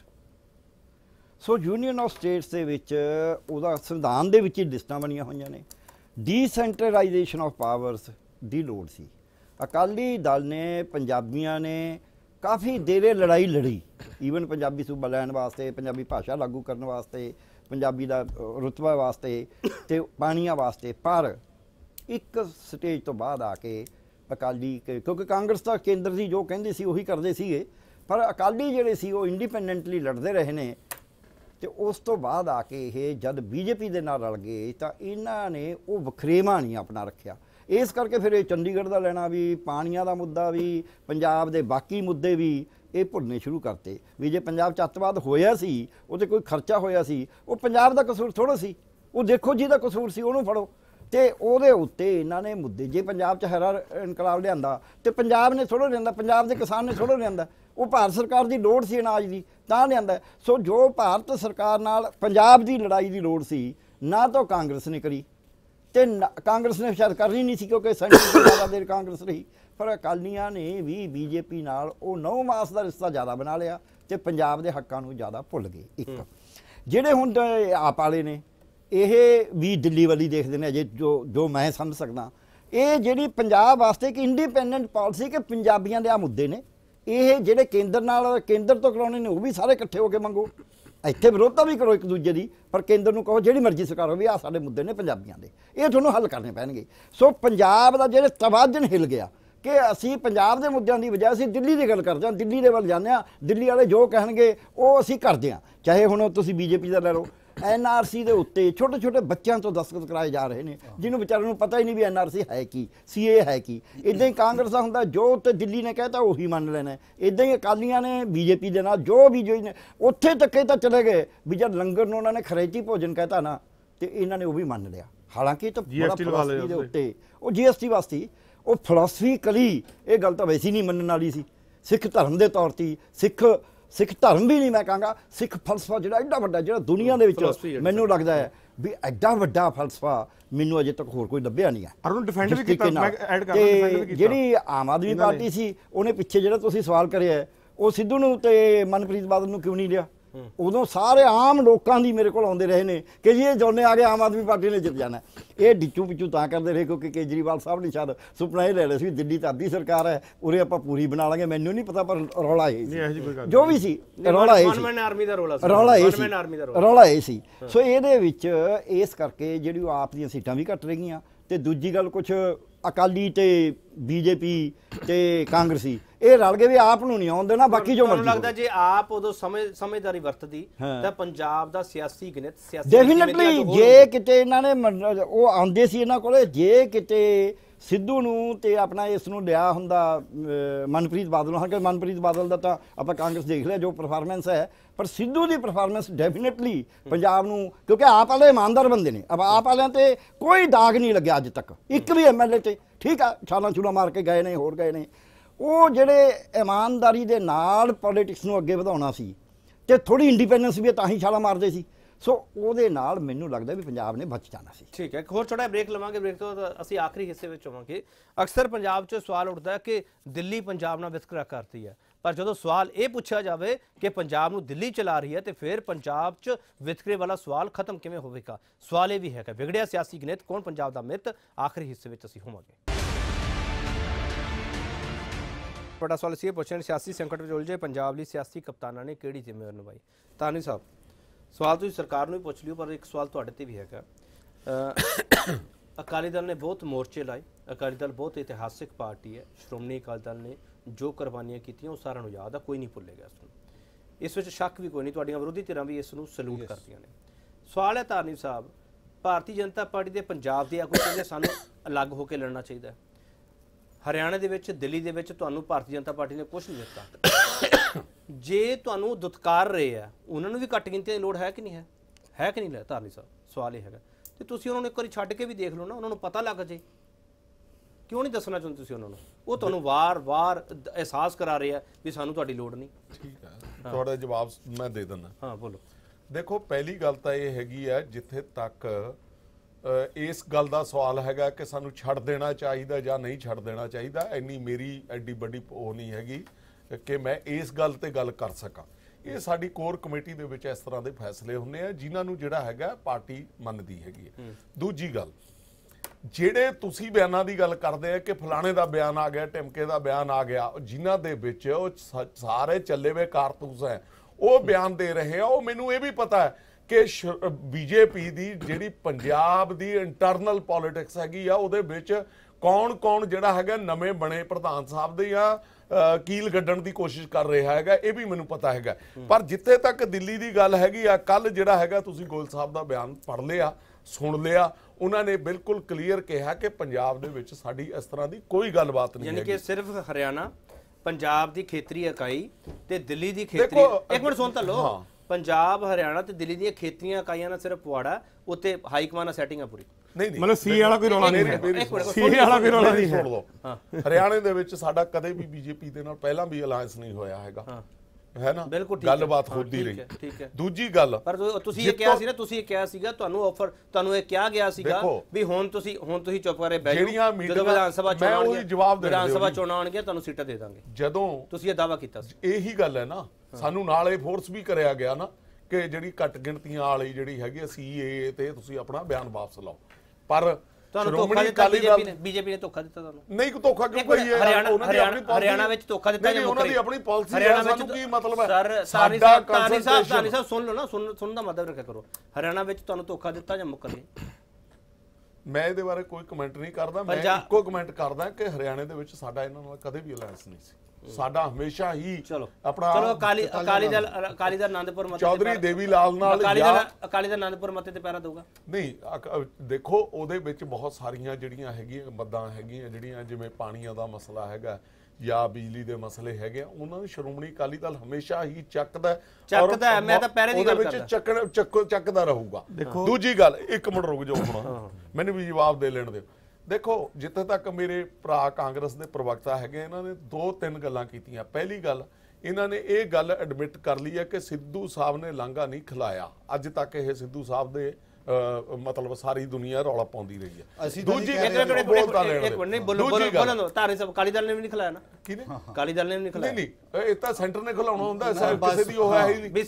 So union of states ਦੇ ਵਿੱਚ ਉਹਦਾ ਸੰਵਿਧਾਨ ਦੇ ਵਿੱਚ ਹੀ ਲਿਸਟਾਂ ਬਣੀਆਂ ਹੋਈਆਂ ਨੇ। ਡੀਸੈਂਟਰਲਾਈਜੇਸ਼ਨ ਆਫ ਪਾਵਰਸ ਦੀ ਲੋੜ ਸੀ। ਅਕਾਲੀ ਦਲ ਨੇ, ਪੰਜਾਬੀਆਂ ਨੇ ਕਾਫੀ ਦੇਰੇ ਲੜਾਈ ਲੜੀ, ਈਵਨ ਪੰਜਾਬੀ ਸੂਬਾ ਲੈਣ ਵਾਸਤੇ, ਪੰਜਾਬੀ ਭਾਸ਼ਾ ਲਾਗੂ ਕਰਨ ਵਾਸਤੇ, ਪੰਜਾਬੀ ਦਾ ਰੁਤਬਾ ਵਾਸਤੇ ਤੇ ਪਾਣੀਆਂ ਵਾਸਤੇ। ਪਰ ਇੱਕ ਸਟੇਜ ਤੋਂ ਬਾਅਦ ਆ ਕੇ ਅਕਾਲੀ, ਕਿਉਂਕਿ ਕਾਂਗਰਸ ਤਾਂ ਕੇਂਦਰ ਦੀ ਜੋ ਕਹਿੰਦੇ ਸੀ ਉਹੀ ਕਰਦੇ ਸੀਗੇ, ਪਰ ਅਕਾਲੀ ਜਿਹੜੇ ਸੀ ਉਹ ਇੰਡੀਪੈਂਡੈਂਟਲੀ ਲੜਦੇ ਰਹੇ ਨੇ। ਤੇ ਉਸ ਤੋਂ ਬਾਅਦ ਆ ਕੇ ਇਹ ਜਦ ਬੀਜੇਪੀ ਦੇ ਨਾਲ ਰਲ ਗਏ ਤਾਂ ਇਹਨਾਂ ਨੇ ਉਹ ਵਖਰੇਵਾਂ ਨਹੀਂ ਆਪਣਾ ਰੱਖਿਆ। ਇਸ ਕਰਕੇ ਫਿਰ ਇਹ ਚੰਡੀਗੜ੍ਹ ਦਾ ਲੈਣਾ ਵੀ, ਪਾਣੀਆਂ ਦਾ ਮੁੱਦਾ ਵੀ, ਪੰਜਾਬ ਦੇ ਬਾਕੀ ਮੁੱਦੇ ਵੀ ਇਹ ਭੁੱਲਣੇ ਸ਼ੁਰੂ ਕਰਤੇ। ਵੀ ਜੇ ਪੰਜਾਬ 'ਚ ਅੱਤਵਾਦ ਹੋਇਆ ਸੀ, ਉਹ 'ਤੇ ਕੋਈ ਖਰਚਾ ਹੋਇਆ ਸੀ, ਉਹ ਪੰਜਾਬ ਦਾ ਕਸੂਰ ਥੋੜ੍ਹਾ ਸੀ। ਉਹ ਦੇਖੋ ਜਿਹਦਾ ਕਸੂਰ ਸੀ ਉਹਨੂੰ ਫੜੋ। ਤੇ ਉਹਦੇ ਉੱਤੇ ਇਹਨਾਂ ਨੇ ਮੁੱਦੇ, ਜੇ ਪੰਜਾਬ 'ਚ ਹਰਾ ਇਨਕਲਾਬ ਲਿਆਂਦਾ ਤੇ ਪੰਜਾਬ ਨੇ ਥੋੜ੍ਹਾ ਲਿਆਂਦਾ, ਪੰਜਾਬ ਦੇ ਕਿਸਾਨ ਨੇ ਥੋੜ੍ਹਾ ਲਿਆਂਦਾ, ਉਹ ਭਾਰਤ ਸਰਕਾਰ ਦੀ ਲੋੜ ਸੀ ਅਨਾਜ ਦੀ ਤਾਂ ਲਿਆਂਦਾ। ਸੋ ਜੋ ਭਾਰਤ ਸਰਕਾਰ ਨਾਲ ਪੰਜਾਬ ਦੀ ਲੜਾਈ ਦੀ ਲੋੜ ਸੀ ਨਾ ਤਾਂ ਕਾਂਗਰਸ ਨੇ ਕਰੀ ਤੇ ਕਾਂਗਰਸ ਨੇ ਸ਼ਾਇਦ ਕਰਨੀ ਨਹੀਂ ਸੀ ਕਿਉਂਕਿ ਸੈਂਟਰ ਤੋਂ ਜ਼ਿਆਦਾ ਦੇਰ ਕਾਂਗਰਸ ਰਹੀ, ਪਰ ਅਕਾਲੀਆਂ ਨੇ ਵੀ ਬੀਜੇਪੀ ਨਾਲ ਉਹ 9 ਮਾਸ ਦਾ ਰਿਸ਼ਤਾ ਜ਼ਿਆਦਾ ਬਣਾ ਲਿਆ ਤੇ ਪੰਜਾਬ ਦੇ ਹੱਕਾਂ ਨੂੰ ਜ਼ਿਆਦਾ ਭੁੱਲ ਗਏ। ਇੱਕ ਜਿਹੜੇ ਹੁਣ ਆਪ ਵਾਲੇ ਨੇ ਇਹ ਵੀ ਦਿੱਲੀ ਵਾਲੀ ਦੇਖਦੇ ਨੇ ਅਜੇ, ਜੋ ਮੈਂ ਸਮਝ ਸਕਦਾ, ਇਹ ਜਿਹੜੀ ਪੰਜਾਬ ਵਾਸਤੇ ਇੱਕ ਇੰਡੀਪੈਂਡੈਂਟ ਪਾਲਿਸੀ ਕਿ ਪੰਜਾਬੀਆਂ ਦੇ ਆ ਮੁੱਦੇ ਨੇ, ਇਹ ਜਿਹੜੇ ਕੇਂਦਰ ਤੋਂ ਕਰਾਉਣੇ ਨੇ ਉਹ ਵੀ ਸਾਰੇ ਇਕੱਠੇ ਹੋ ਕੇ ਮੰਗੋ, ਇੱਥੇ ਵਿਰੋਧਤਾ ਵੀ ਕਰੋ ਇੱਕ ਦੂਜੇ ਦੀ, ਪਰ ਕੇਂਦਰ ਨੂੰ ਕਹੋ ਜਿਹੜੀ ਮਰਜ਼ੀ ਸਰਕਾਰ ਹੋਵੇ ਆਹ ਸਾਡੇ ਮੁੱਦੇ ਨੇ ਪੰਜਾਬੀਆਂ ਦੇ, ਇਹ ਤੁਹਾਨੂੰ ਹੱਲ ਕਰਨੇ ਪੈਣਗੇ। ਸੋ ਪੰਜਾਬ ਦਾ ਜਿਹੜੇ ਤਵਾਜ਼ਨ ਹਿੱਲ ਗਿਆ ਕਿ ਅਸੀਂ ਪੰਜਾਬ ਦੇ ਮੁੱਦਿਆਂ ਦੀ ਬਜਾਏ ਅਸੀਂ ਦਿੱਲੀ ਦੀ ਗੱਲ ਕਰਦੇ ਹਾਂ, ਦਿੱਲੀ ਦੇ ਵੱਲ ਜਾਂਦੇ ਹਾਂ, ਦਿੱਲੀ ਵਾਲੇ ਜੋ ਕਹਿਣਗੇ ਉਹ ਅਸੀਂ ਕਰਦੇ ਹਾਂ। ਚਾਹੇ ਹੁਣ ਤੁਸੀਂ ਬੀਜੇਪੀ ਦਾ ਲੈ ਲਓ, NRC ਦੇ ਉੱਤੇ ਛੋਟੇ ਛੋਟੇ ਬੱਚਿਆਂ ਤੋਂ ਦਸਤਖਤ ਕਰਾਏ ਜਾ ਰਹੇ ਨੇ ਜਿਹਨੂੰ ਵਿਚਾਰਿਆਂ ਨੂੰ ਪਤਾ ਹੀ ਨਹੀਂ ਵੀ NRC ਹੈ ਕੀ, CA ਹੈ ਕੀ। ਇੱਦਾਂ ਹੀ ਕਾਂਗਰਸ ਦਾ ਹੁੰਦਾ ਜੋ ਉੱਤੇ ਦਿੱਲੀ ਨੇ ਕਹਿਤਾ ਉਹੀ ਮੰਨ ਲੈਣਾ, ਇੱਦਾਂ ਹੀ ਅਕਾਲੀਆਂ ਨੇ BJP ਦੇ ਨਾਲ ਜੋ ਨੇ ਉੱਥੇ ਤੱਕ ਤਾਂ ਚਲੇ ਗਏ ਵੀ ਜਦ ਲੰਗਰ ਨੂੰ ਉਹਨਾਂ ਨੇ ਖਰੇਤੀ ਭੋਜਨ ਕਹਿਤਾ ਨਾ ਤੇ ਇਹਨਾਂ ਨੇ ਉਹ ਵੀ ਮੰਨ ਲਿਆ। ਹਾਲਾਂਕਿ ਤਾਂ ਦੇ ਉੱਤੇ ਉਹ GST ਵਾਸਤੇ ਉਹ ਫਿਲਾਸਫੀਕਲੀ ਇਹ ਗੱਲ ਤਾਂ ਵੈਸੇ ਹੀ ਨਹੀਂ ਮੰਨਣ ਵਾਲੀ ਸੀ। ਸਿੱਖ ਧਰਮ ਦੇ ਤੌਰ 'ਤੇ ਸਿੱਖ ਧਰਮ ਵੀ ਨਹੀਂ ਮੈਂ ਕਹਾਂਗਾ, ਸਿੱਖ ਫਲਸਫਾ ਜਿਹੜਾ ਐਡਾ ਵੱਡਾ ਜਿਹੜਾ ਦੁਨੀਆ ਦੇ ਵਿੱਚ ਮੈਨੂੰ ਲੱਗਦਾ ਹੈ ਵੀ ਐਡਾ ਵੱਡਾ ਫਲਸਫਾ ਮੈਨੂੰ ਅਜੇ ਤੱਕ ਹੋਰ ਕੋਈ ਲੱਭਿਆ ਨਹੀਂ ਹੈ। ਤੇ ਜਿਹੜੀ ਆਮ ਆਦਮੀ ਪਾਰਟੀ ਸੀ ਉਹਨੇ ਪਿੱਛੇ ਜਿਹੜਾ ਤੁਸੀਂ ਸਵਾਲ ਕਰਿਆ ਉਹ ਸਿੱਧੂ ਨੂੰ ਤੇ ਮਨਪ੍ਰੀਤ ਬਾਦਲ ਨੂੰ ਕਿਉਂ ਨਹੀਂ ਲਿਆ? ਉਦੋਂ ਸਾਰੇ ਆਮ ਲੋਕਾਂ ਦੀ ਮੇਰੇ ਕੋਲ ਆਉਂਦੇ ਰਹੇ ਨੇ ਕਿ ਜੀ ਇਹ ਜੋਨੇ ਆ ਗਏ ਆਮ ਆਦਮੀ ਪਾਰਟੀ ਨੇ ਜਿੱਤ ਜਾਣਾ। ਇਹ ਡਿੱਚੂ ਪਿੱਛੂ ਤਾਂ ਕਰਦੇ ਰਹੇ ਕਿਉਂਕਿ ਕੇਜਰੀਵਾਲ ਸਾਹਿਬ ਨੇ ਸ਼ਾਇਦ ਸੁਪਨਾ ਇਹ ਲੈ ਲਿਆ ਸੀ ਦਿੱਲੀ ਤਾਂ ਅੱਧੀ ਸਰਕਾਰ ਹੈ ਉਰੇ ਆਪਾਂ ਪੂਰੀ ਬਣਾ ਲਾਂਗੇ, ਮੈਨੂੰ ਨਹੀਂ ਪਤਾ ਪਰ ਰੌਲਾ ਇਹ ਸੀ ਜੋ ਵੀ ਸੀ, ਰੌਲਾ ਇਹ ਸੀ। ਸੋ ਇਹਦੇ ਵਿੱਚ ਇਸ ਕਰਕੇ ਜਿਹੜੀ ਉਹ ਆਪ ਦੀਆਂ ਸੀਟਾਂ ਵੀ ਘੱਟ ਰਹੀਆਂ ਤੇ ਦੂਜੀ ਗੱਲ ਕੁਛ ਅਕਾਲੀ ਤੇ BJP ਤੇ ਕਾਂਗਰਸੀ ਇਹ ਰਲ ਕੇ ਵੀ ਆਪ ਨੂੰ ਨਹੀਂ ਆਉਣ ਦੇਣਾ, ਬਾਕੀ ਜੋ ਮਰਜ਼ੀ ਲੱਗਦਾ ਜੇ ਆਪ ਉਦੋਂ ਸਮਝਦਾਰੀ ਵਰਤਦੀ ਤਾਂ ਪੰਜਾਬ ਦਾ ਸਿਆਸੀ ਗਣਿਤ ਡੈਫੀਨਿਟਲੀ ਜੇ ਕਿਤੇ ਇਹਨਾਂ ਨੇ ਉਹ ਆਉਂਦੇ ਸੀ ਇਹਨਾਂ ਕੋਲੇ, ਜੇ ਕਿਤੇ ਸਿੱਧੂ ਨੂੰ ਤੇ ਆਪਣਾ ਇਸ ਨੂੰ ਲਿਆ ਹੁੰਦਾ ਮਨਪ੍ਰੀਤ ਬਾਦਲ ਨੂੰ, ਹਾਲਾਂਕਿ ਮਨਪ੍ਰੀਤ ਬਾਦਲ ਦਾ ਤਾਂ ਆਪਾਂ ਕਾਂਗਰਸ ਦੇਖ ਲਿਆ ਜੋ ਪਰਫਾਰਮੈਂਸ ਹੈ, ਪਰ ਸਿੱਧੂ ਦੀ ਪਰਫਾਰਮੈਂਸ ਡੈਫੀਨਿਟਲੀ ਪੰਜਾਬ ਨੂੰ, ਕਿਉਂਕਿ ਆਪ ਵਾਲੇ ਇਮਾਨਦਾਰ ਬੰਦੇ ਨੇ, ਆਪ ਵਾਲਿਆਂ ਤੇ ਕੋਈ ਦਾਗ ਨਹੀਂ ਲੱਗਿਆ ਅੱਜ ਤੱਕ ਇੱਕ ਵੀ MLA ਤੇ, ਠੀਕ ਆ ਛਾਲਾਂ ਛੂਲਾਂ ਮਾਰ ਕੇ ਗਏ ਨੇ ਹੋਰ ਗਏ ਨੇ, ਉਹ ਜਿਹੜੇ ਇਮਾਨਦਾਰੀ ਦੇ ਨਾਲ ਪੋਲੀਟਿਕਸ ਨੂੰ ਅੱਗੇ ਵਧਾਉਣਾ ਸੀ ਤੇ ਥੋੜੀ ਇੰਡੀਪੈਂਡੈਂਸ ਵੀ ਤਾਂ ਹੀ ਛਾਲਾਂ ਮਾਰਦੇ ਸੀ। ਸੋ ਉਹਦੇ ਨਾਲ ਮੈਨੂੰ ਲੱਗਦਾ ਵੀ ਪੰਜਾਬ ਨੇ ਬਚ ਜਾਣਾ ਸੀ। ਠੀਕ ਹੈ, ਇੱਕ ਹੋਰ ਛੋਟਾ ਬ੍ਰੇਕ ਲਵਾਂਗੇ, ਬ੍ਰੇਕ ਤੋਂ ਅਸੀਂ ਆਖਰੀ ਹਿੱਸੇ ਵਿੱਚ ਹੋਵਾਂਗੇ। ਅਕਸਰ ਪੰਜਾਬ 'ਚ ਸਵਾਲ ਉੱਠਦਾ ਹੈ ਕਿ ਦਿੱਲੀ ਪੰਜਾਬ ਨਾਲ ਵਿਤਕਰਾ ਕਰਦੀ ਹੈ, ਪਰ ਜਦੋਂ ਸਵਾਲ ਇਹ ਪੁੱਛਿਆ ਜਾਵੇ ਕਿ ਪੰਜਾਬ ਨੂੰ ਦਿੱਲੀ ਚਲਾ ਰਹੀ ਹੈ ਤੇ ਫਿਰ ਪੰਜਾਬ 'ਚ ਵਿਤਕਰੇ ਵਾਲਾ ਸਵਾਲ ਖਤਮ ਕਿਵੇਂ ਹੋਵੇਗਾ? ਸਵਾਲ ਇਹ ਵੀ ਹੈਗਾ ਵਿਗੜਿਆ ਸਿਆਸੀ ਗਣਿਤ ਕੌਣ ਪੰਜਾਬ ਦਾ ਮਿੱਤ? ਆਖਰੀ ਹਿੱਸੇ ਵਿੱਚ ਅਸੀਂ ਹੋਵਾਂਗੇ। ਬੜਾ ਸਵਾਲ ਸੀ ਪੁੱਛਣ, ਸਿਆਸੀ ਸੰਕਟ ਵਿੱਚ ਉਲਝੇ ਪੰਜਾਬ ਲਈ ਸਿਆਸੀ ਕਪਤਾਨਾਂ ਨੇ ਕਿਹੜੀ ਜ਼ਿੰਮੇਵਾਰੀ ਨਿਭਾਈ? ਤਾਨੀ ਸਾਹਿਬ, ਸਵਾਲ ਤੁਸੀਂ ਸਰਕਾਰ ਨੂੰ ਵੀ ਪੁੱਛ ਲਿਓ ਪਰ ਇੱਕ ਸਵਾਲ ਤੁਹਾਡੇ ਤੇ ਵੀ ਹੈਗਾ। ਅਕਾਲੀ ਦਲ ਨੇ ਬਹੁਤ ਮੋਰਚੇ ਲਾਏ, ਅਕਾਲੀ ਦਲ ਬਹੁਤ ਇਤਿਹਾਸਿਕ ਪਾਰਟੀ ਹੈ, ਸ਼੍ਰੋਮਣੀ ਅਕਾਲੀ ਦਲ ਨੇ ਜੋ ਕੁਰਬਾਨੀਆਂ ਕੀਤੀਆਂ ਉਹ ਸਾਰਿਆਂ ਨੂੰ ਯਾਦ ਆ, ਕੋਈ ਨਹੀਂ ਭੁੱਲੇਗਾ ਇਸ ਨੂੰ, ਇਸ ਵਿੱਚ ਸ਼ੱਕ ਵੀ ਕੋਈ ਨਹੀਂ, ਤੁਹਾਡੀਆਂ ਵਿਰੋਧੀ ਧਿਰਾਂ ਵੀ ਇਸ ਨੂੰ ਸਲੂਟ ਕਰਦੀਆਂ ਨੇ। ਸਵਾਲ ਹੈ ਤਾਨੀ ਸਾਹਿਬ, ਭਾਰਤੀ ਜਨਤਾ ਪਾਰਟੀ ਦੇ ਪੰਜਾਬ ਦੇ ਆਗੂ ਕਹਿੰਦੇ ਸਾਨੂੰ ਅਲੱਗ ਹੋ ਕੇ ਲੜਨਾ ਚਾਹੀਦਾ, ਹਰਿਆਣਾ ਦੇ ਵਿੱਚ ਦਿੱਲੀ ਦੇ ਵਿੱਚ ਤੁਹਾਨੂੰ ਭਾਰਤੀ ਜਨਤਾ ਪਾਰਟੀ ਨੇ ਕੁਛ ਨਹੀਂ ਦਿੱਤਾ, ਜੇ ਤੁਹਾਨੂੰ ਦੁਤਕਾਰ ਰਹੇ ਆ ਉਹਨਾਂ ਨੂੰ ਵੀ ਘੱਟ ਗਿਣਤੀਆਂ ਦੀ ਲੋੜ ਹੈ ਕਿ ਨਹੀਂ ਹੈ ਕਿ ਨਹੀਂ ਲੈ ਧਾਰਨੀ ਸਾਹਿਬ? ਸਵਾਲ ਇਹ ਹੈਗਾ ਤੇ ਤੁਸੀਂ ਉਹਨਾਂ ਨੂੰ ਇੱਕ ਵਾਰੀ ਛੱਡ ਕੇ ਵੀ ਦੇਖ ਲਓ ਨਾ, ਉਹਨਾਂ ਨੂੰ ਪਤਾ ਲੱਗ ਜੇ, ਕਿਉਂ ਨਹੀਂ ਦੱਸਣਾ ਚਾਹੁੰਦੇ ਤੁਸੀਂ ਉਹਨਾਂ ਨੂੰ? ਉਹ ਤੁਹਾਨੂੰ ਵਾਰ-ਵਾਰ ਅਹਿਸਾਸ ਕਰਾ ਰਹੇ ਆ ਵੀ ਸਾਨੂੰ ਤੁਹਾਡੀ ਲੋੜ ਨਹੀਂ। ਠੀਕ ਹੈ, ਤੁਹਾਡਾ ਜਵਾਬ ਮੈਂ ਦੇ ਦਿੰਦਾ। ਹਾਂ ਬੋਲੋ। ਦੇਖੋ ਪਹਿਲੀ ਗੱਲ ਤਾਂ ਇਹ ਹੈਗੀ ਹੈ ਜਿੱਥੇ ਤੱਕ ਇਸ ਗੱਲ ਦਾ ਸਵਾਲ ਹੈਗਾ ਕਿ ਸਾਨੂੰ ਛੱਡ ਦੇਣਾ ਚਾਹੀਦਾ ਜਾਂ ਨਹੀਂ ਛੱਡ ਦੇਣਾ ਚਾਹੀਦਾ, ਇੰਨੀ ਮੇਰੀ ਐਡੀ ਵੱਡੀ ਉਹ ਨਹੀਂ ਹੈਗੀ ਕਿ ਮੈਂ ਇਸ ਗੱਲ ਤੇ ਗੱਲ ਕਰ ਸਕਾਂ। ਇਹ ਸਾਡੀ ਕੋਰ ਕਮੇਟੀ ਦੇ ਵਿੱਚ ਇਸ ਤਰ੍ਹਾਂ ਦੇ ਫੈਸਲੇ ਹੁੰਦੇ ਆ ਜਿਨ੍ਹਾਂ ਨੂੰ ਜਿਹੜਾ ਹੈਗਾ ਪਾਰਟੀ ਮੰਨਦੀ ਹੈਗੀ ਹੈ। ਦੂਜੀ ਗੱਲ, ਜਿਹੜੇ ਤੁਸੀਂ ਬਿਆਨਾਂ ਦੀ ਗੱਲ ਕਰਦੇ ਆ ਕਿ ਫਲਾਣੇ ਦਾ ਬਿਆਨ ਆ ਗਿਆ, ਟਿਮਕੇ ਦਾ ਬਿਆਨ ਆ ਗਿਆ, ਜਿਨ੍ਹਾਂ ਦੇ ਵਿੱਚ ਉਹ ਸਾਰੇ ਚੱਲੇ ਵੇ ਕਾਰਤੂਸ ਹੈ ਉਹ ਬਿਆਨ ਦੇ ਰਹੇ ਆ, ਉਹ ਮੈਨੂੰ ਇਹ ਵੀ ਪਤਾ ਹੈ ਕਿ BJP ਦੀ ਜਿਹੜੀ ਪੰਜਾਬ ਦੀ ਇੰਟਰਨਲ ਪੋਲਿਟਿਕਸ ਹੈਗੀ ਆ ਉਹਦੇ ਵਿੱਚ ਕੌਣ ਜਿਹੜਾ ਹੈਗਾ ਨਵੇਂ ਬਣੇ ਪ੍ਰਧਾਨ ਸਾਹਿਬ ਦੇ ਜਾਂ ਕੀਲ ਗੱਡਣ ਦੀ ਕੋਸ਼ਿਸ਼ ਕਰ ਰਿਹਾ ਹੈਗਾ, ਇਹ ਵੀ ਮੈਨੂੰ ਪਤਾ ਹੈਗਾ। ਪਰ ਜਿੱਥੇ ਤੱਕ ਦਿੱਲੀ ਦੀ ਗੱਲ ਹੈਗੀ ਆ, ਕੱਲ ਜਿਹੜਾ ਹੈਗਾ ਤੁਸੀਂ ਗੋਇਲ ਸਾਹਿਬ ਦਾ ਬਿਆਨ ਪੜ੍ਹ ਲਿਆ, ਸੁਣ ਲਿਆ, ਉਹਨਾਂ ਨੇ ਬਿਲਕੁਲ ਕਲੀਅਰ ਕਿਹਾ ਕਿ ਪੰਜਾਬ ਦੇ ਵਿੱਚ ਸਾਡੀ ਇਸ ਤਰ੍ਹਾਂ ਦੀ ਕੋਈ ਗੱਲਬਾਤ ਨਹੀਂ ਹੈ, ਯਾਨੀ ਕਿ ਸਿਰਫ ਹਰਿਆਣਾ ਪੰਜਾਬ ਦੀ ਖੇਤਰੀ ਇਕਾਈ ਤੇ ਦਿੱਲੀ ਦੀ ਖੇਤਰੀ, ਇੱਕ ਮਿੰਟ ਸੁਣ ਤਾਂ ਲਓ, ਪੰਜਾਬ ਹਰਿਆਣਾ ਤੇ ਦਿੱਲੀ ਦੀਆਂ ਖੇਤਰੀਆਂ ਇਕਾਈਆਂ ਨਾਲ ਸਿਰਫ ਪਵਾੜਾ, ਉੱਤੇ ਹਾਈ ਕਮਾਂਡ ਸੈਟਿੰਗ ਆ ਪੂਰੀ। ਨਹੀਂ ਮਤਲਬ ਸੀ ਵਾਲਾ ਕੋਈ ਰੌਲਾ ਨਹੀਂ ਹੈ, ਸੀ ਵਾਲਾ ਕੋਈ ਰੌਲਾ ਨਹੀਂ ਹੈ। ਸੁਣ ਲਓ, ਹਰਿਆਣੇ ਦੇ ਵਿੱਚ ਸਾਡਾ ਕਦੇ ਵੀ ਬੀਜੇਪੀ ਦੇ ਨਾਲ ਪਹਿਲਾਂ ਵੀ ਅਲਾਈਅੰਸ ਨਹੀਂ ਹੋਇਆ ਹੈਗਾ, ਹੈ ਨਾ, ਗੱਲਬਾਤ ਹੁੰਦੀ ਰਹੀ। ਦੂਜੀ ਗੱਲ, ਪਰ ਤੁਸੀਂ ਇਹ ਕਿਹਾ ਸੀ ਨਾ, ਤੁਸੀਂ ਇਹ ਕਿਹਾ ਸੀਗਾ, ਤੁਹਾਨੂੰ ਆਫਰ, ਤੁਹਾਨੂੰ ਇਹ ਕਿਹਾ ਗਿਆ ਸੀਗਾ ਵੀ ਹੁਣ ਤੁਸੀਂ ਚੁੱਪ ਕਰੇ ਬੈਠੋ, ਜਦੋਂ ਵਿਧਾਨ ਸਭਾ ਚੋਣਾਂ ਆਉਣਗੀਆਂ ਤੁਹਾਨੂੰ ਸੀਟਾਂ ਦੇ ਦਾਂਗੇ, ਜਦੋਂ ਤੁਸੀਂ ਇਹ ਦਾਅਵਾ ਕੀਤਾ ਸੀ। ਇਹੀ ਗੱਲ ਹੈ ਨਾ, ਸਾਨੂੰ ਨਾਲ ਇਹ ਫੋਰਸ ਵੀ ਕਰਿਆ ਗਿਆ ਨਾ ਕਿ ਜਿਹੜੀ ਘੱਟ ਗਿਣਤੀਆਂ ਵਾਲੀ ਜਿਹੜੀ ਹੈਗੀ ਸੀਏ ਤੇ ਤੁਸੀਂ ਆਪਣਾ ਬਿਆਨ ਵਾਪਸ ਲਓ, ਪਰ ਬੀਜੇਪੀ ਨੇ ਧੋਖਾ ਦਿੱਤਾ ਤੁਹਾਨੂੰ? ਨਹੀਂ, ਧੋਖਾ ਕਿਉਂ ਕਹੀ ਹੈ? ਹਰਿਆਣਾ ਵਿੱਚ ਧੋਖਾ ਦਿੱਤਾ ਜਾਂ ਉਹਨਾਂ ਦੀ ਆਪਣੀ ਪਾਲਿਸੀ ਹੈ, ਸਾਨੂੰ ਕੀ ਮਤਲਬ ਹੈ? ਸਾਡਾ ਕਨਸੈਂਟ੍ਰੇਸ਼ਨ ਸਾਹਿਬ ਸੁਣ ਲਓ ਨਾ, ਸੁਣਨ ਦਾ ਮਤਲਬ ਰੱਖਿਆ ਕਰੋ। ਹਰਿਆਣਾ ਵਿੱਚ ਤੁਹਾਨੂੰ ਧੋਖਾ ਦਿੱਤਾ ਜਾਂ ਮੁੱਕਰ ਗਏ? ਮੈਂ ਇਹਦੇ ਬਾਰੇ ਕੋਈ ਕਮੈਂਟ ਨਹੀਂ ਕਰਦਾ, ਮੈਂ ਇੱਕੋ ਕਮੈਂਟ ਕਰਦਾ ਕਿ ਹਰਿਆਣੇ ਦੇ ਵਿੱਚ ਸਾਡਾ ਇਹਨਾਂ ਨਾਲ ਕਦੇ ਵੀ ਅਲਾਈਅੰਸ ਨਹੀਂ ਸੀ, ਸਾਡਾ ਹਮੇਸ਼ਾ ਹੀ ਆਪਣਾ ਅਕਾਲੀ ਦਲ ਆਨੰਦਪੁਰ ਮੱਤੇ ਚੌਧਰੀ ਦੇਵੀ ਲਾਲ ਨਾਲ ਅਕਾਲੀ ਦਲ ਆਨੰਦਪੁਰ ਮੱਤੇ ਤੇ ਪੈਰਾ ਦਊਗਾ? ਨਹੀਂ, ਦੇਖੋ ਉਹਦੇ ਵਿੱਚ ਬਹੁਤ ਸਾਰੀਆਂ ਜਿਹੜੀਆਂ ਹੈਗੀਆਂ ਮੱਦਾਂ ਹੈਗੀਆਂ, ਜਿਹੜੀਆਂ ਜਿਵੇਂ ਪਾਣੀਆਂ ਦਾ ਮਸਲਾ ਹੈਗਾ ਜਾਂ ਬਿਜਲੀ ਦੇ ਮਸਲੇ ਹੈਗੇ, ਉਹਨਾਂ ਨੂੰ ਸ਼੍ਰੋਮਣੀ ਅਕਾਲੀ ਦਲ ਹਮੇਸ਼ਾ ਹੀ ਚੱਕਦਾ ਹੈ। ਮੈਂ ਤਾਂ ਪਹਿਰੇ ਦੀ ਗੱਲ ਕਰਦਾ, ਚੱਕਦਾ ਰਹੂਗਾ। ਦੂਜੀ ਗੱਲ, ਇੱਕ ਮਿੰਟ ਰੁਕ ਜਾਓ, ਹੁਣ ਮੈਨੂੰ ਵੀ ਜਵਾਬ ਦੇ ਲੈਣ ਦਿਓ। ਦੇਖੋ, ਜਿੱਥੇ ਤੱਕ ਮੇਰੇ ਭਰਾ ਕਾਂਗਰਸ ਦੇ ਪ੍ਰਵਕਤਾ ਹੈਗੇ, ਇਹਨਾਂ ਨੇ 2-3 ਗੱਲਾਂ ਕੀਤੀਆਂ। ਪਹਿਲੀ ਗੱਲ, ਇਹਨਾਂ ਨੇ ਇਹ ਗੱਲ ਐਡਮਿਟ ਕਰ ਲਈ ਹੈ ਕਿ ਸਿੱਧੂ ਸਾਹਿਬ ਨੇ ਲਾਂਘਾ ਨਹੀਂ ਖਿਲਾਇਆ। ਅੱਜ ਤੱਕ ਇਹ ਸਿੱਧੂ ਸਾਹਿਬ ਦੇ ਮਤਲਬ ਸਾਰੀ ਦੁਨੀਆ ਰੌਲਾ ਪਾਉਂਦੀ ਰਹੀ ਹੈ। ਦੂਜੀ ਧਾਰੀ ਸਾਹਿਬ ਅਕਾਲੀ ਦਲ ਨੇ ਵੀ ਨਹੀਂ ਖਿਲਾਇਆ ਨਾ? ਕਿਹਨੇ? ਅਕਾਲੀ ਦਲ ਨੇ ਵੀ ਨਹੀਂ ਖਿਲਾਇਆ। ਨਹੀਂ, ਇਹ ਤਾਂ ਸੈਂਟਰ ਨੇ ਖਿਲਾਉਣਾ ਹੁੰਦਾ, ਕਿਸੇ ਦੀ ਉਹ ਹੈ ਹੀ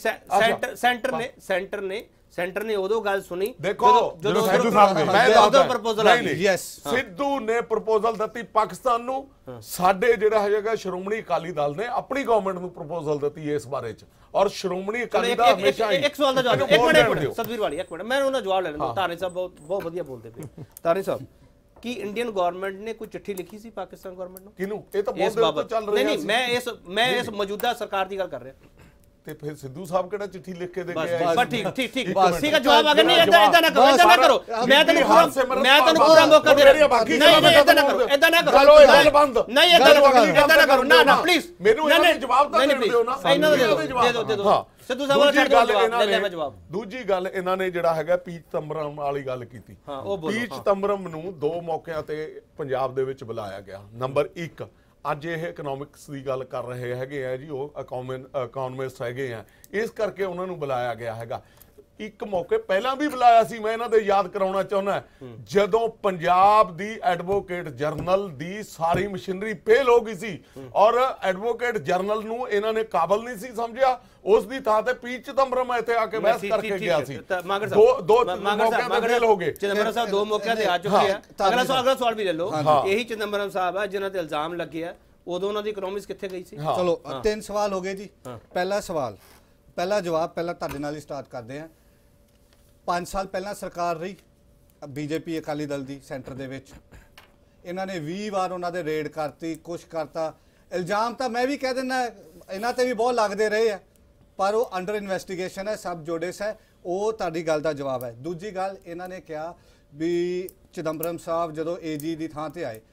ਨਹੀਂ। ਸੈਂਟਰ ਨੇ ਉਦੋਂ ਗੱਲ ਸੁਣੀ ਦੇਖੋ ਜਦੋਂ ਸਿੱਧੂ ਸਾਹਿਬ ਨੇ ਪ੍ਰਪੋਜ਼ਲ ਆ ਗਈ। ਯੈਸ, ਸਿੱਧੂ ਨੇ ਪ੍ਰਪੋਜ਼ਲ ਦਿੱਤੀ ਪਾਕਿਸਤਾਨ ਨੂੰ, ਸਾਡੇ ਜਿਹੜਾ ਹੈਗਾ ਸ਼੍ਰੋਮਣੀ ਅਕਾਲੀ ਦਲ ਨੇ ਆਪਣੀ ਗਵਰਨਮੈਂਟ ਨੂੰ ਪ੍ਰਪੋਜ਼ਲ ਦਿੱਤੀ ਇਸ ਬਾਰੇ ਚ, ਔਰ ਸ਼੍ਰੋਮਣੀ ਅਕਾਲੀ ਦਲ ਹਮੇਸ਼ਾ ਇੱਕ ਸਵਾਲ ਦਾ ਜਵਾਬ, ਇੱਕ ਮਿੰਟ ਸਤਵੀਰ ਵਾਲੀ, ਇੱਕ ਮਿੰਟ ਮੈਂ ਉਹਨਾਂ ਜਵਾਬ ਲੈ ਲੈਂਦਾ। ਧਾਰੀ ਸਾਹਿਬ ਬਹੁਤ ਵਧੀਆ ਬੋਲਦੇ ਪਏ। ਧਾਰੀ ਸਾਹਿਬ, ਕੀ ਇੰਡੀਅਨ ਗਵਰਨਮੈਂਟ ਨੇ ਕੋਈ ਚਿੱਠੀ ਲਿਖੀ ਸੀ ਪਾਕਿਸਤਾਨ ਗਵਰਨਮੈਂਟ ਨੂੰ? ਕਿਹਨੂੰ? ਇਹ ਤਾਂ ਬਹੁਤ ਚੱਲ ਰਿਹਾ। ਨਹੀਂ, ਮੈਂ ਇਸ ਮੌਜੂਦਾ ਸਰਕਾਰ ਦੀ ਗੱਲ ਕਰ ਰਿਹਾ। ਤੇ ਫਿਰ ਸਿੱਧੂ ਸਾਹਿਬ ਕਿਹੜਾ ਚਿੱਠੀ ਲਿਖ ਕੇ ਦੇ ਕੇ ਆਏ? ਬਸ ਠੀਕ ਹੈ, ਜਵਾਬ ਆ ਗਿਆ। ਨਹੀਂ, ਇਦਾਂ ਨਾ ਕਰੋ, ਮੈਂ ਤੈਨੂੰ ਪੂਰਾ ਮੌਕਾ ਦੇ ਰਿਹਾ। ਨਹੀਂ, ਇਦਾਂ ਨਾ ਕਰੋ, ਚਲੋ ਇਹ ਗੱਲ ਬੰਦ। ਨਹੀਂ, ਇਦਾਂ ਨਾ ਕਰੋ, ਨਾ ਪਲੀਜ਼, ਮੈਨੂੰ ਇਹਨਾਂ ਦੇ ਜਵਾਬ ਤਾਂ ਦੇ ਦਿਓ ਨਾ। ਇਹਨਾਂ ਦੇ ਦਿਓ। ਸਿੱਧੂ ਸਾਹਿਬ ਨੂੰ ਛੱਡ ਦਿਓ, ਲੈ ਮੈਂ ਜਵਾਬ। ਦੂਜੀ ਗੱਲ, ਇਹਨਾਂ ਨੇ ਜਿਹੜਾ ਹੈਗਾ ਪੀਚ ਤੰਬਰਮ ਵਾਲੀ ਗੱਲ ਕੀਤੀ। ਪੀਚ ਤੰਬਰਮ ਨੂੰ 2 ਮੌਕਿਆਂ ਤੇ ਪੰਜਾਬ ਦੇ ਵਿੱਚ ਬੁਲਾਇਆ ਗਿਆ। ਨੰਬਰ 1, ਅੱਜ ਇਹ ਇਕਨੋਮਿਕਸ ਦੀ ਗੱਲ ਕਰ ਰਹੇ ਹੈਗੇ ਆ ਜੀ, ਉਹ ਇਕਨੋਮਿਸਟ ਹੈਗੇ ਆ, ਇਸ ਕਰਕੇ ਉਹਨਾਂ ਨੂੰ ਬੁਲਾਇਆ ਗਿਆ ਹੈਗਾ। ਇੱਕ ਮੌਕੇ ਪਹਿਲਾਂ ਵੀ ਬੁਲਾਇਆ ਸੀ, ਮੈਂ ਇਹਨਾਂ ਦੇ ਯਾਦ ਕਰਾਉਣਾ ਚਾਹੁੰਦਾ, ਜਦੋਂ ਪੰਜਾਬ ਦੀ ਐਡਵੋਕੇਟ ਜਨਰਲ ਦੀ ਸਾਰੀ ਮਸ਼ੀਨਰੀ ਫੇਲ ਹੋ ਗਈ ਸੀ ਔਰ ਐਡਵੋਕੇਟ ਜਨਰਲ ਨੂੰ ਇਹਨਾਂ ਨੇ ਕਾਬਲ ਨਹੀਂ ਸੀ ਸਮਝਿਆ, ਉਸ ਦੀ ਥਾਂ ਤੇ ਪੀ ਚਿਦੰਬਰਮ ਇੱਥੇ ਆ ਕੇ ਬਹਿਸ ਕਰਕੇ ਗਿਆ ਸੀ। ਦੋ ਮੌਕਿਆਂ ਤੇ ਫੇਲ ਹੋ ਗਏ। ਚਿਦੰਬਰਮ ਸਾਹਿਬ 2 ਮੌਕਿਆਂ ਤੇ ਆ ਚੁੱਕੇ ਆ। ਅਗਲਾ ਸਵਾਲ ਵੀ ਲੈ ਲਓ। ਇਹੀ ਚਿਦੰਬਰਮ ਸਾਹਿਬ ਆ ਜਿਨ੍ਹਾਂ ਤੇ ਇਲਜ਼ਾਮ ਲੱਗੇ ਆ, ਉਦੋਂ ਉਹਨਾਂ ਦੀ ਇਕਨੋਮਿਕਸ ਕਿੱਥੇ ਗਈ ਸੀ? ਚਲੋ 3 ਸਵਾਲ ਹੋ ਗਏ ਜੀ। ਪਹਿਲਾ ਸਵਾਲ, ਪਹਿਲਾ ਜਵਾਬ ਪਹਿਲਾਂ ਤੁਹਾਡੇ ਨਾਲ ਹੀ ਸਟਾਰਟ ਕਰਦੇ ਆ। 5 ਸਾਲ ਪਹਿਲਾਂ ਸਰਕਾਰ ਰਹੀ ਬੀਜੇਪੀ ਅਕਾਲੀ ਦਲ ਦੀ ਸੈਂਟਰ ਦੇ ਵਿੱਚ, ਇਹਨਾਂ ਨੇ 20 ਵਾਰ ਉਹਨਾਂ ਦੇ ਰੇਡ ਕਰਤੀ, ਕੁਛ ਕਰਤਾ। ਇਲਜ਼ਾਮ ਤਾਂ ਮੈਂ ਵੀ ਕਹਿ ਦਿੰਦਾ ਇਹਨਾਂ ਤੇ ਵੀ ਬਹੁਤ ਲੱਗਦੇ ਰਹੇ ਆ, ਪਰ ਉਹ ਅੰਡਰ ਇਨਵੈਸਟੀਗੇਸ਼ਨ ਹੈ, ਸਭ ਜੋਡਿਸ ਹੈ। ਉਹ ਤੁਹਾਡੀ ਗੱਲ ਦਾ ਜਵਾਬ ਹੈ। ਦੂਜੀ ਗੱਲ, ਇਹਨਾਂ ਨੇ ਕਿਹਾ ਵੀ ਚਿਦੰਬਰਮ ਸਾਹਿਬ ਜਦੋਂ ਏਜੀ ਦੀ ਥਾਂ ਤੇ ਆਏ,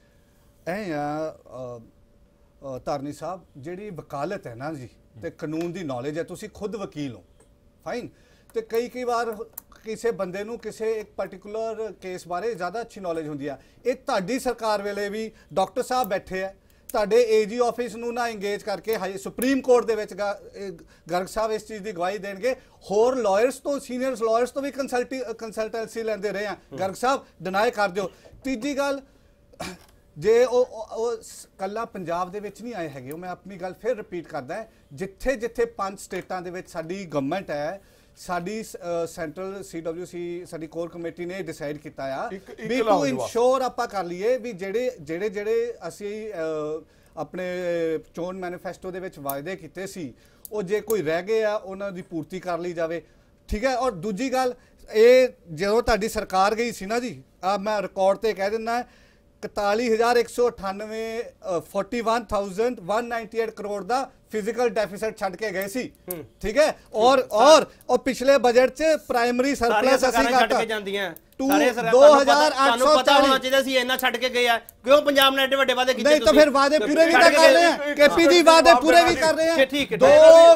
ਧਾਰਨੀ ਸਾਹਿਬ, ਜਿਹੜੀ ਵਕਾਲਤ ਹੈ ਨਾ ਜੀ ਤੇ ਕਾਨੂੰਨ ਦੀ ਨੌਲੇਜ ਹੈ, ਤੁਸੀਂ ਖੁਦ ਵਕੀਲ ਹੋ, ਫਾਈਨ, ਤੇ ਕਈ ਵਾਰ ਕਿਸੇ ਬੰਦੇ ਨੂੰ ਕਿਸੇ ਇੱਕ ਪਾਰਟਿਕੂਲਰ ਕੇਸ ਬਾਰੇ ਜ਼ਿਆਦਾ ਅੱਛੀ ਨੌਲੇਜ ਹੁੰਦੀ ਆ। ਇਹ ਤੁਹਾਡੀ ਸਰਕਾਰ ਵੇਲੇ ਵੀ ਡਾਕਟਰ ਸਾਹਿਬ ਬੈਠੇ ਆ, ਤੁਹਾਡੇ ਏਜੀ ਆਫਿਸ ਨੂੰ ਨਾ ਇੰਗੇਜ ਕਰਕੇ ਸੁਪਰੀਮ ਕੋਰਟ ਦੇ ਵਿੱਚ ਗਰਗ ਸਾਹਿਬ ਇਸ ਚੀਜ਼ ਦੀ ਗਵਾਹੀ ਦੇਣਗੇ। ਹੋਰ ਲਾਇਰਸ ਤੋਂ, ਸੀਨੀਅਰ ਲਾਇਰਸ ਤੋਂ ਵੀ ਕੰਸਲਟੈਂਸੀ ਲੈਂਦੇ ਰਹੇ ਆ। ਗਰਗ ਸਾਹਿਬ ਡਿਨਾਈ ਕਰ ਦਿਓ। ਤੀਜੀ ਗੱਲ, ਜੇ ਉਹ ਕੱਲਾ ਪੰਜਾਬ ਦੇ ਵਿੱਚ ਨਹੀਂ ਆਏ ਹੈਗੇ, ਉਹ ਮੈਂ ਆਪਣੀ ਗੱਲ ਫਿਰ ਰਿਪੀਟ ਕਰਦਾ, ਜਿੱਥੇ ਜਿੱਥੇ 5 ਸਟੇਟਾਂ ਦੇ ਵਿੱਚ ਸਾਡੀ ਗਵਰਨਮੈਂਟ ਹੈ, ਸਾਡੀ ਸੈਂਟਰਲ CWC ਸਾਡੀ ਕੋਰ ਕਮੇਟੀ ਨੇ ਡਿਸਾਈਡ ਕੀਤਾ ਆ ਵੀ ਟੂ ਇਨਸ਼ੋਰ ਆਪਾਂ ਕਰ ਲਈਏ ਵੀ ਜਿਹੜੇ ਅਸੀਂ ਆਪਣੇ ਚੋਣ ਮੈਨੀਫੈਸਟੋ ਦੇ ਵਿੱਚ ਵਾਅਦੇ ਕੀਤੇ ਸੀ, ਉਹ ਜੇ ਕੋਈ ਰਹਿ ਗਏ ਆ ਉਹਨਾਂ ਦੀ ਪੂਰਤੀ ਕਰ ਲਈ ਜਾਵੇ, ਠੀਕ ਹੈ। ਔਰ ਦੂਜੀ ਗੱਲ, ਇਹ ਜਦੋਂ ਤੁਹਾਡੀ ਸਰਕਾਰ ਗਈ ਸੀ ਨਾ ਜੀ, ਆ ਮੈਂ ਰਿਕਾਰਡ ਤੇ ਕਹਿ ਦਿੰਦਾ, 41,198 41,198 ਕਰੋੜ ਦਾ ਫਿਜ਼ੀਕਲ ਡੈਫਿਸਿਟ ਛੱਡ ਕੇ ਗਏ ਸੀ, ਠੀਕ ਹੈ। ਔਰ ਉਹ ਪਿਛਲੇ ਬਜਟ 'ਚ ਪ੍ਰਾਇਮਰੀ ਸਰਪਲਸ ਅਸੀਂ ਛੱਡ ਕੇ ਜਾਂਦੀਆਂ। 2840 ਚਾਹੀਦਾ ਸੀ ਇੰਨਾ ਛੱਡ ਕੇ ਗਏ ਆ ਕਿਉਂ ਪੰਜਾਬ ਨੇ ਐਡੇ ਵੱਡੇ ਵਾਅਦੇ ਕੀਤੇ ਨਹੀਂ ਤਾਂ ਫਿਰ ਵਾਅਦੇ ਪੂਰੇ ਵੀ ਤਾਂ ਕਰ ਰਹੇ ਆ ਕੇਪੀ ਜੀ ਵਾਅਦੇ ਪੂਰੇ ਵੀ ਕਰ ਰਹੇ ਆ ਠੀਕ ਹੈ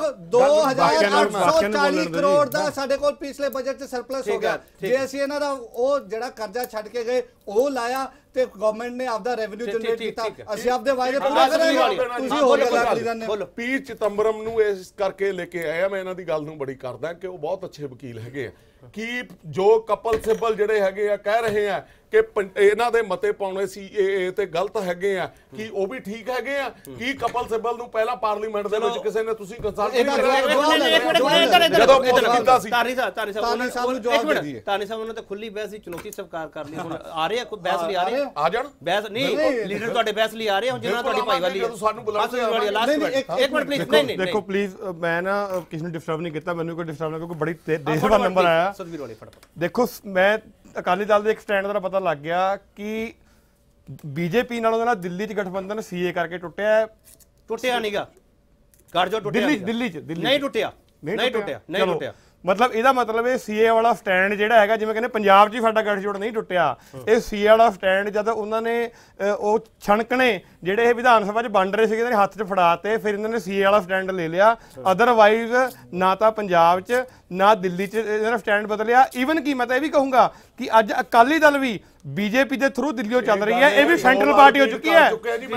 2840 ਕਰੋੜ ਦਾ ਸਾਡੇ ਕੋਲ ਪਿਛਲੇ ਬਜਟ 'ਚ ਸਰਪਲਸ ਹੋ ਗਿਆ ਜੇ ਅਸੀਂ ਇਹਨਾਂ ਦਾ ਉਹ ਜਿਹੜਾ ਕਰਜ਼ਾ ਛੱਡ ਕੇ ਗਏ ਉਹ ਲਾਇਆ ਤੇ ਗਵਰਨਮੈਂਟ ਨੇ ਆਪਦਾ ਰੈਵਨਿਊ ਜਨਰੇਟ ਕੀਤਾ ਅਸੀਂ ਆਪਦੇ ਵਾਅਦੇ ਪੂਰੇ ਕਰਾਂਗੇ ਤੁਸੀਂ ਹੋਰ ਗੱਲਾਂ ਕਰੀ ਜਾਂਦੇ ਹੋ ਪੀ ਚਿਦੰਬਰਮ ਨੂੰ ਇਸ ਕਰਕੇ ਲੈ ਕੇ ਆਇਆ ਮੈਂ ਇਹਨਾਂ ਦੀ ਗੱਲ ਨੂੰ ਬੜੀ ਕਰਦਾ ਕਿ ਉਹ ਬਹੁਤ ਅੱਛੇ ਵਕੀਲ ਹੈਗੇ ਆ ਕਿ ਜੋ ਕਪਲ ਸਿਬਲ ਜਿਹੜੇ ਹੈਗੇ ਆ ਕਹਿ ਰਹੇ ਆ ਕਿ ਇਹਨਾਂ ਦੇ ਮਤੇ ਪਾਉਣੇ ਸੀਏਏ ਤੇ ਗਲਤ ਹੈਗੇ ਆ ਕਿ ਉਹ ਵੀ ਠੀਕ ਹੈਗੇ ਆ ਕੀ ਕਪਲ ਸਿਬਲ ਨੂੰ ਪਹਿਲਾਂ ਪਾਰਲੀਮੈਂਟ ਦੇ ਵਿੱਚ ਕਿਸੇ ਨੇ ਤੁਸੀਂ ਕੰਸਲਟ ਨਹੀਂ ਕਰਿਆ ਜਦੋਂ ਕੀਤਾ ਸੀ ਤਾਨੀ ਸਾਹਿਬ ਨੂੰ ਜਵਾਬ ਦੇ ਦਈਏ ਤਾਨੀ ਸਾਹਿਬ ਉਹਨਾਂ ਤੇ ਖੁੱਲੀ ਬਹਿਸ ਦੀ ਚੁਣੌਤੀ ਸਵੀਕਾਰ ਕਰ ਲਈ ਹੁਣ ਆ ਰਹੇ ਆ ਕੋਈ ਬਹਿਸ ਲਈ ਆ ਰਹੇ ਆ ਜਾਣ ਬਹਿਸ ਨਹੀਂ ਲੀਡਰ ਤੁਹਾਡੇ ਬਹਿਸ ਲਈ ਆ ਰਹੇ ਹੁਣ ਜਿਹਨਾਂ ਤੁਹਾਡੀ ਭਾਈਵਾਲੀ ਸਾਨੂੰ ਬੁਲਾਉਂਦੇ ਇੱਕ ਮਿੰਟ ਪਲੀਜ਼ ਨਹੀਂ ਦੇਖੋ ਪਲੀਜ਼ ਮੈਂ ਨਾ ਕਿਸੇ ਨੂੰ ਡਿਸਟਰਬ ਨਹੀਂ ਕੀਤਾ ਮੈਨੂੰ ਕੋਈ ਡਿਸਟਰਬ ਨਾ ਕਿਉਂਕਿ ਬੜੀ ਦੇਸ਼ਵਾਨ ਨੰਬਰ ਆਇਆ ਸਤਵੀਰ ਵਾਲੇ ਫਟਾਫਟ ਦੇਖੋ ਮੈਂ ਅਕਾਲੀ ਦਲ ਦੇ ਇੱਕ ਸਟੈਂਡ ਦਾ ਪਤਾ ਲੱਗ ਗਿਆ ਕਿ ਬੀਜੇਪੀ ਨਾਲ ਉਹਦਾ ਨਾਲ ਦਿੱਲੀ 'ਚ ਗਠਬੰਧਨ ਸੀਏ ਕਰਕੇ ਟੁੱਟਿਆ ਨਹੀਂਗਾ ਗਠਜੋੜ ਟੁੱਟਿਆ ਦਿੱਲੀ 'ਚ ਨਹੀਂ ਟੁੱਟਿਆ ਮਤਲਬ ਇਹਦਾ ਮਤਲਬ ਇਹ ਸੀਏ ਵਾਲਾ ਸਟੈਂਡ ਜਿਹੜਾ ਹੈਗਾ ਜਿਵੇਂ ਕਹਿੰਦੇ ਪੰਜਾਬ 'ਚ ਹੀ ਸਾਡਾ ਗੱਠਜੋੜ ਨਹੀਂ ਟੁੱਟਿਆ ਇਹ ਸੀਏ ਵਾਲਾ ਸਟੈਂਡ ਜਦ ਉਹਨਾਂ ਨੇ ਉਹ ਛਣਕਣੇ ਜਿਹੜੇ ਇਹ ਵਿਧਾਨ ਸਭਾ 'ਚ ਵੰਡ ਰਹੇ ਸੀਗੇ ਇਹਨਾਂ ਦੇ ਹੱਥ 'ਚ ਫੜਾਤੇ ਫਿਰ ਇਹਨਾਂ ਨੇ ਸੀਏ ਵਾਲਾ ਸਟੈਂਡ ਲੈ ਲਿਆ ਅਦਰਵਾਈਜ਼ ਨਾ ਤਾਂ ਪੰਜਾਬ 'ਚ ਨਾ ਦਿੱਲੀ 'ਚ ਇਹਨਾਂ ਦਾ ਸਟੈਂਡ ਬਦਲਿਆ ਈਵਨ ਕੀ ਮੈਂ ਤਾਂ ਇਹ ਵੀ ਕਹੂੰਗਾ ਕਿ ਅੱਜ ਅਕਾਲੀ ਦਲ ਵੀ ਬੀਜੇਪੀ ਦੇ ਥਰੂ ਦਿੱਲੀੋਂ ਚੱਲ ਰਹੀ ਹੈ ਇਹ ਵੀ ਸੈਂਟਰਲ ਪਾਰਟੀ ਹੋ ਚੁੱਕੀ ਹੈ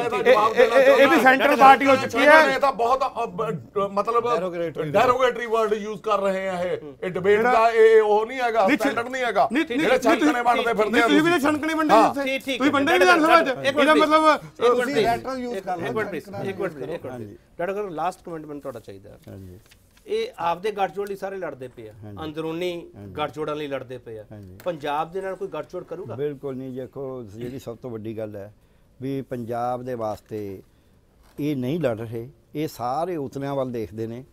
ਇਹ ਵੀ ਸੈਂਟਰਲ ਪਾਰਟੀ ਹੋ ਚੁੱਕੀ ਹੈ ਇਹ ਤਾਂ ਬਹੁਤ ਮਤਲਬ ਡੈਰੋਗੇਟਰੀ ਵਰਡ ਯੂਜ਼ ਕਰ ਰਹੇ ਆ ਇਹ ਡਿਬੇਟ ਦਾ ਇਹ ਉਹ ਨਹੀਂ ਹੈਗਾ ਸਟੈਂਡਰਡ ਨਹੀਂ ਹੈਗਾ ਜਿਹੜੇ ਛਣਕਣੇ ਵੰਡਦੇ ਫਿਰਦੇ ਆ ਤੁਸੀਂ ਵੀ ਛਣਕਣੇ ਵੰਡੇ ਉੱਥੇ ਤੁਸੀਂ ਵੰਡੇ ਵਿਧਾਨ ਸਭਾ 'ਚ ਇਹਦਾ ਮਤਲਬ ਤੁਸੀਂ ਲੈਟਰ ਯੂਜ਼ ਕਰ ਲਓ ਇੱਕ ਮਿੰਟ ਤੁਹਾਡਾ ਲਾਸਟ ਕਮੈਂਟ ਮੈਨੂੰ ਤੁਹਾਡਾ ਚਾਹੀਦਾ ਇਹ ਆਪਦੇ ਗੱਠਜੋੜ ਲਈ ਸਾਰੇ ਲੜਦੇ ਪਏ ਆ ਅੰਦਰੂਨੀ ਗੱਠਜੋੜਾਂ ਲਈ ਲੜਦੇ ਪਏ ਆ ਪੰਜਾਬ ਦੇ ਨਾਲ ਕੋਈ ਗੱਠਜੋੜ ਕਰੂਗਾ ਬਿਲਕੁਲ ਨਹੀਂ ਦੇਖੋ ਜਿਹੜੀ ਸਭ ਤੋਂ ਵੱਡੀ ਗੱਲ ਹੈ ਵੀ ਪੰਜਾਬ ਦੇ ਵਾਸਤੇ ਇਹ ਨਹੀਂ ਲੜ ਰਹੇ ਇਹ ਸਾਰੇ ਉਤਲਿਆਂ ਵੱਲ ਦੇਖਦੇ ਨੇ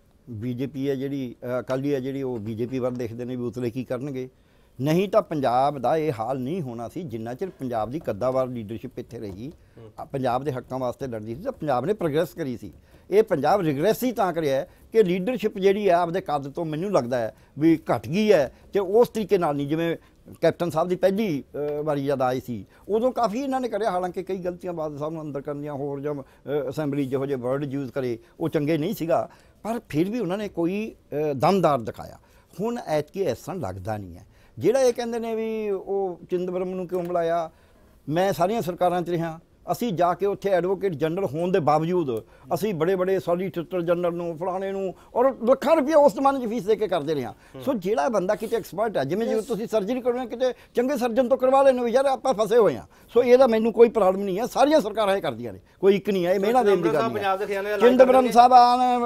ਬੀਜੇਪੀ ਹੈ ਜਿਹੜੀ ਅਕਾਲੀ ਹੈ ਜਿਹੜੀ ਉਹ ਬੀਜੇਪੀ ਵੱਲ ਦੇਖਦੇ ਨੇ ਵੀ ਉਤਲੇ ਕੀ ਕਰਨਗੇ ਨਹੀਂ ਤਾਂ ਪੰਜਾਬ ਦਾ ਇਹ ਹਾਲ ਨਹੀਂ ਹੋਣਾ ਸੀ ਜਿੰਨਾ ਚਿਰ ਪੰਜਾਬ ਦੀ ਕੱਦਾਵਾਰ ਲੀਡਰਸ਼ਿਪ ਇੱਥੇ ਰਹੀ ਪੰਜਾਬ ਦੇ ਹੱਕਾਂ ਵਾਸਤੇ ਲੜਦੀ ਸੀ ਤਾਂ ਪੰਜਾਬ ਨੇ ਪ੍ਰੋਗਰੈਸ ਕਰੀ ਸੀ ਇਹ ਪੰਜਾਬ ਰਿਗਰੈਸ ਹੀ ਤਾਂ ਕਰਿਆ ਕਿ ਲੀਡਰਸ਼ਿਪ ਜਿਹੜੀ ਹੈ ਆਪਦੇ ਕੱਦ ਤੋਂ ਮੈਨੂੰ ਲੱਗਦਾ ਹੈ ਵੀ ਘਟ ਗਈ ਹੈ ਤੇ ਉਸ ਤਰੀਕੇ ਨਾਲ ਨਹੀਂ ਜਿਵੇਂ ਕੈਪਟਨ ਸਾਹਿਬ ਦੀ ਪਹਿਲੀ ਵਾਰੀ ਜਦ ਆਈ ਸੀ ਉਦੋਂ ਕਾਫੀ ਇਹਨਾਂ ਨੇ ਕਰਿਆ ਹਾਲਾਂਕਿ ਕਈ ਗਲਤੀਆਂ ਬਾਦਲ ਸਾਹਿਬ ਨੂੰ ਅੰਦਰ ਕਰਨੀਆਂ ਹੋਰ ਜਾਂ ਅਸੈਂਬਲੀ ਜਿਹੋ ਜਿਹੇ ਵਰਡ ਯੂਜ਼ ਕਰੇ ਉਹ ਚੰਗੇ ਨਹੀਂ ਸੀਗਾ ਪਰ ਫਿਰ ਵੀ ਉਹਨਾਂ ਨੇ ਕੋਈ ਦਮਦਾਰ ਦਿਖਾਇਆ ਹੁਣ ਐਤਕੀ ਇਸ ਤਰ੍ਹਾਂ ਲੱਗਦਾ ਨਹੀਂ ਹੈ ਜਿਹੜਾ ਇਹ ਕਹਿੰਦੇ ਨੇ ਵੀ ਉਹ ਚਿਦੰਬਰਮ ਨੂੰ ਕਿਉਂ ਬੁਲਾਇਆ ਮੈਂ ਸਾਰੀਆਂ ਸਰਕਾਰਾਂ 'ਚ ਰਿਹਾ ਅਸੀਂ ਜਾ ਕੇ ਉੱਥੇ ਐਡਵੋਕੇਟ ਜਨਰਲ ਹੋਣ ਦੇ ਬਾਵਜੂਦ ਅਸੀਂ ਬੜੇ ਸੋਲੀਸਿਟਰ ਜਨਰਲ ਨੂੰ ਫਲਾਣੇ ਨੂੰ ਔਰ ਲੱਖਾਂ ਰੁਪਏ ਉਸ ਜ਼ਮਾਨੇ 'ਚ ਫੀਸ ਦੇ ਕੇ ਕਰਦੇ ਰਹੇ ਸੋ ਜਿਹੜਾ ਬੰਦਾ ਕਿਤੇ ਐਕਸਪਰਟ ਹੈ ਜਿਵੇਂ ਤੁਸੀਂ ਸਰਜਰੀ ਕਰੋਗੇ ਕਿਤੇ ਚੰਗੇ ਸਰਜਨ ਤੋਂ ਕਰਵਾ ਲੈਣੇ ਯਾਰ ਆਪਾਂ ਫਸੇ ਹੋਏ ਹਾਂ ਸੋ ਇਹਦਾ ਮੈਨੂੰ ਕੋਈ ਪ੍ਰੋਬਲਮ ਨਹੀਂ ਹੈ ਸਾਰੀਆਂ ਸਰਕਾਰਾਂ ਇਹ ਕਰਦੀਆਂ ਨੇ ਕੋਈ ਇੱਕ ਨਹੀਂ ਹੈ ਇਹ ਮਿਹਨਤ ਦੇਣ ਦੀ ਗੱਲ ਨਹੀਂ ਚਿਦੰਬਰਮ ਸਾਹਿਬ ਆਉਣ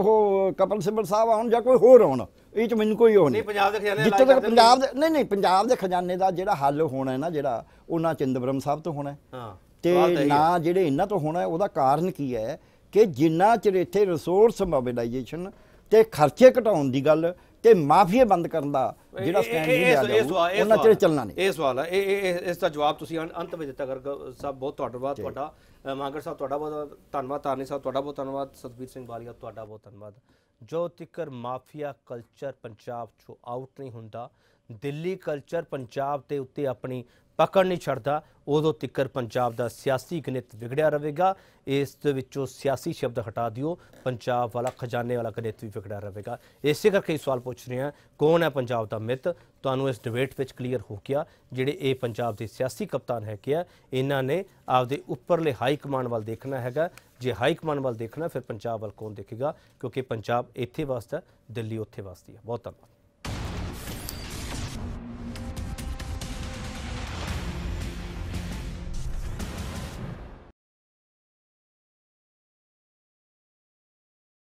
ਉਹ ਕਪਲ ਸਿੱਬਲ ਸਾਹਿਬ ਆਉਣ ਜਾਂ ਕੋਈ ਹੋਰ ਆਉਣ ਇਹ 'ਚ ਮੈਨੂੰ ਕੋਈ ਉਹ ਨਹੀਂ ਪੰਜਾਬ ਦੇ ਖਜ਼ਾਨੇ ਜਿੱਥੇ ਤੱਕ ਪੰਜਾਬ ਦੇ ਨਹੀਂ ਪੰਜਾਬ ਦੇ ਖਜ਼ਾਨੇ ਦਾ ਜਿਹੜਾ ਹੱਲ ਹੋਣਾ ਹੈ ਨਾ ਜਿਹੜਾ ਉਹ ਨਾ ਚਿਦੰਬਰਮ ਸਾਹਿਬ ਤੋਂ ਹੋਣਾ ਤੇ ਨਾ ਜਿਹੜੇ ਇਹਨਾਂ ਤੋਂ ਹੋਣਾ ਉਹਦਾ ਕਾਰਨ ਕੀ ਹੈ ਕਿ ਜਿੰਨਾ ਚਿਰ ਇੱਥੇ ਰਿਸੋਰਸ ਮੋਬਿਲਾਈਜੇਸ਼ਨ ਤੇ ਖਰਚੇ ਘਟਾਉਣ ਦੀ ਗੱਲ ਤੇ ਮਾਫੀਆ ਬੰਦ ਕਰਨ ਦਾ ਜਿਹੜਾ ਸਟੈਂਡ ਨਹੀਂ ਲਿਆ ਜਾਊਗਾ ਉਹਨਾਂ ਚਿਰ ਚੱਲਣਾ ਨਹੀਂ ਇਹ ਸਵਾਲ ਹੈ ਇਸ ਦਾ ਜਵਾਬ ਤੁਸੀਂ ਅੰਤ ਵਿੱਚ ਦਿੱਤਾ ਕਰ ਸਭ ਬਹੁਤ ਤੁਹਾਡਾ ਮਾਂਗਰ ਸਾਹਿਬ ਤੁਹਾਡਾ ਬਹੁਤ ਧੰਨਵਾਦ ਤਾਰਨੀ ਸਾਹਿਬ ਤੁਹਾਡਾ ਬਹੁਤ ਧੰਨਵਾਦ ਸਤਵੀਰ ਸਿੰਘ ਬਾਲੀਆ ਤੁਹਾਡਾ ਬਹੁਤ ਧੰਨਵਾਦ ਜੋ ਤਿੱਕਰ ਮਾਫੀਆ ਕਲਚਰ ਪੰਜਾਬ 'ਚੋਂ ਆਊਟ ਨਹੀਂ ਹੁੰਦਾ ਦਿੱਲੀ ਕਲਚਰ ਪੰਜਾਬ ਦੇ ਉੱਤੇ ਆਪਣੀ ਪਕੜ ਨਹੀਂ ਛੱਡਦਾ ਉਦੋਂ ਤਿੱਕਰ ਪੰਜਾਬ ਦਾ ਸਿਆਸੀ ਗਣਿਤ ਵਿਗੜਿਆ ਰਹੇਗਾ ਇਸ ਦੇ ਵਿੱਚੋਂ ਸਿਆਸੀ ਸ਼ਬਦ ਹਟਾ ਦਿਓ ਪੰਜਾਬ ਵਾਲਾ ਖਜ਼ਾਨੇ ਵਾਲਾ ਗਣਿਤ ਵੀ ਵਿਗੜਿਆ ਰਹੇਗਾ ਇਸੇ ਕਰਕੇ ਸਵਾਲ ਪੁੱਛ ਰਹੇ ਹਾਂ ਕੌਣ ਹੈ ਪੰਜਾਬ ਦਾ ਮਿੱਤ ਤੁਹਾਨੂੰ ਇਸ ਡਿਬੇਟ ਵਿੱਚ ਕਲੀਅਰ ਹੋ ਗਿਆ ਜਿਹੜੇ ਇਹ ਪੰਜਾਬ ਦੇ ਸਿਆਸੀ ਕਪਤਾਨ ਹੈਗੇ ਆ ਇਹਨਾਂ ਨੇ ਆਪਦੇ ਉੱਪਰਲੇ ਹਾਈ ਕਮਾਂਡ ਵੱਲ ਦੇਖਣਾ ਹੈਗਾ ਜੇ ਹਾਈ ਕਮਾਂਡ ਵੱਲ ਦੇਖਣਾ ਫਿਰ ਪੰਜਾਬ ਵੱਲ ਕੌਣ ਦੇਖੇਗਾ ਕਿਉਂਕਿ ਪੰਜਾਬ ਇੱਥੇ ਵਸਦਾ ਦਿੱਲੀ ਉੱਥੇ ਵਸਦੀ ਹੈ ਬਹੁਤ ਧੰਨਵਾਦ